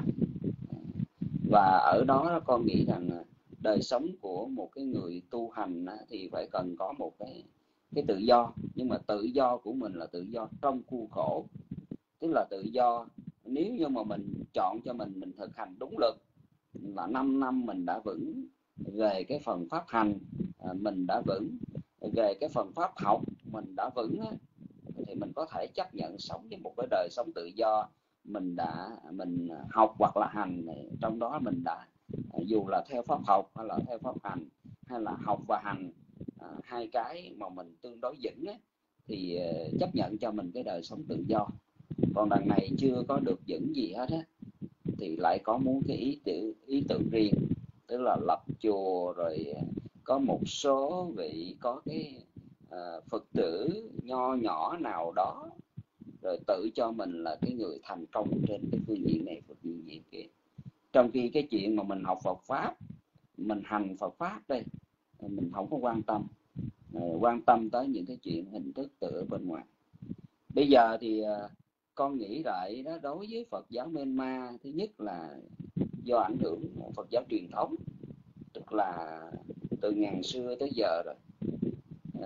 Và ở đó con nghĩ rằng đời sống của một cái người tu hành thì phải cần có một cái cái tự do, nhưng mà tự do của mình là tự do trong khuôn khổ, tức là tự do nếu như mà mình chọn cho mình mình thực hành đúng lực, là năm năm mình đã vững về cái phần pháp hành, mình đã vững về cái phần pháp học, mình đã vững, thì mình có thể chấp nhận sống với một cái đời sống tự do. Mình đã mình học hoặc là hành, trong đó mình đã dù là theo pháp học hay là theo pháp hành, hay là học và hành, à, hai cái mà mình tương đối vững ấy, thì chấp nhận cho mình cái đời sống tự do. Còn đằng này chưa có được vững gì hết á, thì lại có muốn cái ý tưởng ý tưởng riêng, tức là lập chùa, rồi có một số vị có cái uh, Phật tử nho nhỏ nào đó, rồi tự cho mình là cái người thành công trên cái phương diện này, phương diện kia. Trong khi cái chuyện mà mình học Phật pháp, mình hành Phật pháp đây, mình không có quan tâm, uh, quan tâm tới những cái chuyện hình thức từ bên ngoài. Bây giờ thì uh, con nghĩ lại đó, đối với Phật giáo Myanmar, thứ nhất là do ảnh hưởng của Phật giáo truyền thống, tức là từ ngàn xưa tới giờ rồi. À,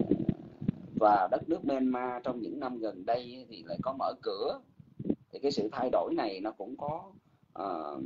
và đất nước Myanmar trong những năm gần đây thì lại có mở cửa, thì cái sự thay đổi này nó cũng có uh,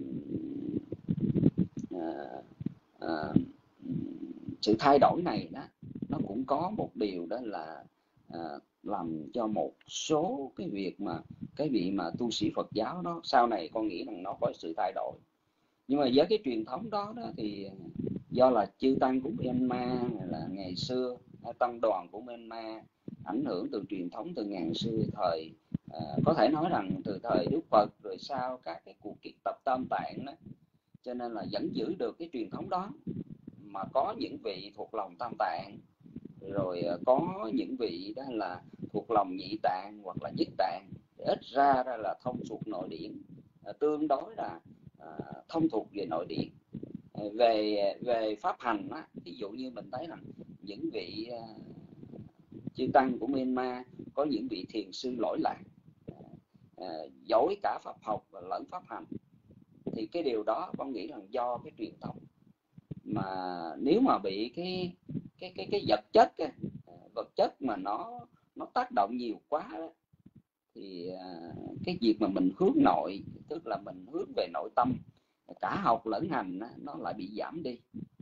uh, uh, sự thay đổi này đó, nó cũng có một điều đó là uh, làm cho một số cái việc mà cái vị mà tu sĩ Phật giáo đó sau này con nghĩ rằng nó có sự thay đổi. Nhưng mà với cái truyền thống đó, đó thì do là chư tăng của Myanmar là ngày xưa, tăng đoàn của Myanmar ảnh hưởng từ truyền thống từ ngàn xưa, thời à, có thể nói rằng từ thời Đức Phật rồi sau các cái cuộc kiệt tập Tam Tạng đó, cho nên là vẫn giữ được cái truyền thống đó. Mà có những vị thuộc lòng Tam Tạng, rồi có những vị đó là thuộc lòng Nhị Tạng hoặc là Nhất Tạng, ít ra ra là thông thuộc nội điển, tương đối là à, thông thuộc về nội điển. Về về pháp hành á, ví dụ như mình thấy rằng những vị uh, chư tăng của Myanmar có những vị thiền sư lỗi lạc, uh, giỏi cả pháp học và lẫn pháp hành, thì cái điều đó con nghĩ rằng do cái truyền thống. Mà nếu mà bị cái cái cái cái vật chất uh, vật chất mà nó nó tác động nhiều quá đó, thì uh, cái việc mà mình hướng nội, tức là mình hướng về nội tâm, cả học lẫn hành nó lại bị giảm đi.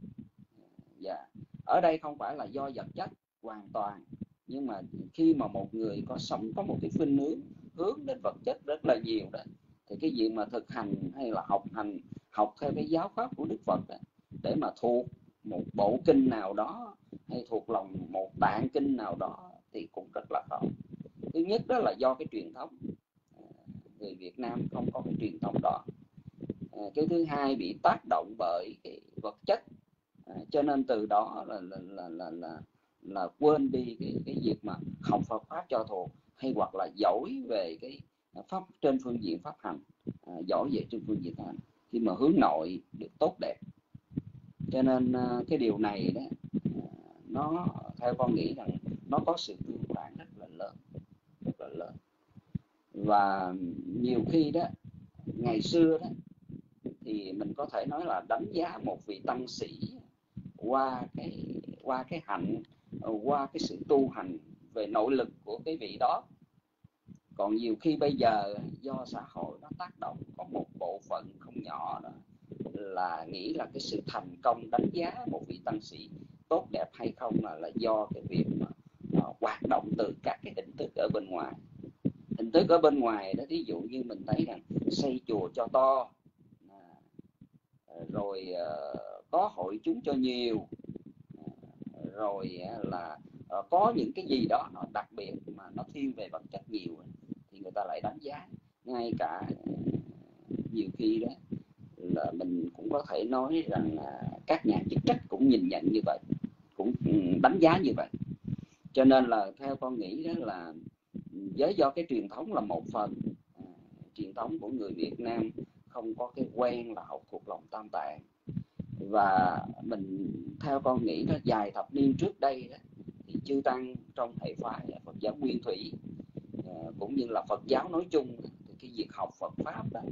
Dạ. Ở đây không phải là do vật chất hoàn toàn, nhưng mà khi mà một người có sống có một cái khuynh hướng hướng đến vật chất rất là nhiều đó, thì cái việc mà thực hành hay là học hành, học theo cái giáo pháp của Đức Phật đó, để mà thuộc một bộ kinh nào đó hay thuộc lòng một tạng kinh nào đó thì cũng rất là khó. Thứ nhất đó là do cái truyền thống, người Việt Nam không có cái truyền thống đó. À, cái thứ hai bị tác động bởi cái vật chất, à, cho nên từ đó là là là là là, là quên đi cái cái việc mà học Phật pháp cho thuộc, hay hoặc là giỏi về cái pháp trên phương diện pháp hành, à, giỏi về trên phương diện hành, khi mà hướng nội được tốt đẹp. Cho nên à, cái điều này đó, à, nó theo con nghĩ rằng nó có sự tương phản rất là lớn, rất là lớn. Và nhiều khi đó, ngày xưa đó, thì mình có thể nói là đánh giá một vị tăng sĩ qua cái qua cái hạnh, qua cái sự tu hành về nội lực của cái vị đó. Còn nhiều khi bây giờ do xã hội nó tác động, có một bộ phận không nhỏ đó là nghĩ là cái sự thành công đánh giá một vị tăng sĩ tốt đẹp hay không là, là do cái việc mà uh, hoạt động từ các cái hình thức ở bên ngoài. Hình thức ở bên ngoài đó, ví dụ như mình thấy rằng xây chùa cho to, à, rồi uh, có hội chúng cho nhiều, rồi là uh, có những cái gì đó nó đặc biệt mà nó thiên về vật chất nhiều thì người ta lại đánh giá. Ngay cả nhiều khi đó là mình cũng có thể nói rằng uh, các nhà chức trách cũng nhìn nhận như vậy, cũng đánh giá như vậy. Cho nên là theo con nghĩ đó là với do cái truyền thống là một phần, à, truyền thống của người Việt Nam không có cái quen là học thuộc lòng Tam Tạng, và mình theo con nghĩ đó vài thập niên trước đây đó, thì chư tăng trong hệ phái Phật giáo Nguyên Thủy à, cũng như là Phật giáo nói chung thì cái việc học Phật pháp đó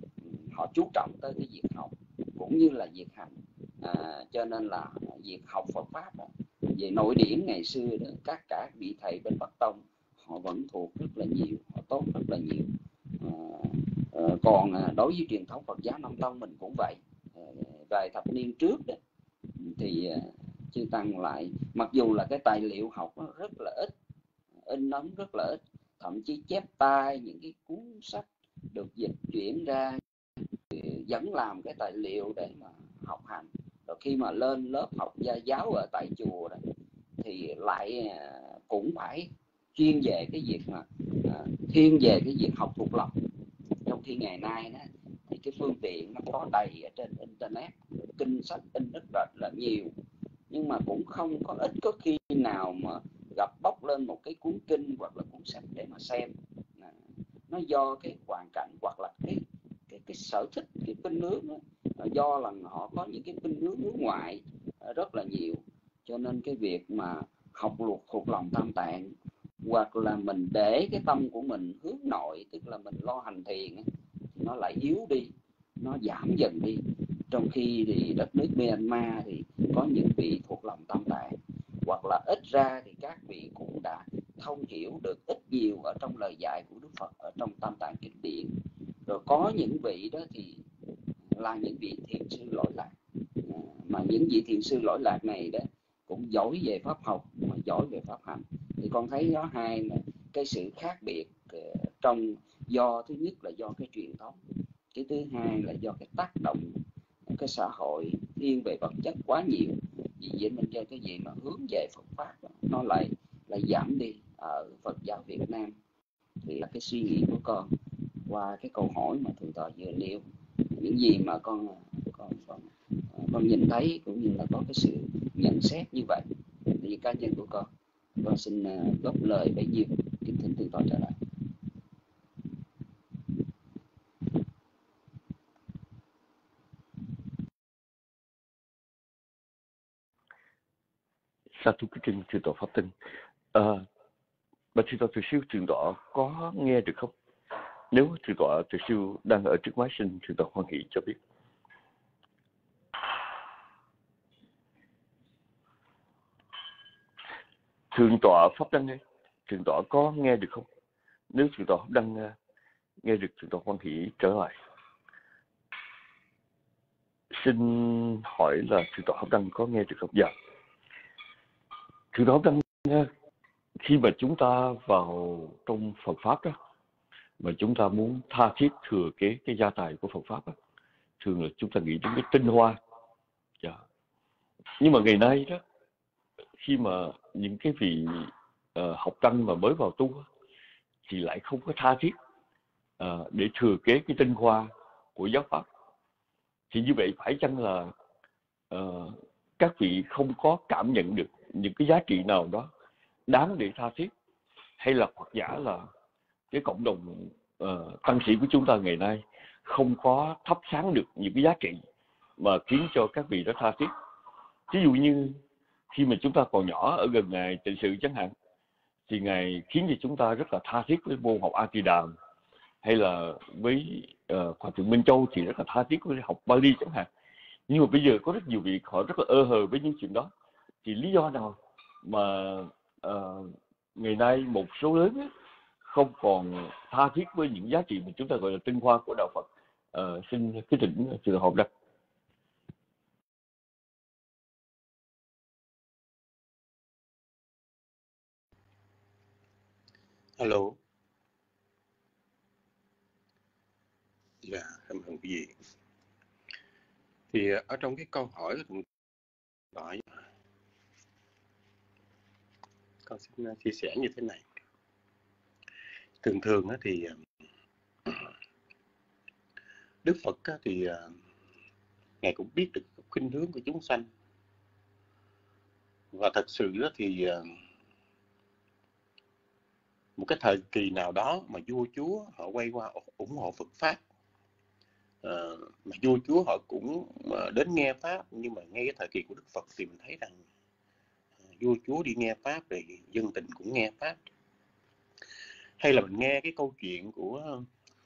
họ chú trọng tới cái việc học cũng như là việc hành, à, cho nên là việc học Phật pháp đó, về nội điển ngày xưa đó, các cả vị thầy bên Bắc Tông họ vẫn thuộc rất là nhiều, họ tốt rất là nhiều. À, à, còn à, đối với truyền thống Phật giáo Nam Tông mình cũng vậy. À, vài thập niên trước đó, thì à, chư tăng lại mặc dù là cái tài liệu học nó rất là ít, in ấn rất là ít, thậm chí chép tay những cái cuốn sách được dịch chuyển ra vẫn làm cái tài liệu để mà học hành. Rồi khi mà lên lớp học gia giáo ở tại chùa đó thì lại à, cũng phải chuyên về cái việc mà à, thiên về cái việc học thuộc lòng. Trong khi ngày nay đó, thì cái phương tiện nó có đầy ở trên internet, kinh sách in rất là, là nhiều, nhưng mà cũng không có ít có khi nào mà gặp bóc lên một cái cuốn kinh hoặc là cuốn sách để mà xem. À, nó do cái hoàn cảnh hoặc là cái cái cái sở thích cái khuynh hướng đó, do là họ có những cái khuynh hướng nước ngoài rất là nhiều, cho nên cái việc mà học luật thuộc lòng Tam Tạng hoặc là mình để cái tâm của mình hướng nội, tức là mình lo hành thiền, thì nó lại yếu đi, nó giảm dần đi. Trong khi thì đất nước Myanmar thì có những vị thuộc lòng Tam Tạng, hoặc là ít ra thì các vị cũng đã thông hiểu được ít nhiều ở trong lời dạy của Đức Phật ở trong Tam Tạng kinh điển. Rồi có những vị đó thì là những vị thiền sư lỗi lạc, mà những vị thiền sư lỗi lạc này đó cũng giỏi về pháp học mà giỏi về pháp hành. Thì con thấy đó hai là cái sự khác biệt trong, do thứ nhất là do cái truyền thống, cái thứ hai là do cái tác động cái xã hội thiên về vật chất quá nhiều. Vì vậy nên cho cái gì mà hướng về Phật pháp nó lại lại giảm đi ở Phật giáo Việt Nam. Thì là cái suy nghĩ của con qua cái câu hỏi mà thượng tọa vừa nêu, những gì mà con con con, con nhìn thấy cũng như là có cái sự nhận xét như vậy. Thì cá nhân của con, con xin góp lời bấy nhiêu, kính thỉnh thượng tọa trả lời. Sa thú kính trình thượng tọa Pháp Tinh. À, bà thượng tọa Từ Siêu, thượng tọa có nghe được không? Nếu thượng tọa Từ Siêu đang ở trước máy, xin thượng tọa hoan hỷ cho biết. Thượng tọa Pháp Đăng ơi, thượng tọa có nghe được không? Nếu thượng tọa Pháp Đăng uh, nghe được, thượng tọa hoan hỷ trở lại. Xin hỏi là thượng tọa Pháp Đăng có nghe được không? Dạ. Thượng tọa Pháp Đăng, uh, khi mà chúng ta vào trong Phật pháp đó, mà chúng ta muốn tha thiết thừa kế cái gia tài của Phật pháp đó, thường là chúng ta nghĩ đến cái tinh hoa. Dạ. Nhưng mà ngày nay đó, khi mà những cái vị uh, học tăng mà mới vào tu thì lại không có tha thiết uh, để thừa kế cái tinh hoa của giáo pháp, thì như vậy phải chăng là uh, các vị không có cảm nhận được những cái giá trị nào đó đáng để tha thiết, hay là hoặc giả là cái cộng đồng uh, tăng sĩ của chúng ta ngày nay không có thắp sáng được những cái giá trị mà khiến cho các vị đó tha thiết? Ví dụ như khi mà chúng ta còn nhỏ ở gần Ngài Tịnh Sự chẳng hạn, thì Ngài khiến cho chúng ta rất là tha thiết với môn học A Kỳ Đàm, hay là với uh, Hòa Thượng Minh Châu thì rất là tha thiết với học Bali chẳng hạn. Nhưng mà bây giờ có rất nhiều vị họ rất là ơ hờ với những chuyện đó. Thì lý do nào mà uh, ngày nay một số lớn ấy, không còn tha thiết với những giá trị mà chúng ta gọi là tinh hoa của đạo Phật. Uh, xin kính thỉnh sự họp đáp. Alo. Dạ, cảm ơn quý vị. Thì ở trong cái câu hỏi hỏi con xin chia sẻ như thế này. Thường thường thì Đức Phật thì Ngài cũng biết được khuynh hướng của chúng sanh. Và thật sự thì một cái thời kỳ nào đó mà vua chúa họ quay qua ủng hộ Phật Pháp, à, mà vua chúa họ cũng đến nghe Pháp. Nhưng mà ngay cái thời kỳ của Đức Phật thì mình thấy rằng vua chúa đi nghe Pháp thì dân tình cũng nghe Pháp. Hay là mình nghe cái câu chuyện của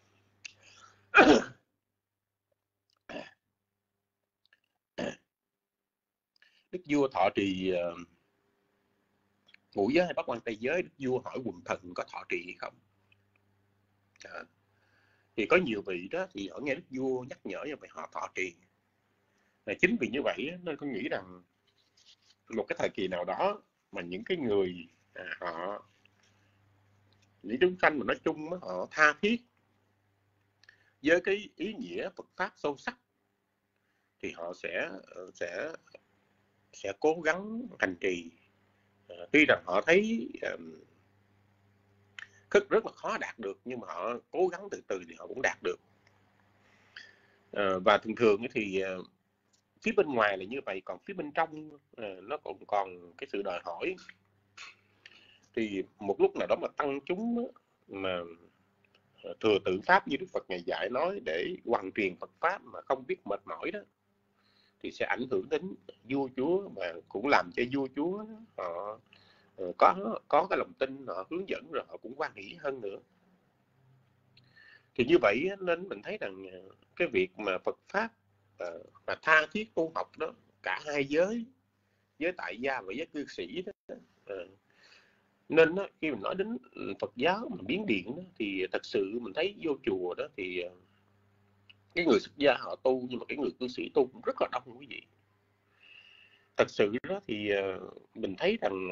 Đức vua thọ trì uh, ngũ giới hay Bát Quan Tây giới. Đức vua hỏi quần thần có thọ trì hay không. À, thì có nhiều vị đó thì họ nghe Đức vua nhắc nhở về họ thọ trì. Và chính vì như vậy nên tôi nghĩ rằng một cái thời kỳ nào đó mà những cái người à, họ những chúng sanh mà nói chung đó, họ tha thiết với cái ý nghĩa Phật Pháp sâu sắc thì họ sẽ sẽ sẽ cố gắng hành trì. À, tuy rằng họ thấy um, rất rất là khó đạt được, nhưng mà họ cố gắng từ từ thì họ cũng đạt được. À, và thường thường thì uh, phía bên ngoài là như vậy, còn phía bên trong uh, nó còn còn cái sự đòi hỏi. Thì một lúc nào đó mà tăng chúng mà thừa tự pháp như Đức Phật Ngài dạy nói để hoàn truyền Phật Pháp mà không biết mệt mỏi đó, thì sẽ ảnh hưởng đến vua chúa, và cũng làm cho vua chúa họ có có cái lòng tin, họ hướng dẫn rồi họ cũng quan hỷ hơn nữa. Thì như vậy nên mình thấy rằng cái việc mà Phật Pháp mà tha thiết tu học đó, cả hai giới, giới tại gia và giới cư sĩ đó, nên đó, khi mình nói đến Phật giáo mà Miến Điện đó, thì thật sự mình thấy vô chùa đó thì cái người xuất gia họ tu, nhưng mà cái người cư sĩ tu cũng rất là đông quý vị. Thật sự đó thì mình thấy rằng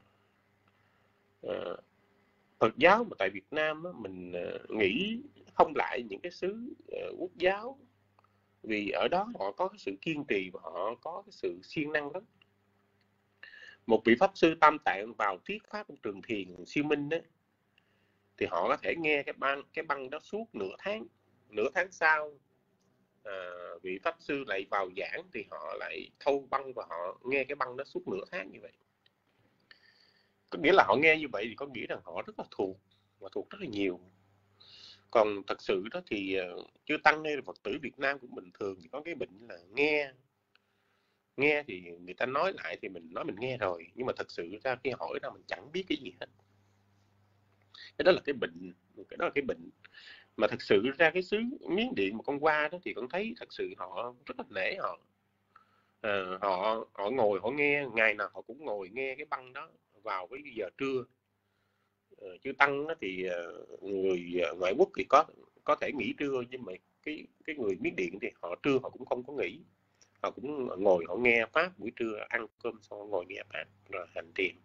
uh, Phật giáo mà tại Việt Nam đó, mình uh, nghĩ không lại những cái xứ uh, quốc giáo, vì ở đó họ có cái sự kiên trì và họ có cái sự siêng năng lắm. Một vị pháp sư Tam Tạng vào thuyết pháp trong trường thiền Siêu Minh đó, thì họ có thể nghe cái băng cái băng đó suốt nửa tháng. Nửa tháng sau à, vị pháp sư lại vào giảng thì họ lại thâu băng và họ nghe cái băng đó suốt nửa tháng như vậy. Có nghĩa là họ nghe như vậy thì có nghĩa rằng họ rất là thuộc, và thuộc rất là nhiều. Còn thật sự đó thì chư tăng hay là Phật tử Việt Nam cũng bình thường thì có cái bệnh là nghe nghe thì người ta nói lại thì mình nói mình nghe rồi, nhưng mà thật sự ra khi hỏi ra mình chẳng biết cái gì hết. Cái đó là cái bệnh, cái đó là cái bệnh mà thật sự ra cái xứ Miến Điện mà con qua đó thì con thấy thật sự họ rất là nể họ. À, họ họ ngồi họ nghe, ngày nào họ cũng ngồi nghe cái băng đó vào cái giờ trưa. À, chư tăng đó thì người ngoại quốc thì có có thể nghỉ trưa, nhưng mà cái cái người Miến Điện thì họ trưa họ cũng không có nghỉ, họ cũng ngồi họ nghe pháp, buổi trưa ăn cơm xong ngồi nghe pháp rồi hành trì.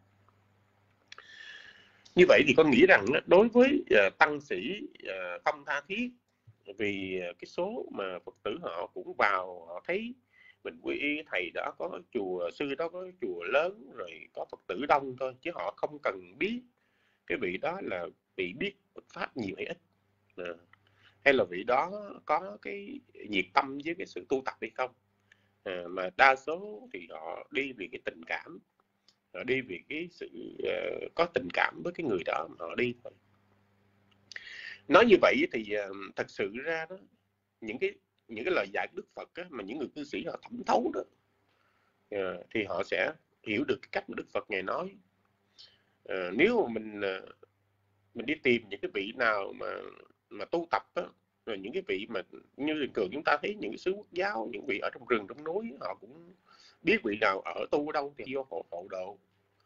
Như vậy thì con nghĩ rằng đối với uh, tăng sĩ uh, không tha thiết, vì cái số mà Phật tử họ cũng vào, họ thấy mình quy y thầy đó có chùa, sư đó có chùa lớn rồi có Phật tử đông thôi, chứ họ không cần biết cái vị đó là vị biết Phật Pháp nhiều hay ít, à, hay là vị đó có cái nhiệt tâm với cái sự tu tập hay không. À, mà đa số thì họ đi vì cái tình cảm, họ đi vì cái sự uh, có tình cảm với cái người đó mà họ đi thôi. Nói như vậy thì uh, thật sự ra đó, những cái những cái lời dạy của Đức Phật á, mà những người cư sĩ họ thẩm thấu đó, uh, thì họ sẽ hiểu được cái cách mà Đức Phật Ngài nói. Uh, nếu mà mình uh, mình đi tìm những cái vị nào mà mà tu tập á, rồi những cái vị mà như thường thường chúng ta thấy những cái xứ quốc giáo, những vị ở trong rừng trong núi, họ cũng biết vị nào ở tu ở đâu thì vô hộ hộ độ.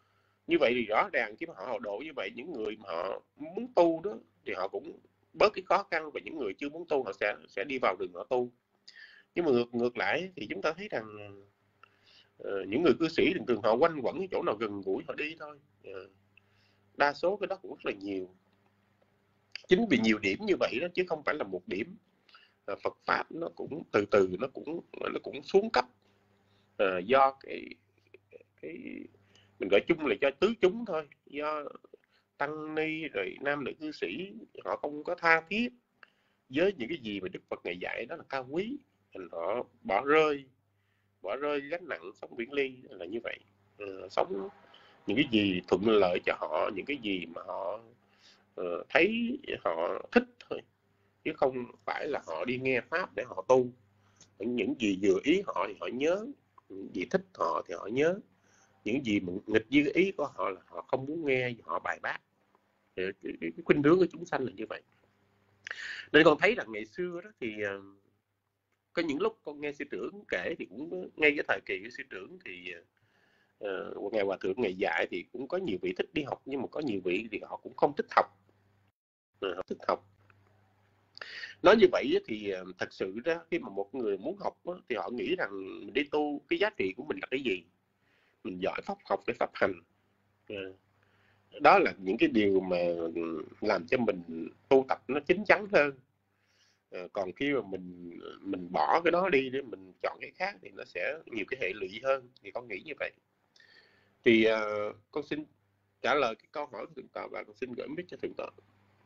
Như vậy thì rõ ràng khi mà họ độ như vậy, những người mà họ muốn tu đó thì họ cũng bớt cái khó khăn, và những người chưa muốn tu họ sẽ sẽ đi vào rừng họ tu. Nhưng mà ngược ngược lại thì chúng ta thấy rằng uh, những người cư sĩ thường thường họ quanh quẩn cái chỗ nào gần gũi họ đi thôi. Uh, đa số cái đó cũng rất là nhiều. Chính vì nhiều điểm như vậy đó, chứ không phải là một điểm. Uh, Phật pháp nó cũng từ từ nó cũng nó cũng xuống cấp, uh, do cái cái mình gọi chung là cho tứ chúng thôi, do tăng ni rồi nam nữ cư sĩ họ không có tha thiết với những cái gì mà Đức Phật ngày dạy đó là cao quý, thành họ bỏ rơi bỏ rơi gánh nặng sống viễn ly là như vậy. Ừ, sống những cái gì thuận lợi cho họ, những cái gì mà họ uh, thấy họ thích thôi, chứ không phải là họ đi nghe pháp để họ tu. Những gì vừa ý họ thì họ nhớ, những gì thích họ thì họ nhớ, những gì mà nghịch với ý của họ là họ không muốn nghe, họ bài bác. Cái, cái, cái khuynh hướng của chúng sanh là như vậy. Nên con thấy rằng ngày xưa đó thì uh, có những lúc con nghe sư trưởng kể thì cũng ngay cái thời kỳ của sư trưởng thì uh, ngày hòa thượng ngày dạy thì cũng có nhiều vị thích đi học, nhưng mà có nhiều vị thì họ cũng không thích học. Uh, họ thích học. Nói như vậy thì uh, thật sự đó, khi mà một người muốn học đó, thì họ nghĩ rằng mình đi tu, cái giá trị của mình là cái gì? Mình giỏi pháp học để pháp hành. Uh, đó là những cái điều mà làm cho mình tu tập nó chín chắn hơn. À, còn khi mà mình mình bỏ cái đó đi để mình chọn cái khác thì nó sẽ nhiều cái hệ lụy hơn, thì con nghĩ như vậy. Thì uh, con xin trả lời cái câu hỏi của thượng tọa và con xin gửi mic cho thượng tọa.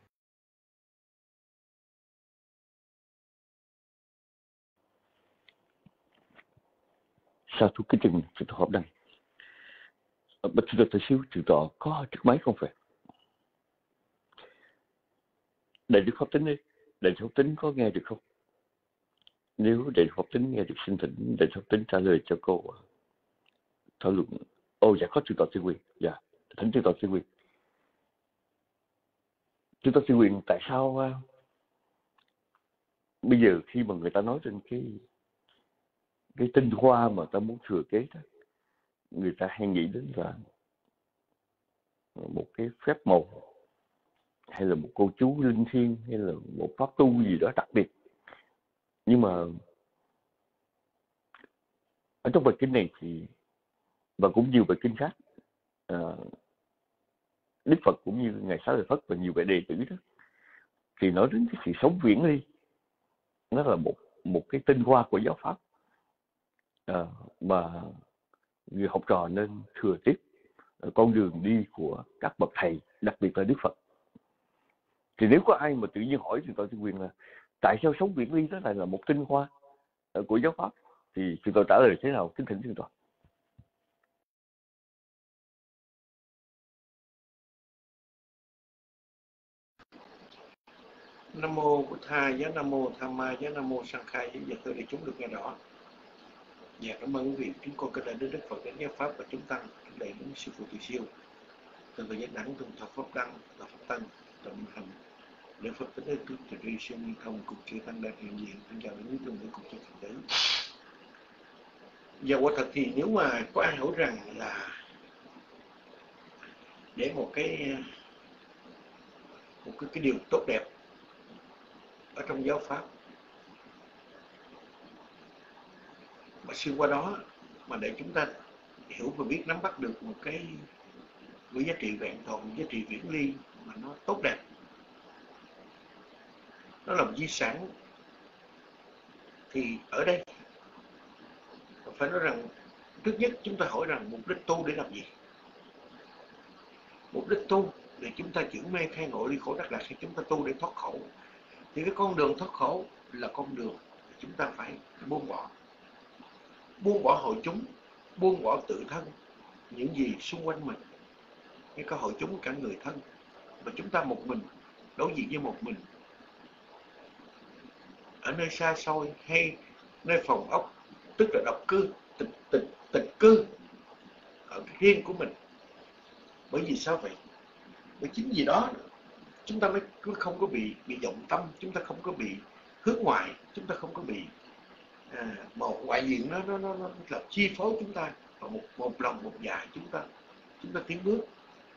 Sa thú kính trình thượng tọa Pháp Đăng. Bạch thượng tọa tự xíu, thượng tọa có chiếc máy không phải? Đại đức Pháp Tính đi, đại đức Pháp Tính có nghe được không? Nếu đại đức Pháp Tính nghe được, xin thỉnh đại đức Pháp Tính trả lời cho cô thảo luận. Ồ dạ có thượng tọa Sư Quyền, dạ thỉnh thượng tọa Sư Quyền. Thượng tọa Sư Quyền, tại sao uh, bây giờ khi mà người ta nói trên cái cái tinh hoa mà ta muốn thừa kế đó, người ta hay nghĩ đến là một cái phép màu, hay là một cô chú linh thiêng, hay là một pháp tu gì đó đặc biệt. Nhưng mà ở trong bài kinh này thì, và cũng nhiều bài kinh khác, uh, Đức Phật cũng như Ngài Xá Lợi Phất và nhiều vị đệ tử đó, thì nói đến cái sự sống viễn ly. Nó là một một cái tinh hoa của giáo pháp uh, mà người học trò nên thừa tiếp con đường đi của các bậc thầy, đặc biệt là Đức Phật. Thì nếu có ai mà tự nhiên hỏi thì tôi sẽ quyền là tại sao sống viễn ly đó lại là một tinh hoa của giáo pháp, thì tôi trả lời thế nào? Kính thỉnh thượng tọa. Nam mô Bụt Tha giá, Nam mô Tham Ma giá, Nam mô Sang Khai giá. Giờ tôi để chúng được nghe rõ. Dạ cảm ơn quý vị. Chúng con kính lễ đến Đức Phật, đến giáo pháp và chúng tăng, kính lễ đến sư phụ Từ Siêu, từ người giác đẳng, từ thọ pháp đăng, thọ pháp tăng, tận hành để Phật tính đến trước từ tri siêu nguyên thông cục chư tăng đạt hiện diện, thân chào đến tương với cục chư Phật tử. Giờ quả thật thì nếu mà có ai hỏi rằng là để một cái một cái, cái điều tốt đẹp ở trong giáo pháp mà xuyên qua đó mà để chúng ta hiểu và biết nắm bắt được một cái với giá trị vẹn toàn, giá trị viễn ly mà nó tốt đẹp, nó là một di sản, thì ở đây phải nói rằng trước nhất chúng ta hỏi rằng mục đích tu để làm gì? Mục đích tu để chúng ta chuyển mê khai ngộ ly khổ đắc lạc, hay chúng ta tu để thoát khổ? Thì cái con đường thoát khổ là con đường chúng ta phải buông bỏ, buông bỏ hội chúng, buông bỏ tự thân, những gì xung quanh mình, cái có hội chúng cả người thân, và chúng ta một mình đối diện với một mình ở nơi xa xôi hay nơi phòng ốc, tức là độc cư, tịch tịch tịch cư ở cái riêng của mình. Bởi vì sao vậy? Bởi chính vì đó chúng ta mới không có bị bị vọng tâm, chúng ta không có bị hướng ngoại, chúng ta không có bị à, một ngoại diện nó nó nó nó là chi phối chúng ta, và một một lòng một dạ chúng ta chúng ta tiến bước.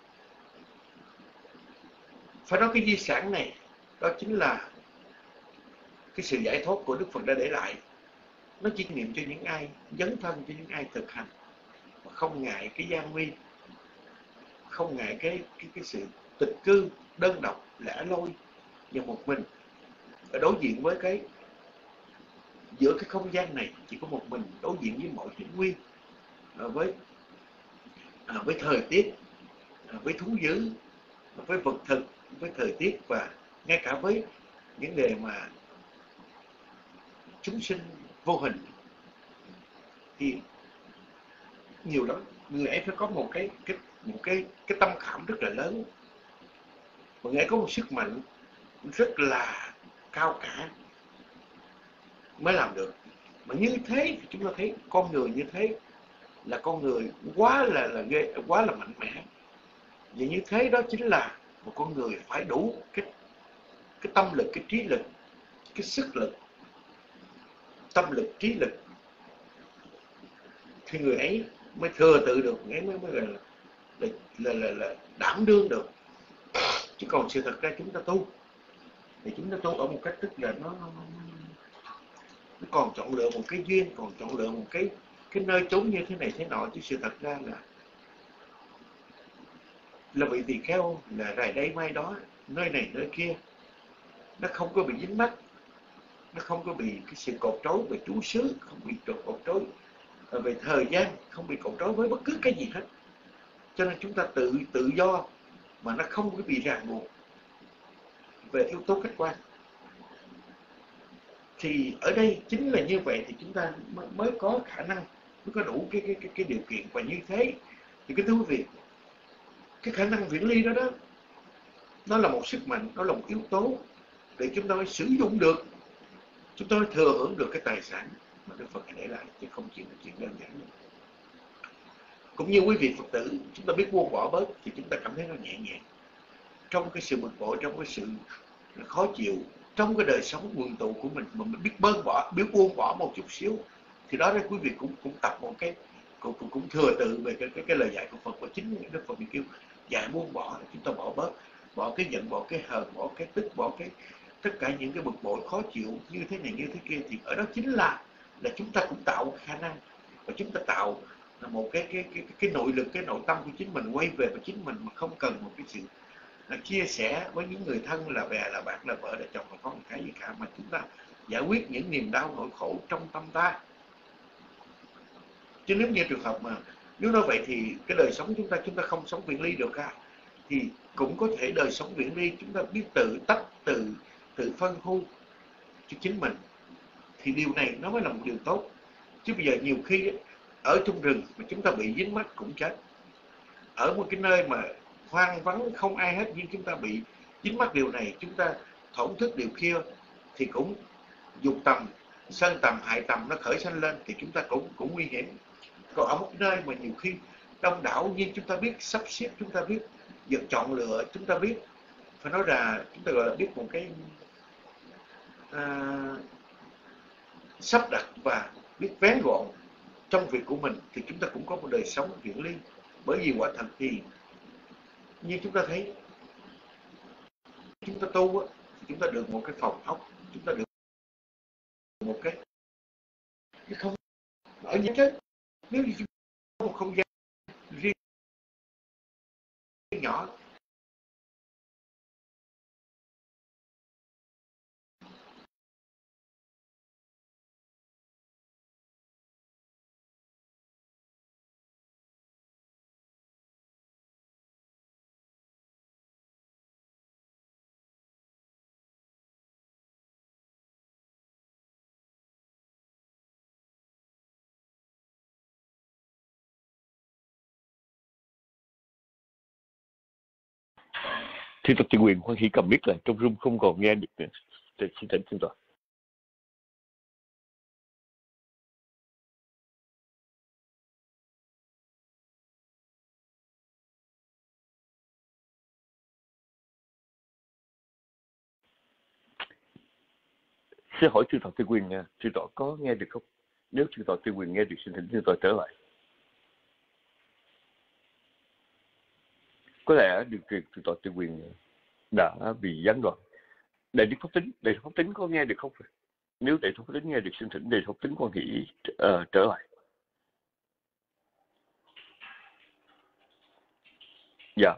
Phải nói cái di sản này đó chính là cái sự giải thoát của Đức Phật đã để lại. Nó chiêm nghiệm cho những ai dấn thân, cho những ai thực hành, mà không ngại cái gian nguy, không ngại cái cái cái sự tịch cư đơn độc lẻ loi và một mình ở đối diện với cái giữa cái không gian này, chỉ có một mình đối diện với mọi hiểm nguy, với à, với thời tiết, à, với thú dữ, với vật thực, với thời tiết, và ngay cả với những đề mà chúng sinh vô hình. Thì nhiều lắm, người ấy phải có một cái cái một cái cái tâm khảm rất là lớn, và người ấy có một sức mạnh rất là cao cả mới làm được. Mà như thế thì chúng ta thấy con người như thế là con người quá là là ghê, quá là mạnh mẽ. Và như thế đó chính là một con người phải đủ cái cái tâm lực, cái trí lực, cái sức lực, tâm lực, trí lực, thì người ấy mới thừa tự được, người ấy mới mới gọi là là, là, là, là đảm đương được. Chứ còn sự thật ra chúng ta tu thì chúng ta tu ở một cách tức là nó, nó, nó còn chọn lựa một cái duyên, còn chọn lựa một cái cái nơi trốn như thế này thế nọ, chứ sự thật ra là là vị tỳ kheo là rày đây mai đó, nơi này nơi kia, nó không có bị dính mắc, nó không có bị cái sự cột trói về chú xứ, không bị cột trói về thời gian, không bị cột trói với bất cứ cái gì hết. Cho nên chúng ta tự tự do mà nó không có bị ràng buộc về yếu tố khách quan. Thì ở đây chính là như vậy thì chúng ta mới có khả năng, mới có đủ cái cái cái, cái điều kiện. Và như thế thì cái thú vị, cái khả năng viễn ly đó đó, nó là một sức mạnh, nó là một yếu tố để chúng ta mới sử dụng được, chúng ta mới thừa hưởng được cái tài sản mà Đức Phật để lại, chứ không chỉ là chuyện đơn giản nữa. Cũng như quý vị Phật tử, chúng ta biết buông bỏ bớt thì chúng ta cảm thấy nó nhẹ nhàng. Trong cái sự bực bội, trong cái sự khó chịu, trong cái đời sống quần tụ của mình, mà mình biết bớt bỏ, biết buông bỏ một chút xíu, thì đó đấy quý vị cũng cũng tập một cái, cũng cũng, cũng thừa tự về cái, cái cái lời dạy của Phật. Và chính Đức Phật bị kêu dạy buông bỏ, chúng ta bỏ bớt, bỏ cái giận, bỏ cái hờn, bỏ cái tức, bỏ cái tất cả những cái bực bội khó chịu như thế này như thế kia. Thì ở đó chính là là chúng ta cũng tạo khả năng, và chúng ta tạo là một cái cái cái cái nội lực, cái nội tâm của chính mình quay về với chính mình, mà không cần một cái sự là chia sẻ với những người thân, là bè, là bạn, là vợ, là chồng, là con, cái gì cả, mà chúng ta giải quyết những niềm đau nỗi khổ trong tâm ta. Chứ nếu như trường hợp mà nếu nói vậy thì cái đời sống chúng ta chúng ta không sống viễn ly được cả, thì cũng có thể đời sống viễn ly chúng ta biết tự tách, tự tự phân khu cho chính mình, thì điều này nó mới là một điều tốt. Chứ bây giờ nhiều khi ở trong rừng mà chúng ta bị dính mắc cũng chết, ở một cái nơi mà hoang vắng không ai hết nhưng chúng ta bị dính mắc điều này, chúng ta thổn thức điều kia, thì cũng dục tầm, sân tầm, hại tầm nó khởi sanh lên, thì chúng ta cũng cũng nguy hiểm. Còn ở một nơi mà nhiều khi đông đảo nhưng chúng ta biết sắp xếp, chúng ta biết việc chọn lựa, chúng ta biết, phải nói là chúng ta gọi là biết một cái à, sắp đặt và biết vén gọn trong việc của mình, thì chúng ta cũng có một đời sống viễn ly. Bởi vì quả thật thì như chúng ta thấy, chúng ta tu á, thì chúng ta được một cái phòng ốc, chúng ta được một cái cái không ở những cái, nếu như chúng ta có một không gian riêng nhỏ, Thưa Tập Tư Quyền, Khoan hỷ cầm mic lại, trong room không còn nghe được nữa. Để xin thỉnh xin tòa. Xin hỏi Thưa Tập Tư Quyền, Thưa tọa có nghe được không? Nếu Thưa Tập Tư Quyền nghe được, xin thỉnh Thưa tọa trở lại. có lẽ được truyền từ tọa Tây Quyền đã bị gián đoạn. Đại Đức Pháp Tính, Đại Đức Pháp Tính có nghe được không? Nếu Đại Đức Pháp Tính nghe được, xin thỉnh Đại Đức Pháp Tính quan hỷ uh, trở lại. Dạ.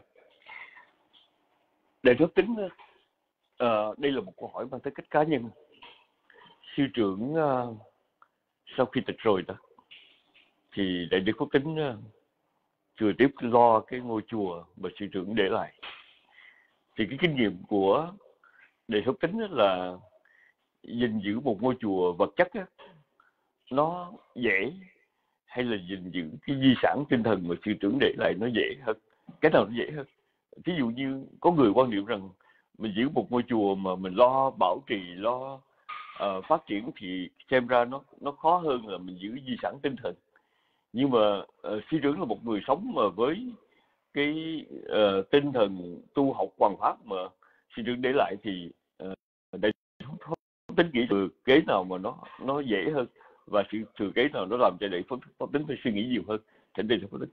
Đại Đức Pháp Tính, uh, đây là một câu hỏi mang tới cách cá nhân. Sư trưởng uh, sau khi tịch rồi đó, thì Đại Đức Pháp Tính uh, chưa tiếp lo cái ngôi chùa mà sư trưởng để lại. Thì cái kinh nghiệm của Đại Đức Pháp Tính là gìn giữ một ngôi chùa vật chất á, nó dễ hay là gìn giữ cái di sản tinh thần mà sư trưởng để lại nó dễ hơn? Cái nào nó dễ hơn? Ví dụ như có người quan niệm rằng mình giữ một ngôi chùa mà mình lo bảo trì, lo uh, phát triển thì xem ra nó nó khó hơn là mình giữ di sản tinh thần. Nhưng mà uh, sư trưởng là một người sống mà với cái uh, tinh thần tu học hoàn pháp mà sư trưởng để lại thì uh, Đại Pháp Tính nghĩ từ kế nào mà nó nó dễ hơn và sự từ kế nào nó làm cho Đại Pháp Tính phải suy nghĩ nhiều hơn. Thỉnh Đại Pháp Tính.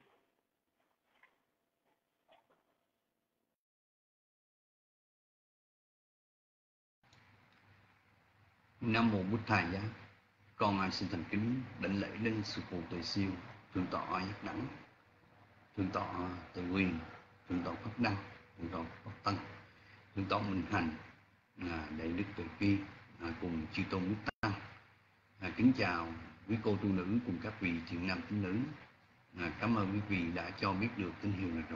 Nam mô Bụt Thầy Giá. Con xin thành kính đảnh lễ lên sư phụ Tuệ Siêu, thượng tọa Giác Đẳng, thượng tọa Tuệ Quyền, thượng tọa Pháp Đăng, thượng tọa Pháp Tân, thượng tọa Minh Hành, Đại Đức Tuệ Phi cùng chư tôn Đức Tăng. Kính chào quý cô tu nữ cùng các vị thiện nam tín nữ. Cảm ơn quý vị đã cho biết được tín hiệu này rõ.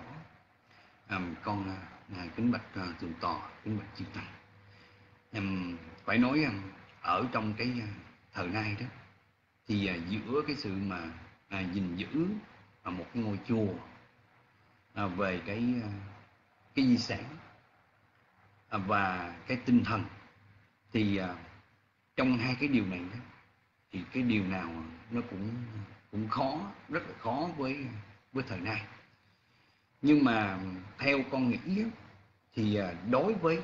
Con kính bạch thượng tọa, kính bạch chư Tăng. Em phải nói rằng ở trong cái thời nay đó thì giữa cái sự mà à, gìn giữ à, một cái ngôi chùa à, về cái cái di sản à, và cái tinh thần thì à, trong hai cái điều này đó thì cái điều nào nó cũng cũng khó, rất là khó với với thời nay. Nhưng mà theo con nghĩ đó, thì à, đối với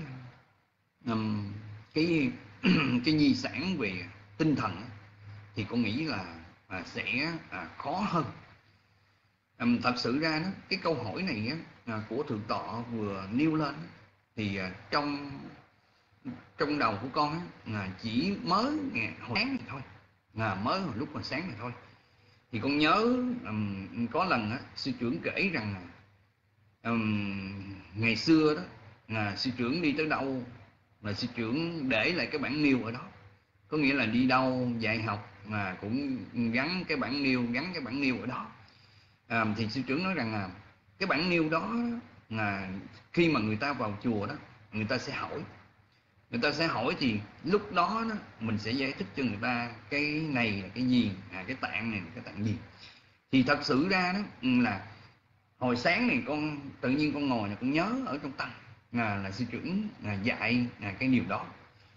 um, cái cái di sản về tinh thần thì con nghĩ là à, sẽ à, khó hơn. À, thật sự ra đó, cái câu hỏi này á, à, của thượng tọa vừa nêu lên thì à, trong trong đầu của con á, à, chỉ mới ngày hồi sáng này thôi, à, mới hồi lúc còn sáng này thôi. Thì con nhớ um, có lần á, sư trưởng kể rằng um, ngày xưa đó à, sư trưởng đi tới đâu là sư trưởng để lại cái bản nêu ở đó. Có nghĩa là đi đâu dạy học mà cũng gắn cái bản nêu, gắn cái bản nêu ở đó. À, thì sư trưởng nói rằng là cái bản nêu đó là khi mà người ta vào chùa đó, người ta sẽ hỏi. Người ta sẽ hỏi thì lúc đó, đó mình sẽ giải thích cho người ta cái này là cái gì, à, cái tạng này là cái tạng gì. Thì thật sự ra đó là hồi sáng này con tự nhiên con ngồi là con nhớ ở trong tâm là, là sư trưởng là dạy là cái điều đó.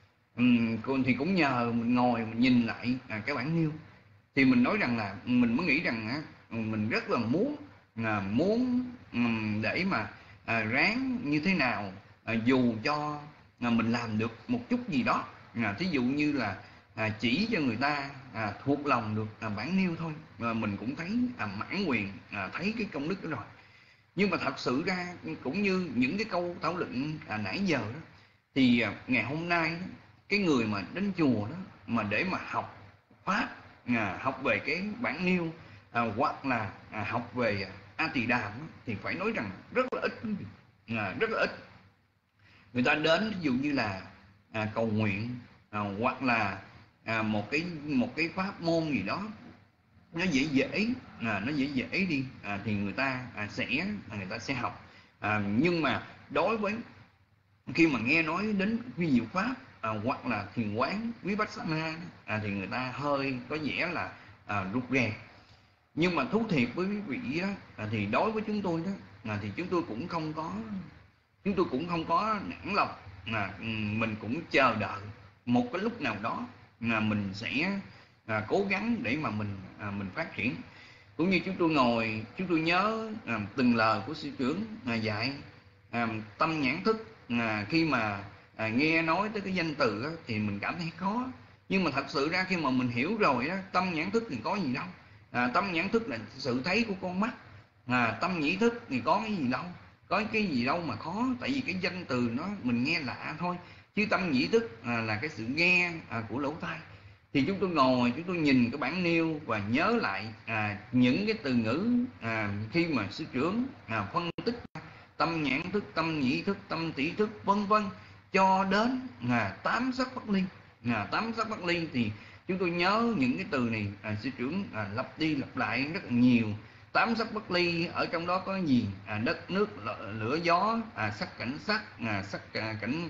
Uhm, thì cũng nhờ mình ngồi mình nhìn lại à, cái bản nêu thì mình nói rằng là mình mới nghĩ rằng á, mình rất là muốn là muốn um, để mà à, ráng như thế nào à, dù cho à, mình làm được một chút gì đó, à, thí dụ như là à, chỉ cho người ta à, thuộc lòng được à, bản nêu thôi mà mình cũng thấy à, mãn nguyện, à, thấy cái công đức đó rồi. Nhưng mà thật sự ra cũng như những cái câu thảo luận à, nãy giờ đó thì à, ngày hôm nay đó, cái người mà đến chùa đó mà để mà học pháp, à, học về cái bản nêu à, hoặc là à, học về A Tỳ Đàm đó, thì phải nói rằng rất là ít, à, rất là ít. Người ta đến ví dụ như là à, cầu nguyện à, hoặc là à, một cái một cái pháp môn gì đó nó dễ dễ à, nó dễ dễ đi à, thì người ta à, sẽ người ta sẽ học. À, nhưng mà đối với khi mà nghe nói đến vi diệu pháp à, hoặc là thiền quán Vipassana à, thì người ta hơi có vẻ là à, rụt rè. Nhưng mà thú thiệt với quý vị đó, à, thì đối với chúng tôi đó à, thì chúng tôi cũng không có chúng tôi cũng không có nản lòng, à, mình cũng chờ đợi một cái lúc nào đó là mình sẽ à, cố gắng để mà mình à, mình phát triển. Cũng như chúng tôi ngồi chúng tôi nhớ à, từng lời của sư trưởng à, dạy à, tâm nhãn thức. À, khi mà à, nghe nói tới cái danh từ đó, thì mình cảm thấy khó. Nhưng mà thật sự ra khi mà mình hiểu rồi đó, tâm nhãn thức thì có gì đâu. À, tâm nhãn thức là sự thấy của con mắt. À, tâm nhĩ thức thì có cái gì đâu. có cái gì đâu mà khó, tại vì cái danh từ nó mình nghe lạ thôi, chứ tâm nhĩ thức à, là cái sự nghe à, của lỗ tai. Thì chúng tôi ngồi, chúng tôi nhìn cái bản nêu và nhớ lại à, những cái từ ngữ à, khi mà sư trưởng à, phân tích tâm nhãn thức, tâm nhĩ thức, tâm tỷ thức, vân vân, cho đến à, tám sắc bất ly. À, tám sắc bất ly thì chúng tôi nhớ những cái từ này à, sư trưởng à, lặp đi lặp lại rất là nhiều. Tám sắc bất ly ở trong đó có gì? À, đất nước lửa gió, à, sắc cảnh sắc, à, sắc à, cảnh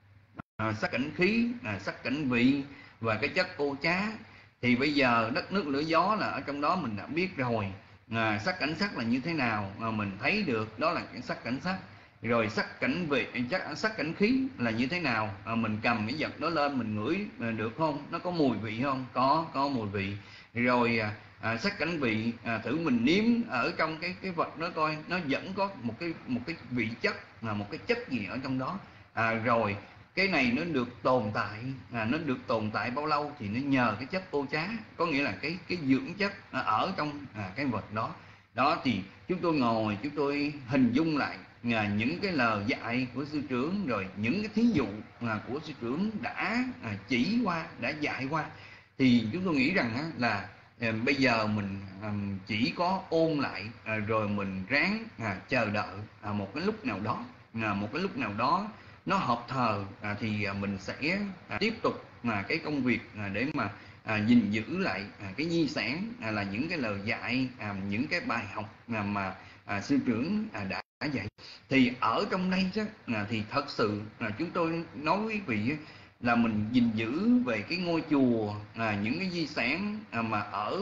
à, sắc cảnh khí, à, sắc cảnh vị và cái chất cô trá. Thì bây giờ đất nước lửa gió là ở trong đó mình đã biết rồi. À, sắc cảnh sắc là như thế nào mà mình thấy được, đó là cái sắc cảnh sắc. Rồi sắc cảnh vị, chắc sắc cảnh khí là như thế nào, à, mình cầm cái vật đó lên mình ngửi à, được không, nó có mùi vị không, có có mùi vị. Rồi à, à, sắc cảnh vị à, thử mình nếm ở trong cái cái vật đó coi nó vẫn có một cái một cái vị chất, là một cái chất gì ở trong đó. À, rồi cái này nó được tồn tại, à, nó được tồn tại bao lâu thì nó nhờ cái chất cô trá, có nghĩa là cái cái dưỡng chất ở trong à, cái vật đó. Đó thì chúng tôi ngồi, chúng tôi hình dung lại à, những cái lời dạy của sư trưởng, rồi những cái thí dụ à, của sư trưởng đã à, chỉ qua, đã dạy qua. Thì chúng tôi nghĩ rằng á, là à, bây giờ mình à, chỉ có ôn lại à, rồi mình ráng à, chờ đợi à, một cái lúc nào đó, à, một cái lúc nào đó nó hợp thời à, thì à, mình sẽ à, tiếp tục mà cái công việc à, để mà à, gìn giữ lại à, cái di sản à, là những cái lời dạy, à, những cái bài học à, mà à, sư trưởng à, đã dạy. Thì ở trong đây chứ à, thì thật sự là chúng tôi nói với quý vị là mình gìn giữ về cái ngôi chùa, à, những cái di sản à, mà ở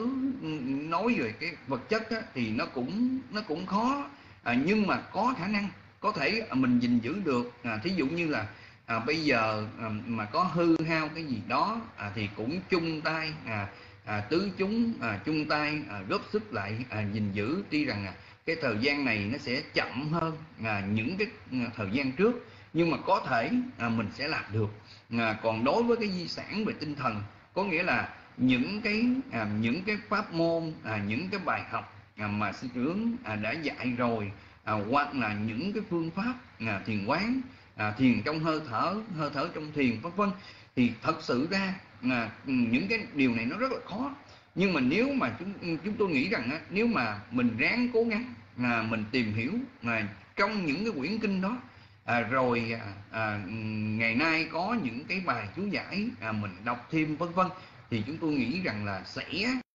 nói về cái vật chất á, thì nó cũng nó cũng khó, à, nhưng mà có khả năng có thể mình gìn giữ được. À, thí dụ như là à, bây giờ à, mà có hư hao cái gì đó à, thì cũng chung tay à, à, tứ chúng à, chung tay à, góp sức lại à, gìn giữ. Tuy rằng à, cái thời gian này nó sẽ chậm hơn à, những cái à, thời gian trước, nhưng mà có thể à, mình sẽ làm được. À, còn đối với cái di sản về tinh thần, có nghĩa là những cái à, những cái pháp môn, à, những cái bài học à, mà sư trưởng à, đã dạy rồi, à, hoặc là những cái phương pháp à, thiền quán, à, thiền trong hơi thở, hơi thở trong thiền, vân vân, thì thật sự ra à, những cái điều này nó rất là khó. Nhưng mà nếu mà chúng chúng tôi nghĩ rằng á, nếu mà mình ráng cố gắng à, mình tìm hiểu à, trong những cái quyển kinh đó, à, rồi à, à, ngày nay có những cái bài chú giải à, mình đọc thêm, vân vân, thì chúng tôi nghĩ rằng là sẽ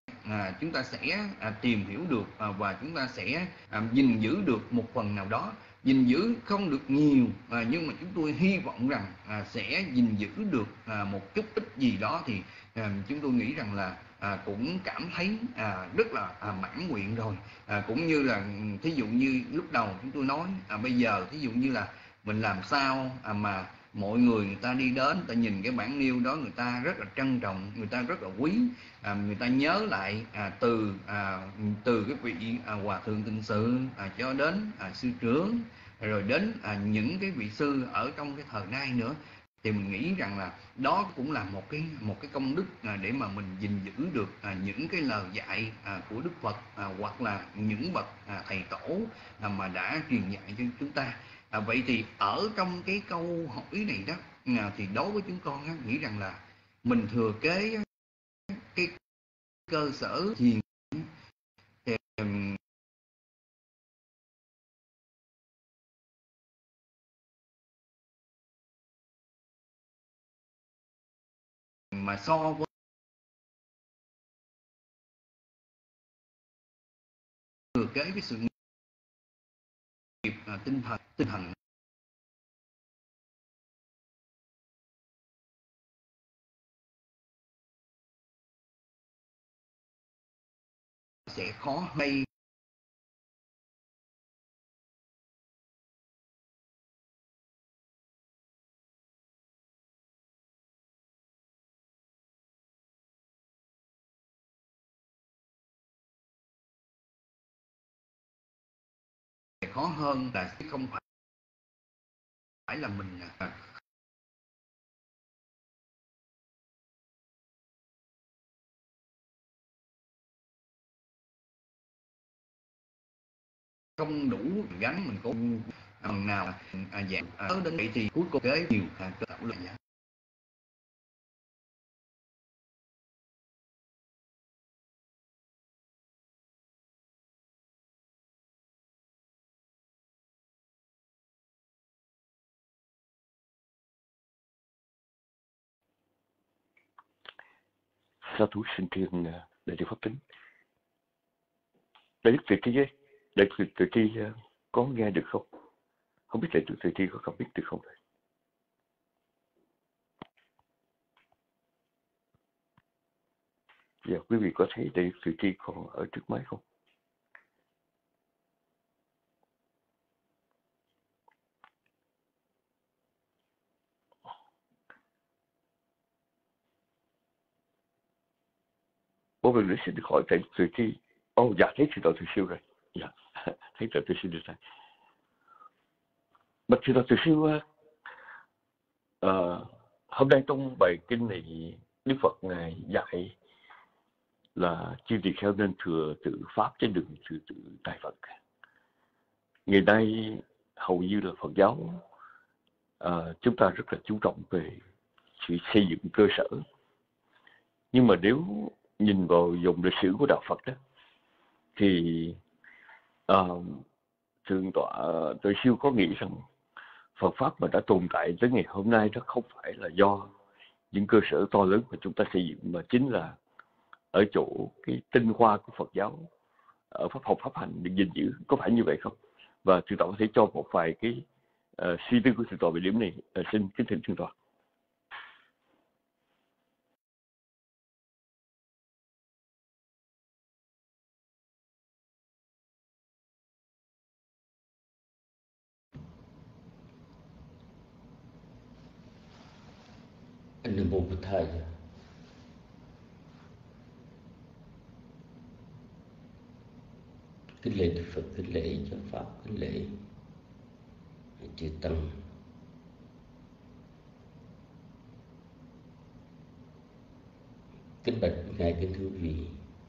à, chúng ta sẽ à, tìm hiểu được à, và chúng ta sẽ à, gìn giữ được một phần nào đó. Gìn giữ không được nhiều à, nhưng mà chúng tôi hy vọng rằng à, sẽ gìn giữ được à, một chút ít gì đó, thì à, chúng tôi nghĩ rằng là à, cũng cảm thấy à, rất là à, mãn nguyện rồi. À, cũng như là thí dụ như lúc đầu chúng tôi nói, à, bây giờ thí dụ như là mình làm sao à, mà mọi người người ta đi đến, người ta nhìn cái bản nêu đó, người ta rất là trân trọng, người ta rất là quý, à, người ta nhớ lại à, từ à, từ cái vị à, hòa thượng Tịnh Sự à, cho đến à, sư trưởng, rồi đến à, những cái vị sư ở trong cái thời nay nữa. Thì mình nghĩ rằng là đó cũng là một cái một cái công đức à, để mà mình gìn giữ được à, những cái lời dạy à, của Đức Phật, à, hoặc là những bậc à, thầy tổ à, mà đã truyền dạy cho chúng ta. À, vậy thì ở trong cái câu hỏi này đó à, thì đối với chúng con á, nghĩ rằng là mình thừa kế cái cơ sở thiền thì, mà so với thừa kế cái sự nghiệp à, tinh thần tinh thần sẽ khó hay khó hơn là không phải phải là mình à, không đủ gánh, mình cũng phần nào à, dạng à, đến vậy thì cuối cùng cái nhiều à, cơ thảo luận giá. Sa thú sinh thiên đại đức Pháp Tính. Đại đức Tuệ Tri ấy, đại đức Tuệ Tri có nghe được không? Không biết đại đức Tuệ Tri có không biết được không? Dạ, quý vị có thấy đại đức Tuệ Tri còn ở trước máy không? Bố mình xin được hỏi đại đức Tuệ Tri. Ồ, oh, dạ, thấy sư đạo Từ Siêu rồi. Dạ, thấy đạo Từ Siêu được rồi. Bạch sư đạo Từ Siêu, uh, hôm nay trong bài kinh này, Đức Phật Ngài dạy là chư tỳ kheo nên thừa tự Pháp trên đường thừa tự tại Phật. Ngày nay, hầu như là Phật giáo, uh, chúng ta rất là chú trọng về sự xây dựng cơ sở. Nhưng mà nếu nhìn vào dòng lịch sử của Đạo Phật đó, thì uh, Thượng tọa Tuệ Siêu có nghĩ rằng Phật Pháp mà đã tồn tại tới ngày hôm nay đó không phải là do những cơ sở to lớn mà chúng ta xây dựng, mà chính là ở chỗ cái tinh hoa của Phật giáo ở pháp học pháp hành được gìn giữ. Có phải như vậy không? Và Thượng tọa có thể cho một vài cái uh, suy tư của Thượng tọa về điểm này. Uh, xin kính thỉnh Thượng tọa. Nam mô Bụt Thầy. Kính lễ Đức Phật, kính lễ cho Pháp, kính lễ chư Tăng. Kính bạch ngài kính thưa quý vị.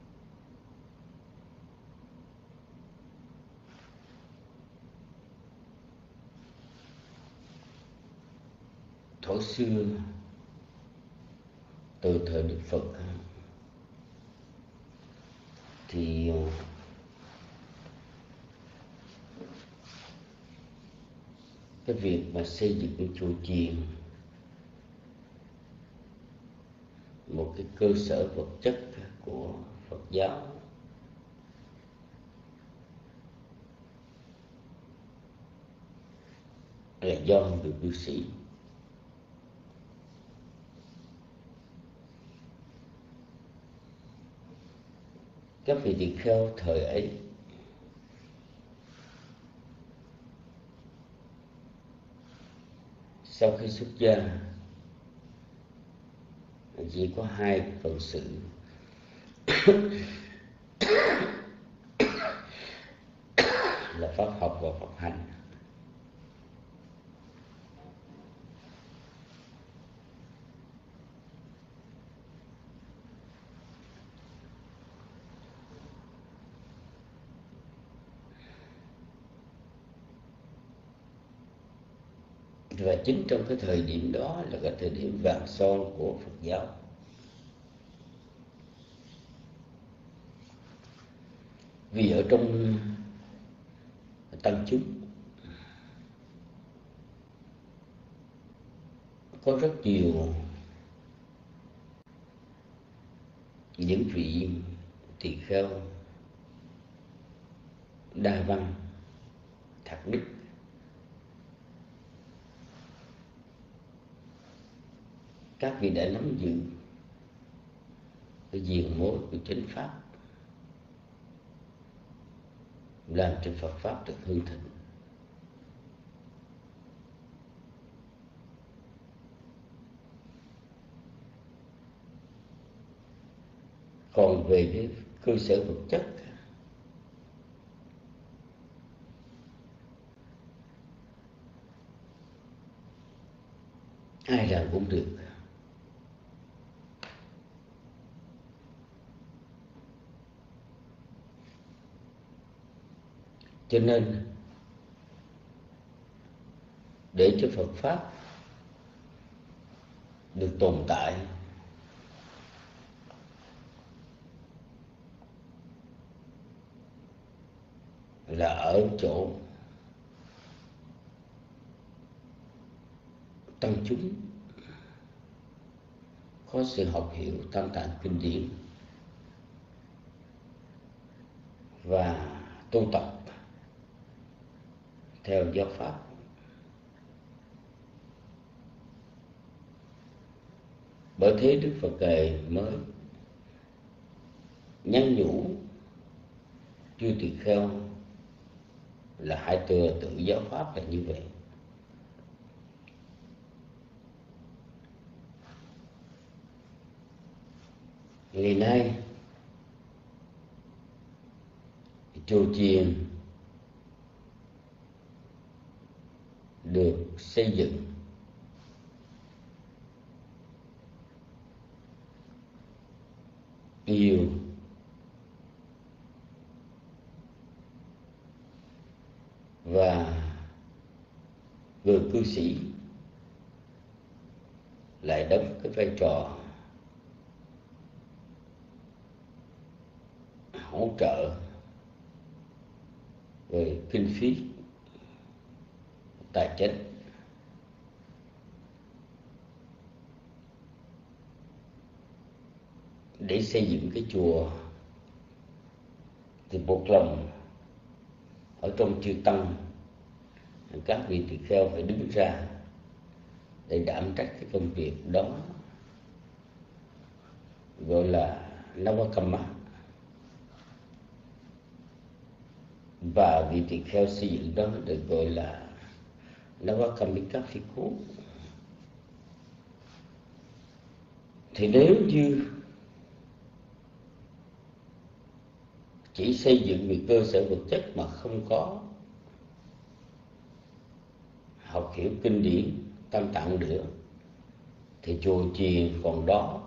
Thuở xưa, từ thời Đức Phật thì cái việc mà xây dựng chùa chiền, một cái cơ sở vật chất của Phật giáo, là do người cư sĩ. Các vị tỳ kheo thời ấy sau khi xuất gia chỉ có hai phần sự là pháp học và pháp hành. Và chính trong cái thời điểm đó là cái thời điểm vàng son của Phật giáo. Vì ở trong tăng chúng có rất nhiều những vị tỳ kheo đa văn, thạc đức, các vị đã nắm giữ cái diền mối của chánh pháp, làm cho Phật pháp được hưng thịnh. Còn về cái cơ sở vật chất, ai làm cũng được. Cho nên để cho Phật pháp được tồn tại là ở chỗ tăng chúng có sự học hiểu tam tạng kinh điển và tu tập theo giáo pháp. Bởi thế Đức Phật Ngài mới nhắn nhủ chư tỳ kheo là hãy thừa tự giáo pháp là như vậy. Ngày nay chùa chiền được xây dựng nhiều và người cư sĩ lại đóng cái vai trò hỗ trợ về kinh phí tài chính để xây dựng cái chùa. Thì một lòng ở trong chư tăng, các vị tỳ kheo phải đứng ra để đảm trách cái công việc đó, gọi là Navakamma. Và vị tỳ kheo xây dựng đó được gọi là Navakamika Phiku. Thì nếu như chỉ xây dựng về cơ sở vật chất mà không có học hiểu kinh điển tam tạng nữa, thì chùa chiền còn đó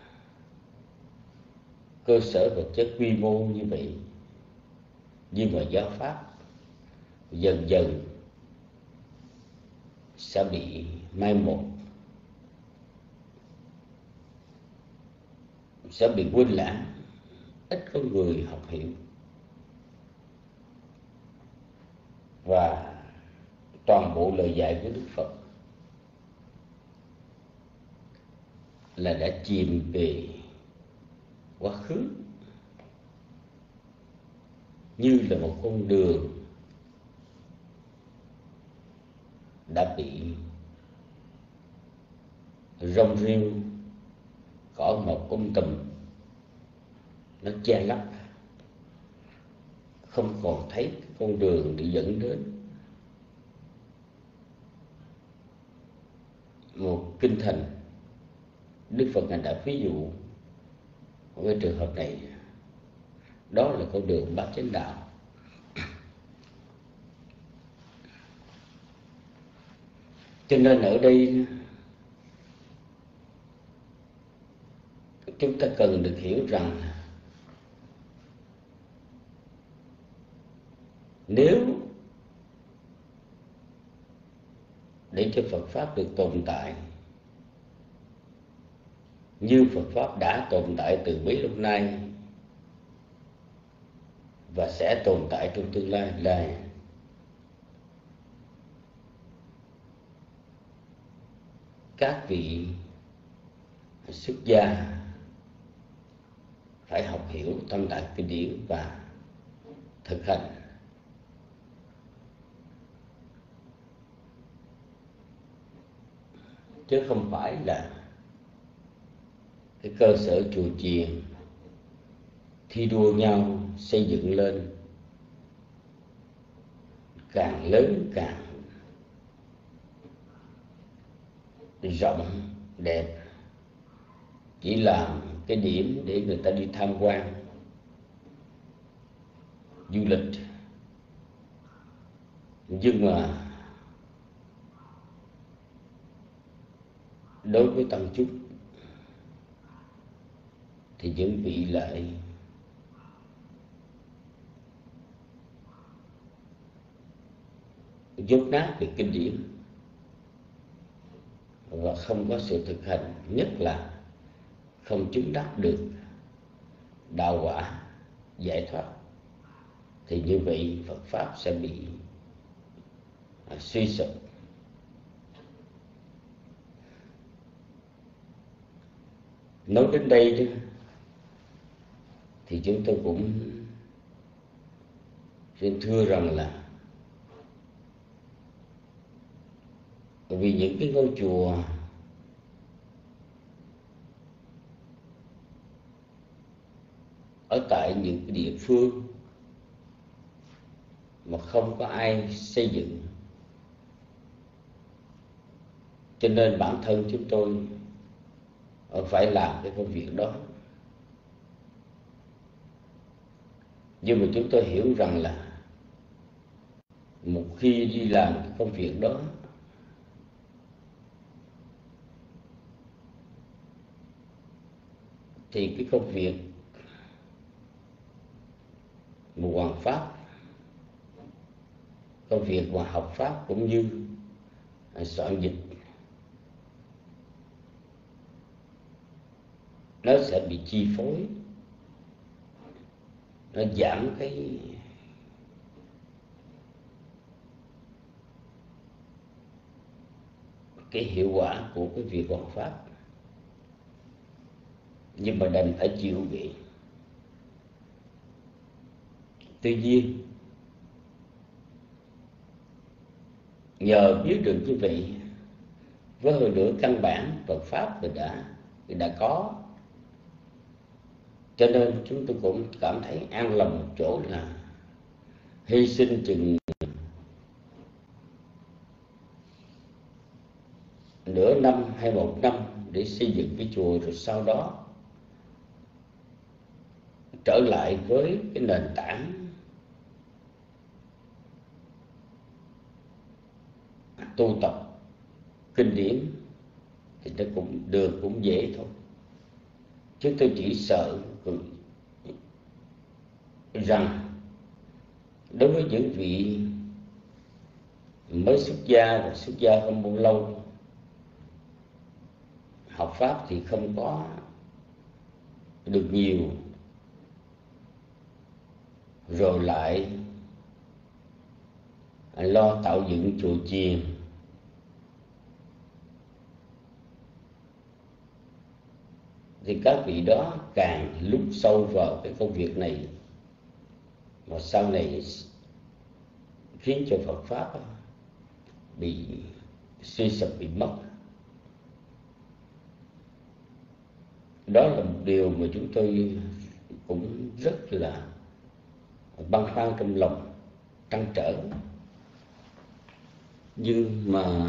cơ sở vật chất quy mô như vậy, nhưng mà giáo pháp dần dần sẽ bị mai một, sẽ bị quên lãng, ít có người học hiểu. Và toàn bộ lời dạy của Đức Phật là đã chìm về quá khứ, như là một con đường đã bị rong rêu cỏ mọc um tùm nó che lấp, không còn thấy con đường để dẫn đến một kinh thành. Đức Phật Ngài đã ví dụ ở cái trường hợp này, đó là con đường bát chánh đạo. Cho nên ở đây chúng ta cần được hiểu rằng nếu để cho Phật Pháp được tồn tại như Phật Pháp đã tồn tại từ bấy lâu nay và sẽ tồn tại trong tương lai, là các vị xuất gia phải học hiểu tam tạng kinh điển và thực hành. Chứ không phải là cái cơ sở chùa chiền thi đua nhau xây dựng lên càng lớn càng rộng đẹp, chỉ làm cái điểm để người ta đi tham quan du lịch, nhưng mà đối với tăng chúng thì những vị lại dốt nát về kinh điển, và không có sự thực hành, nhất là không chứng đắc được đạo quả giải thoát, thì như vậy Phật pháp sẽ bị à, suy sụp. Nói đến đây đó, thì chúng tôi cũng xin thưa rằng là vì những cái ngôi chùa ở tại những cái địa phương mà không có ai xây dựng, cho nên bản thân chúng tôi phải làm cái công việc đó. Nhưng mà chúng tôi hiểu rằng là một khi đi làm cái công việc đó thì cái công việc một hoàn pháp, công việc mà học pháp cũng như soạn dịch, nó sẽ bị chi phối, nó giảm cái cái hiệu quả của cái việc hoàn pháp. Nhưng mà đành phải chịu vậy. Tuy nhiên nhờ biết được như vậy, với hơn nữa căn bản Phật pháp thì đã thì đã có, cho nên chúng tôi cũng cảm thấy an lòng một chỗ là hy sinh chừng nửa năm hay một năm để xây dựng cái chùa, rồi sau đó trở lại với cái nền tảng tu tập kinh điển thì nó cũng được, cũng dễ thôi. Chứ tôi chỉ sợ rằng đối với những vị mới xuất gia và xuất gia không bao lâu, học pháp thì không có được nhiều, rồi lại lo tạo dựng chùa chiền, thì các vị đó càng lún sâu vào cái công việc này, mà sau này khiến cho Phật pháp bị suy sụp, bị mất. Đó là một điều mà chúng tôi cũng rất là băn khoăn trong lòng, trăn trở. Nhưng mà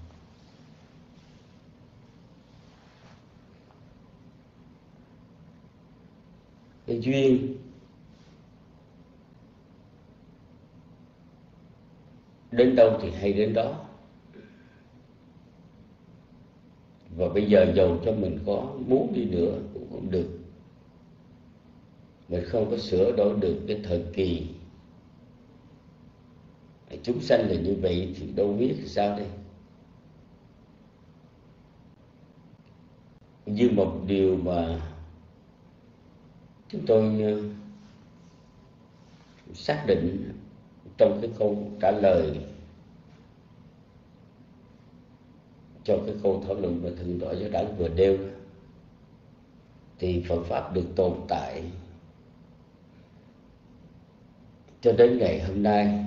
cái duyên đến đâu thì hay đến đó. Và bây giờ dầu cho mình có muốn đi nữa cũng không được. Mình không có sửa đổi được cái thời kỳ. Chúng sanh là như vậy thì đâu biết sao đây. Như một điều mà chúng tôi xác định trong cái câu trả lời cho cái câu thảo luận mà Thượng tọa Giáo Đẳng vừa nêu, thì Phật pháp được tồn tại cho đến ngày hôm nay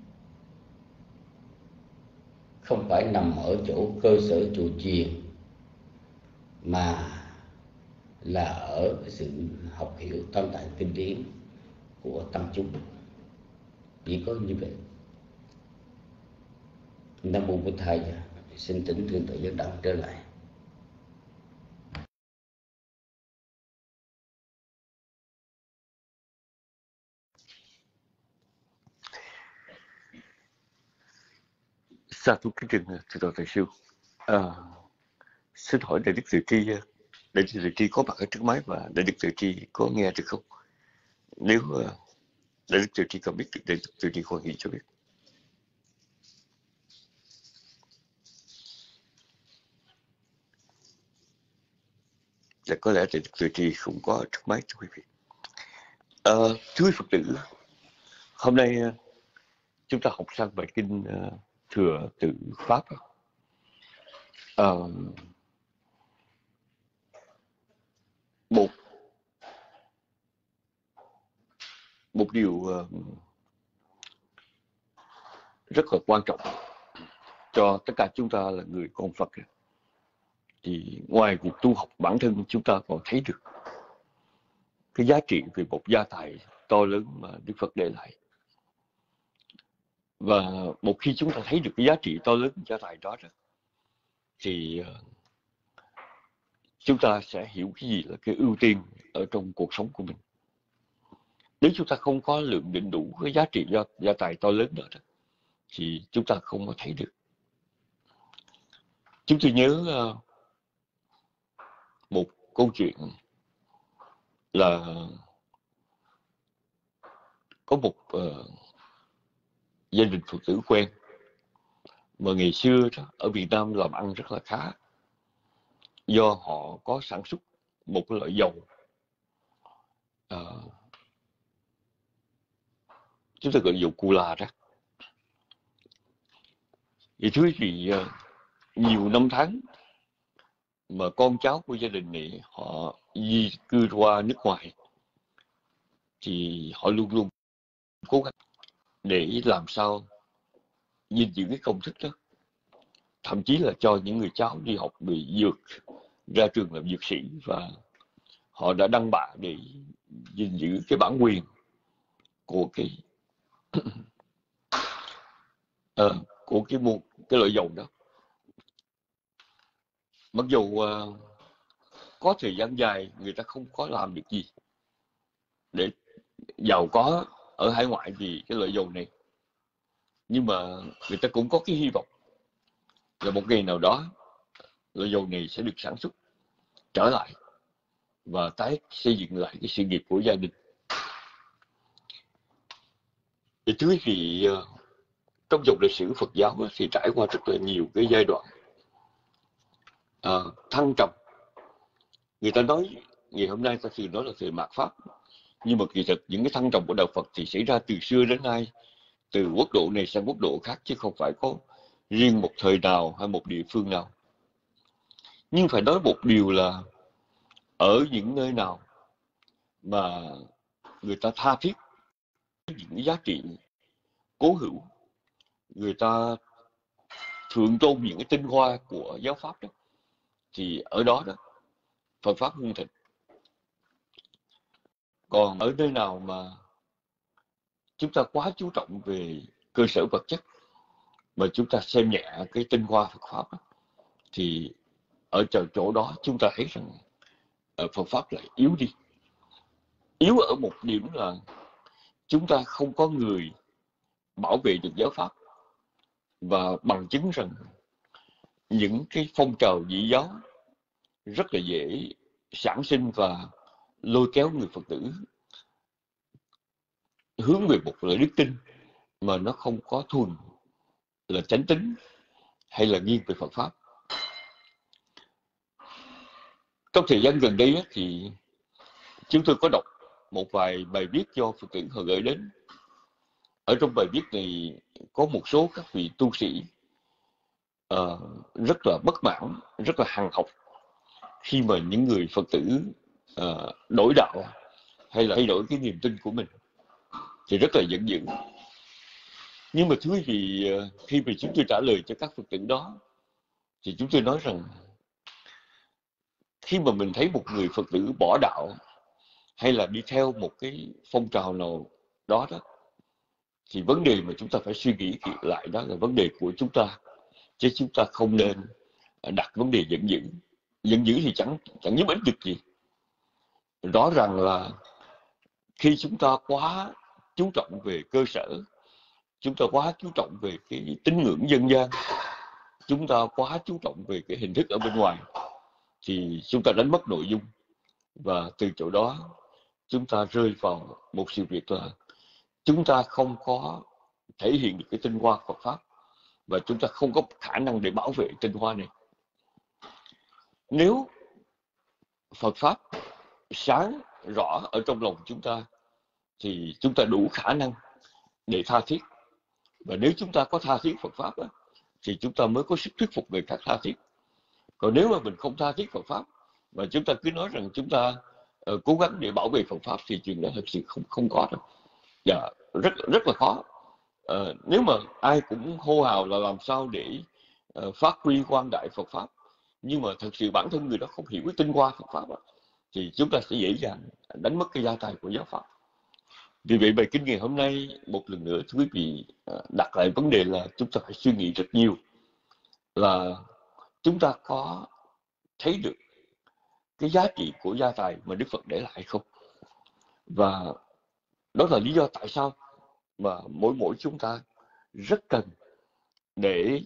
không phải nằm ở chỗ cơ sở chùa chiền, mà là ở cái sự học hiểu tam tạng kinh điển của tăng chúng. Chỉ có như vậy. Nam mô Bổn Thầy, xin thỉnh Thượng tọa Giáo Đẳng trở lại. Sa thú kính trình Thượng tọa Thầy Siêu. À, xin hỏi Đại Đức Từ Tri, Đại Đức Từ Tri có mặt ở trước máy và Đại Đức Từ Tri có nghe được không? Nếu uh, Đại Đức Từ Tri có biết, Đại Đức Từ Tri khoan hỷ cho biết. Là có lẽ thì từ trì không có trước máy thưa quý vị. Ờ, thưa quý Phật tử, hôm nay chúng ta học sang bài kinh uh, Thừa Tự Pháp. Uh, một một điều uh, rất là quan trọng cho tất cả chúng ta là người con Phật, thì ngoài việc tu học bản thân, chúng ta còn thấy được cái giá trị về một gia tài to lớn mà Đức Phật để lại. Và một khi chúng ta thấy được cái giá trị to lớn của gia tài đó, đó thì chúng ta sẽ hiểu cái gì là cái ưu tiên ở trong cuộc sống của mình. Nếu chúng ta không có lượng định đủ cái giá trị gia, gia tài to lớn đó, đó thì chúng ta không có thấy được. Chúng tôi nhớ uh, một câu chuyện là có một uh, gia đình Phật tử quen mà ngày xưa đó, ở Việt Nam làm ăn rất là khá, do họ có sản xuất một cái loại dầu uh, chúng ta gọi dầu Cula đó. Thì thưa quý vị, uh, nhiều năm tháng mà con cháu của gia đình này họ di cư qua nước ngoài, thì họ luôn luôn cố gắng để làm sao gìn giữ cái công thức đó, thậm chí là cho những người cháu đi học về dược, ra trường làm dược sĩ, và họ đã đăng bạ để gìn giữ cái bản quyền của cái à, của cái một cái loại dầu đó. Mặc dù uh, có thời gian dài người ta không có làm được gì để giàu có ở hải ngoại vì cái loại dầu này, nhưng mà người ta cũng có cái hy vọng là một ngày nào đó loại dầu này sẽ được sản xuất trở lại và tái xây dựng lại cái sự nghiệp của gia đình. Thì thưa quý vị, trong dòng lịch sử Phật giáo thì trải qua rất là nhiều cái giai đoạn à, thăng trầm. Người ta nói ngày hôm nay ta thường nói là thời mạt Pháp, nhưng mà kỳ thực những cái thăng trầm của đạo Phật thì xảy ra từ xưa đến nay, từ quốc độ này sang quốc độ khác, chứ không phải có riêng một thời nào hay một địa phương nào. Nhưng phải nói một điều là ở những nơi nào mà người ta tha thiết những giá trị cố hữu, người ta thượng tôn những cái tinh hoa của giáo pháp đó, thì ở đó đó Phật pháp hưng thịnh. Còn ở nơi nào mà chúng ta quá chú trọng về cơ sở vật chất, mà chúng ta xem nhẹ cái tinh hoa Phật pháp đó, thì ở chỗ đó chúng ta thấy rằng Phật pháp lại yếu đi. Yếu ở một điểm là chúng ta không có người bảo vệ được giáo pháp, và bằng chứng rằng những cái phong trào dị giáo rất là dễ sản sinh và lôi kéo người Phật tử hướng về một loại đức tin mà nó không có thuần là chánh tín hay là nghiêng về Phật pháp. Trong thời gian gần đây thì chúng tôi có đọc một vài bài viết do Phật tử họ gửi đến. Ở trong bài viết này có một số các vị tu sĩ uh, rất là bất mãn, rất là hằn học khi mà những người Phật tử uh, đổi đạo hay là thay đổi cái niềm tin của mình, thì rất là giận dữ. Nhưng mà thưa quý vị, khi mà chúng tôi trả lời cho các Phật tử đó, thì chúng tôi nói rằng khi mà mình thấy một người Phật tử bỏ đạo hay là đi theo một cái phong trào nào đó đó, thì vấn đề mà chúng ta phải suy nghĩ lại đó là vấn đề của chúng ta, chứ chúng ta không nên đặt vấn đề giận dữ. Giận dữ thì chẳng chẳng giúp ích được gì. Rõ ràng là khi chúng ta quá chú trọng về cơ sở, chúng ta quá chú trọng về cái tín ngưỡng dân gian, chúng ta quá chú trọng về cái hình thức ở bên ngoài, thì chúng ta đánh mất nội dung. Và từ chỗ đó chúng ta rơi vào một sự việc là chúng ta không có thể hiện được cái tinh hoa Phật pháp, và chúng ta không có khả năng để bảo vệ tinh hoa này. Nếu Phật pháp sáng rõ ở trong lòng chúng ta thì chúng ta đủ khả năng để tha thiết. Và nếu chúng ta có tha thiết Phật pháp đó, thì chúng ta mới có sức thuyết phục người khác tha thiết. Còn nếu mà mình không tha thiết Phật pháp mà chúng ta cứ nói rằng chúng ta uh, cố gắng để bảo vệ Phật pháp thì chuyện đó thật sự không không có đâu. Dạ, rất rất là khó. Uh, nếu mà ai cũng hô hào là làm sao để uh, phát huy quang đại Phật pháp, nhưng mà thật sự bản thân người đó không hiểu cái tinh hoa Phật pháp đó, thì chúng ta sẽ dễ dàng đánh mất cái gia tài của giáo pháp. Vì vậy bài kinh ngày hôm nay một lần nữa thưa quý vị đặt lại vấn đề là chúng ta phải suy nghĩ rất nhiều là chúng ta có thấy được cái giá trị của gia tài mà Đức Phật để lại không? Và đó là lý do tại sao mà mỗi mỗi chúng ta rất cần để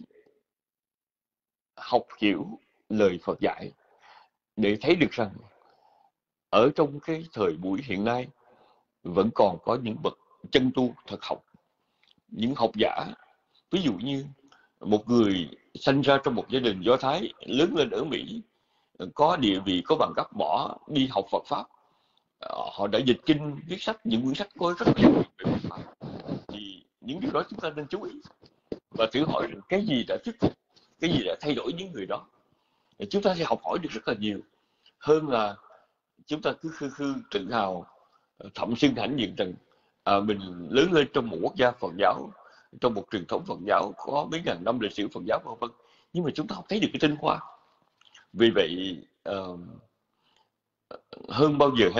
học hiểu lời Phật dạy, để thấy được rằng ở trong cái thời buổi hiện nay vẫn còn có những bậc chân tu thật học, những học giả. Ví dụ như một người sinh ra trong một gia đình Do Thái, lớn lên ở Mỹ, có địa vị, có bằng cấp, bỏ đi học Phật pháp, họ đã dịch kinh, viết sách, những quyển sách có rất nhiều về Phật pháp. Thì những điều đó chúng ta nên chú ý và thử hỏi rằng cái gì đã thuyết phục, cái gì đã thay đổi những người đó. Chúng ta sẽ học hỏi được rất là nhiều hơn là chúng ta cứ khư khư tự hào thậm xưng hãnh diện rằng à, mình lớn lên trong một quốc gia Phật giáo, trong một truyền thống Phật giáo có mấy ngàn năm lịch sử Phật giáo vân vân, nhưng mà chúng ta không thấy được cái tinh hoa. Vì vậy uh, hơn bao giờ hết,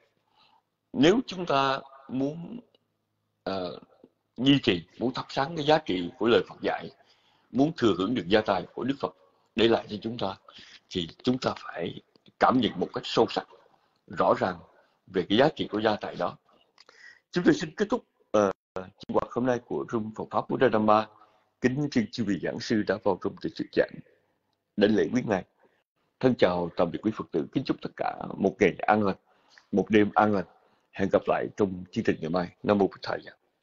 nếu chúng ta muốn uh, duy trì, muốn thắp sáng cái giá trị của lời Phật dạy, muốn thừa hưởng được gia tài của Đức Phật để lại cho chúng ta, thì chúng ta phải cảm nhận một cách sâu sắc, rõ ràng về cái giá trị của gia tài đó. Chúng tôi xin kết thúc uh, chương hoạt hôm nay của Room Phật Pháp Buddha Dhamma. Kính xin chư vị giảng sư đã vào trong từ sự giảng đến lễ quý ngài. Thân chào tạm biệt quý Phật tử, kính chúc tất cả một ngày an lành, một đêm an lành. Hẹn gặp lại trong chương trình ngày mai. Nam mô Bụt Thầy.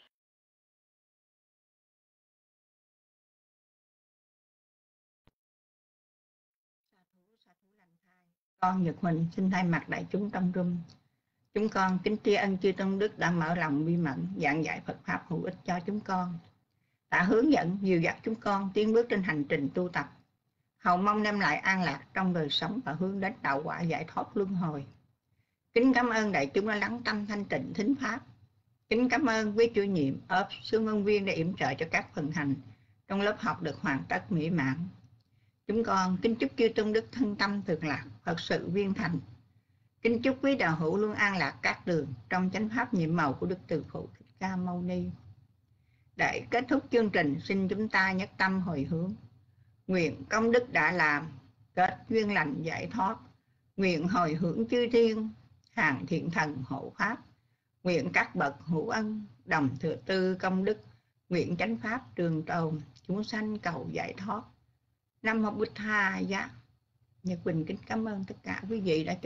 Con Nhật Huỳnh xin thay mặt đại chúng trong room, chúng con kính tri ân chư Tôn Đức đã mở lòng bi mẫn giảng dạy Phật pháp hữu ích cho chúng con, đã hướng dẫn dìu dắt chúng con tiến bước trên hành trình tu tập, hầu mong đem lại an lạc trong đời sống và hướng đến đạo quả giải thoát luân hồi. Kính cảm ơn đại chúng đã lắng tâm thanh tịnh thính pháp. Kính cảm ơn quý chủ nhiệm ốp Xuân Ân Viên đã yểm trợ cho các phần hành trong lớp học được hoàn tất mỹ mãn. Chúng con kính chúc chư Tôn Đức thân tâm thường lạc, Phật sự viên thành. Kính chúc quý đạo hữu luôn an lạc các đường trong chánh pháp nhiệm màu của Đức Từ Phụ Thích Ca Mâu Ni. Để kết thúc chương trình, xin chúng ta nhất tâm hồi hướng. Nguyện công đức đã làm, kết duyên lành giải thoát. Nguyện hồi hướng chư thiên, hàng thiện thần hộ pháp. Nguyện các bậc hữu ân, đồng thừa tư công đức. Nguyện chánh pháp trường tồn, chúng sanh cầu giải thoát. Nam mô Bụt Thầy. Nhật Quỳnh kính cảm ơn tất cả quý vị đã